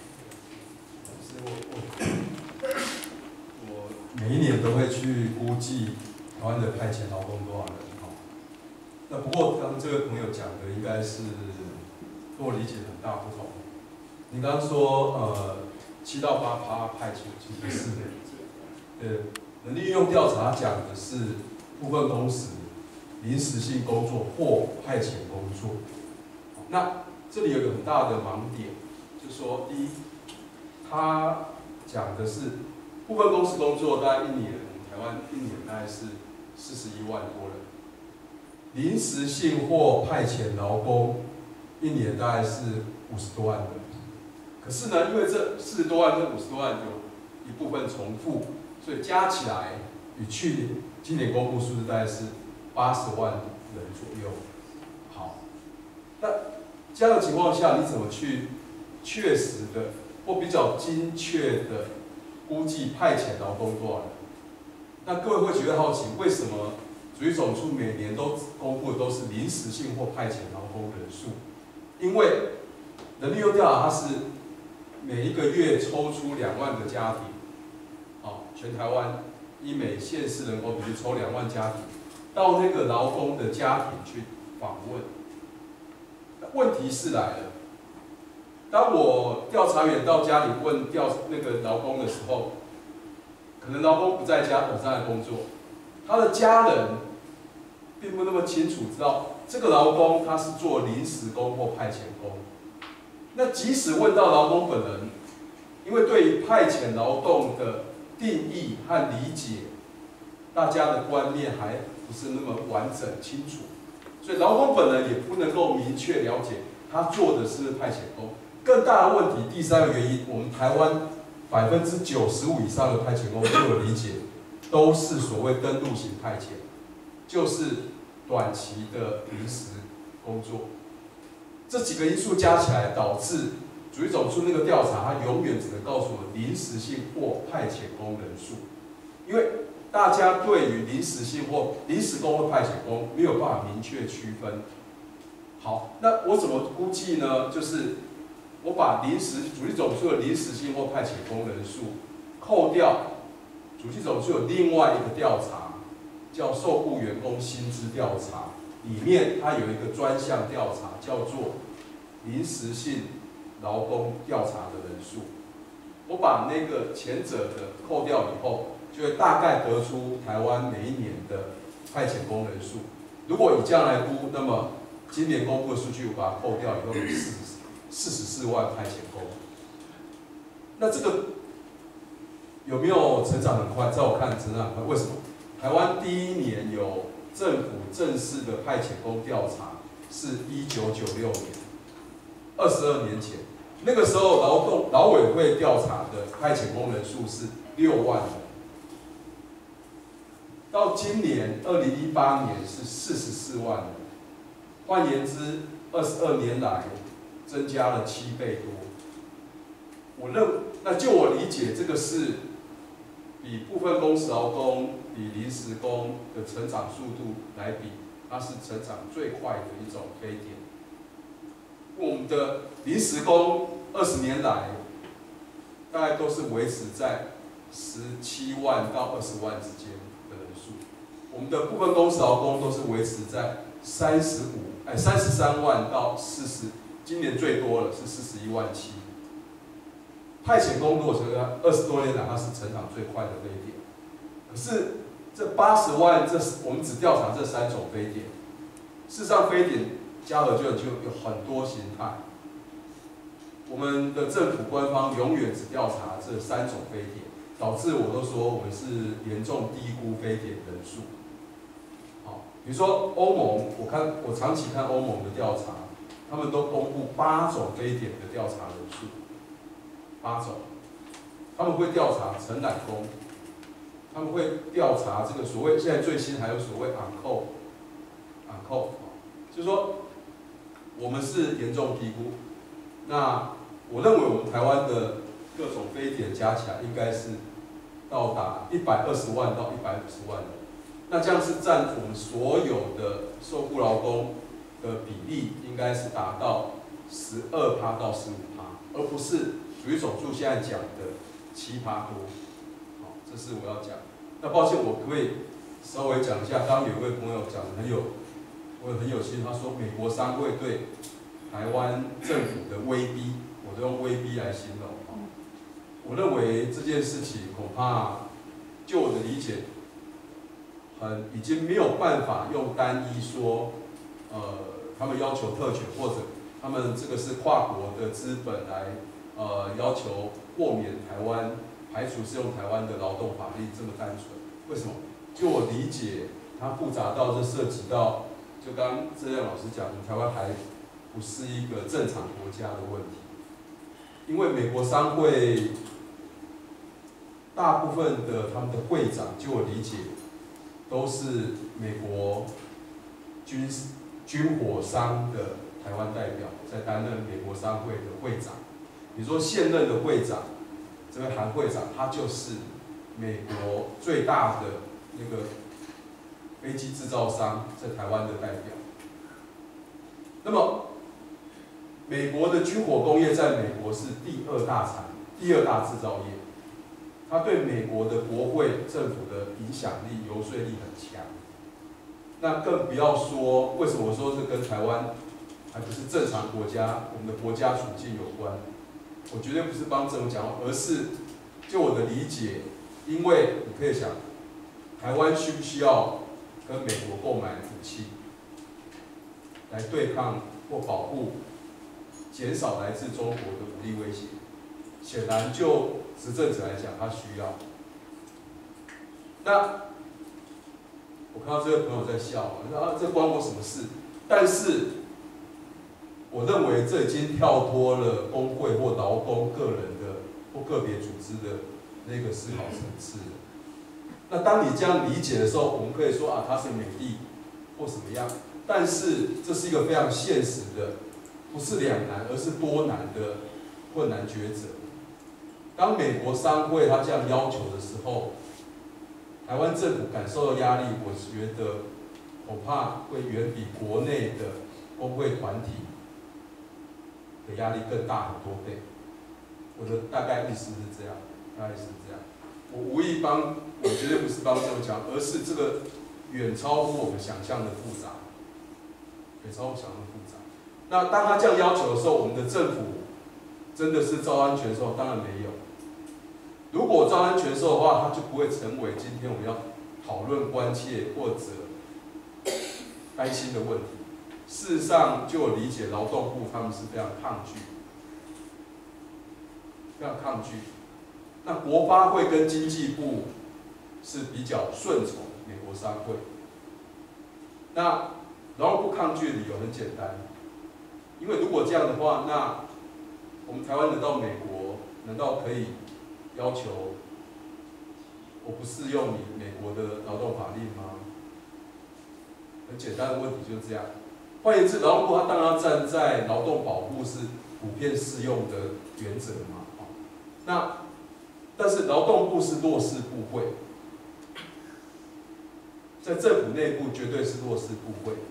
我每一年都会去估计台湾的派遣劳工多少人哈。那不过刚刚这位朋友讲的应该是跟我理解很大不同。你刚刚说7到8%派遣，其实是人力运用调查讲的是部分工时、临时性工作或派遣工作。那这里有个很大的盲点，就是说第一，他讲的是部分工时工作，大概一年，台湾一年大概是41万多人。临时性或派遣劳工一年大概是50多万人。可是呢，因为这40多万跟50多万有一部分重复，所以加起来与今年公布数字大概是80万人左右。好，那这样的情况下，你怎么去确实的或比较精确的估计派遣劳工多少人？那各位会觉得好奇，为什么主计总处每年都公布的都是临时性或派遣劳工人数？因为人力运用调查它是每一个月抽出2万个家庭，全台湾以每县市人口比例抽2万家庭，到那个劳工的家庭去访问。问题是来了，当我调查员到家里问那个劳工的时候，可能劳工不在家，正在工作，他的家人并不那么清楚知道这个劳工他是做临时工或派遣工。那即使问到劳工本人，因为对于派遣劳动的定义和理解，大家的观念还不是那么完整清楚，所以劳工本人也不能够明确了解他做的是派遣工。更大的问题，第三个原因，我们台湾95%以上的派遣工，据我理解，都是所谓登录型派遣，就是短期的临时工作。这几个因素加起来，导致主计总处那个调查，它永远只能告诉我临时性或派遣工人数，因为大家对于临时性或临时工或派遣工没有办法明确区分。好，那我怎么估计呢？就是我把主计总处的临时性或派遣工人数扣掉，主计总处有另外一个调查，叫受雇员工薪资调查，里面它有一个专项调查，叫做临时性劳工调查的人数。我把那个前者的扣掉以后，就会大概得出台湾每一年的派遣工人数。如果以这样来估，那么今年公布的数据，我把它扣掉以后有44万派遣工。那这个有没有成长很快？在我看成长很快，为什么？台湾第一年有政府正式的派遣工调查是1996年，22年前。 那个时候劳委会调查的派遣工人数是6万人，到今年2018年是44万人，换言之，22年来增加了7倍多。那就我理解，这个是比部分工时劳工、比临时工的成长速度来比，它是成长最快的一种非典。我们的临时工20年来，大概都是维持在17万到20万之间的人数。我们的部分工时劳工都是维持在33万到40，今年最多了是41万7。派遣工如果说20多年来它是成长最快的非典，可是这80万，我们只调查这3种非典，事实上非典加和就有很多形态。我们的政府官方永远只调查这3种非典，导致我都说我们是严重低估非典人数。好，比如说欧盟，我长期看欧盟的调查，他们都公布8种非典的调查人数，8种，他们会调查承揽工，他们会调查这个所谓现在最新还有所谓 on call， 就是说我们是严重低估。那我认为我们台湾的各种非典加起来应该是到达120万到150万人，那这样是占我们所有的受雇劳工的比例应该是达到12%到15%，而不是主义总数现在讲的7%多。好，这是我要讲。那抱歉，我可不可以稍微讲一下？刚刚有一位朋友讲的我很有兴趣，他说美国商会对台湾政府的威逼，我都用威逼来形容。我认为这件事情恐怕，就我的理解，已经没有办法用单一说，他们要求特权，或者他们这个是跨国的资本来，要求豁免台湾，排除适用台湾的劳动法律这么单纯。为什么？就我理解，它复杂到这涉及到，就刚刚郑亮老师讲，台湾还不是一个正常国家的问题，因为美国商会大部分的他们的会长，就我理解，都是美国军火商的台湾代表，在担任美国商会的会长。比如说现任的会长，这位韩会长，他就是美国最大的那个飞机制造商在台湾的代表。那么，美国的军火工业在美国是第二大制造业，它对美国的国会政府的影响力、游说力很强。那更不要说，为什么我说这跟台湾还不是正常国家，我们的国家处境有关？我绝对不是帮政府讲话，而是就我的理解，因为你可以想，台湾需不需要跟美国购买武器，来对抗或保护、减少来自中国的武力威胁？显然，就执政者来讲，他需要。那我看到这位朋友在笑，这关我什么事？但是，我认为这已经跳脱了工会或劳工个人的或个别组织的那个思考层次。那当你这样理解的时候，我们可以说啊，它是美帝或什么样，但是这是一个非常现实的，不是两难，而是多难的困难抉择。当美国商会他这样要求的时候，台湾政府感受到压力，我觉得恐怕会远比国内的工会团体的压力更大很多倍。我的大概意思是这样，我无意我绝对不是帮这么讲，而是这个远超乎我们想象的复杂，那当他这样要求的时候，我们的政府真的是照单全收？当然没有。如果照单全收的话，它就不会成为今天我们要讨论、关切或者担心的问题。事实上，就我理解，劳动部他们是非常抗拒。那国发会跟经济部是比较顺从美国商会。那劳动部抗拒的理由很简单，因为如果这样的话，那我们台湾人到美国，难道可以要求我不适用你美国的劳动法令吗？很简单的问题就是这样。换言之，劳动部它当然要站在劳动保护是普遍适用的原则嘛。那但是劳动部是弱势部会，在政府内部绝对是弱势部会。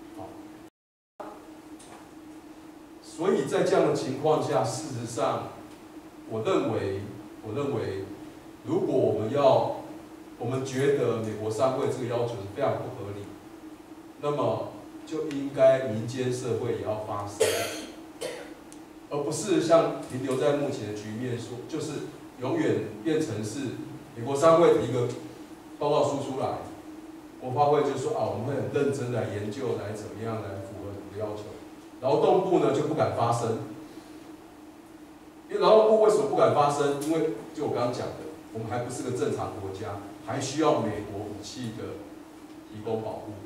所以在这样的情况下，事实上，我认为，如果我们觉得美国商会这个要求是非常不合理，那么就应该民间社会也要发声，而不是像停留在目前的局面说，就是永远变成是美国商会提一个报告书出来，国发会就说啊，我们会很认真来研究，来怎么样来符合你的要求。劳动部呢就不敢发声，因为劳动部为什么不敢发声？因为就我刚刚讲的，我们还不是个正常国家，还需要美国武器的提供保护，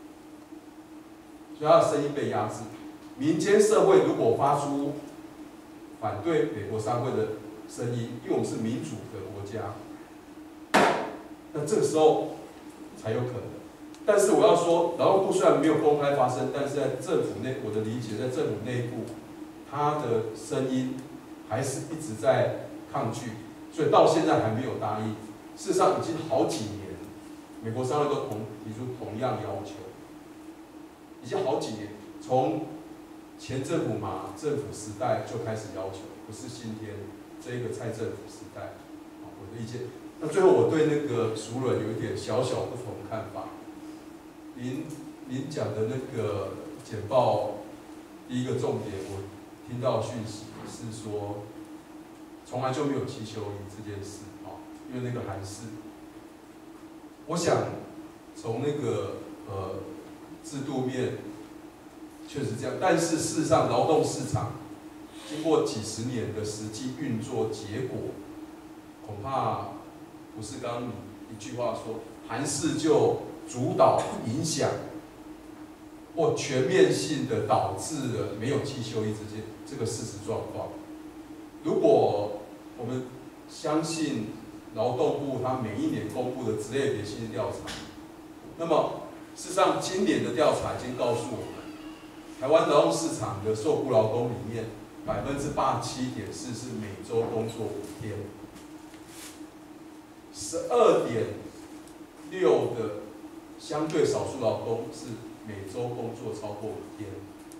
所以他的声音被压制。民间社会如果发出反对美国商会的声音，因为我们是民主的国家，那这个时候才有可能。但是我要说，劳动部虽然没有公开发声，但是在政府内，我的理解，在政府内部，他的声音还是一直在抗拒，所以到现在还没有答应。事实上，已经好几年，美国商会都提出同样要求，已经好几年，从前政府马政府时代就开始要求，不是今天这个蔡政府时代。我的意见。那最后，我对那个熟人有一点小小不同看法。您讲的那个简报，第一个重点，我听到讯息是说，从来就没有气球仪这件事啊，因为那个还是，我想从那个制度面确实这样，但是事实上劳动市场经过几十年的实际运作结果，恐怕不是刚刚一句话说，韩式就主导影响或全面性的导致了没有气休役这个事实状况。如果我们相信劳动部它每一年公布的职业别性调查，那么事实上今年的调查已经告诉我们，台湾劳动市场的受雇劳工里面87.4%是每周工作5天，12.6%的相对少数劳工是每周工作超过5天。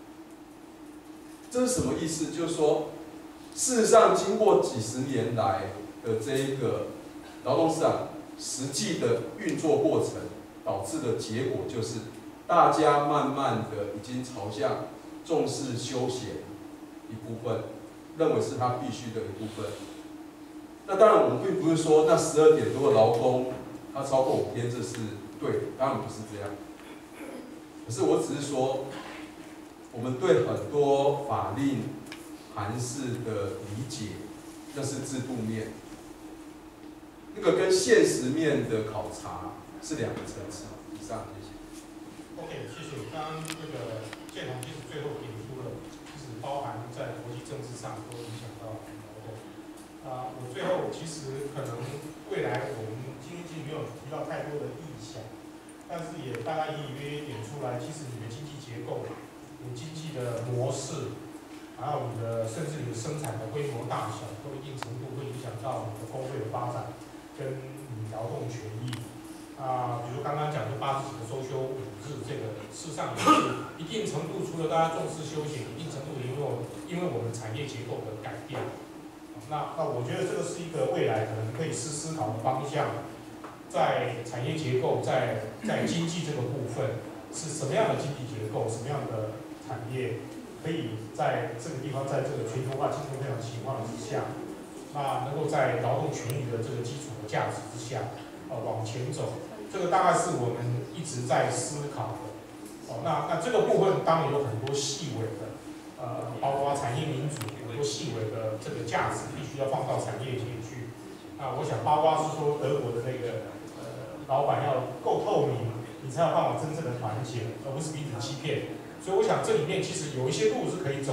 这是什么意思？就是说，事实上经过几十年来的这一个劳动市场实际的运作过程，导致的结果就是，大家慢慢的已经朝向重视休闲一部分，认为是他必须的一部分。那当然，我们并不是说那12点多的劳工他超过5天，这是对的，当然不是这样。可是我只是说，我们对很多法令函释的理解，那是制度面，那个跟现实面的考察是2个层次。以上，谢谢。 OK， 谢谢。刚刚那个建宏其实最后点出了，就是包含在国际政治上都影响到劳动。我最后其实可能未来我们今天其实没有提到太多的意向，但是也大概隐隐约约点出来，其实你的经济结构、你经济的模式，还有你的甚至你的生产的规模大小，都一定程度会影响到你的工会的发展跟你劳动权益。比如刚刚讲的80几个周休5日，这个事实上也是一定程度，除了大家重视休闲，一定程度因为我们产业结构的改变。那我觉得这个是一个未来可能可以思考的方向，在产业结构，在经济这个部分是什么样的经济结构，什么样的产业可以在这个地方，在这个全球化竞争非常情况之下，那能够在劳动权益的这个基础的价值之下，往前走，这个大概是我们一直在思考的。那这个部分当然有很多细微的。包括产业民主很多细微的这个价值，必须要放到产业界去。那我想，包括是说德国的那个老板要够透明，你才有办法真正的团结，而不是彼此欺骗。所以我想这里面其实有一些路是可以走，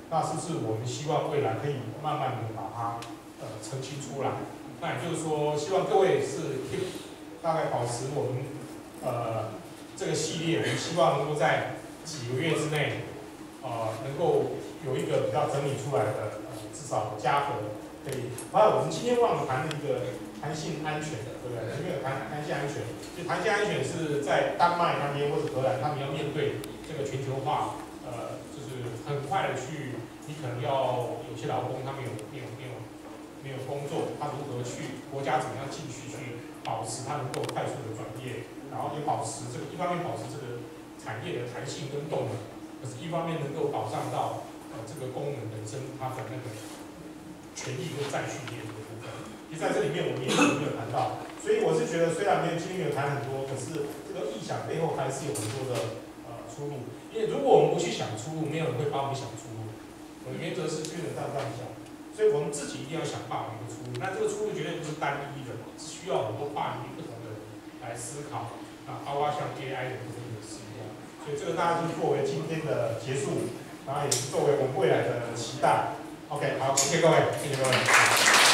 那是不是我们希望未来可以慢慢的把它澄清出来？那也就是说，希望各位是大概保持我们这个系列，我们希望能够在几个月之内，能够有一个比较整理出来的至少加和可以。还有我们今天忘了谈的一个弹性安全的，对不对？没有谈弹性安全，就弹性安全是在丹麦那边或者荷兰，他们要面对这个全球化，就是很快的去，你可能要有些劳工他没有工作，他如何去国家怎么样继续去保持他能够快速的转业，然后也保持这个一方面保持这个产业的弹性跟动能，可是一方面能够保障到这个功能本身它的那个权益跟再续业的部分。其实在这里面我们也没有谈到，所以我是觉得虽然今天没有谈很多，可是这个意想背后还是有很多的出路。因为如果我们不去想出路，没有人会帮我们想出路。我的原则是军人这样想。所以我们自己一定要想办法一个出路，那这个出路绝对不是单一的，是需要很多跨领域不同的人来思考。那包括像 AI 的部分也是一样。所以这个大家就作为今天的结束，然后也是作为我们未来的期待。OK， 好，谢谢各位，谢谢各位。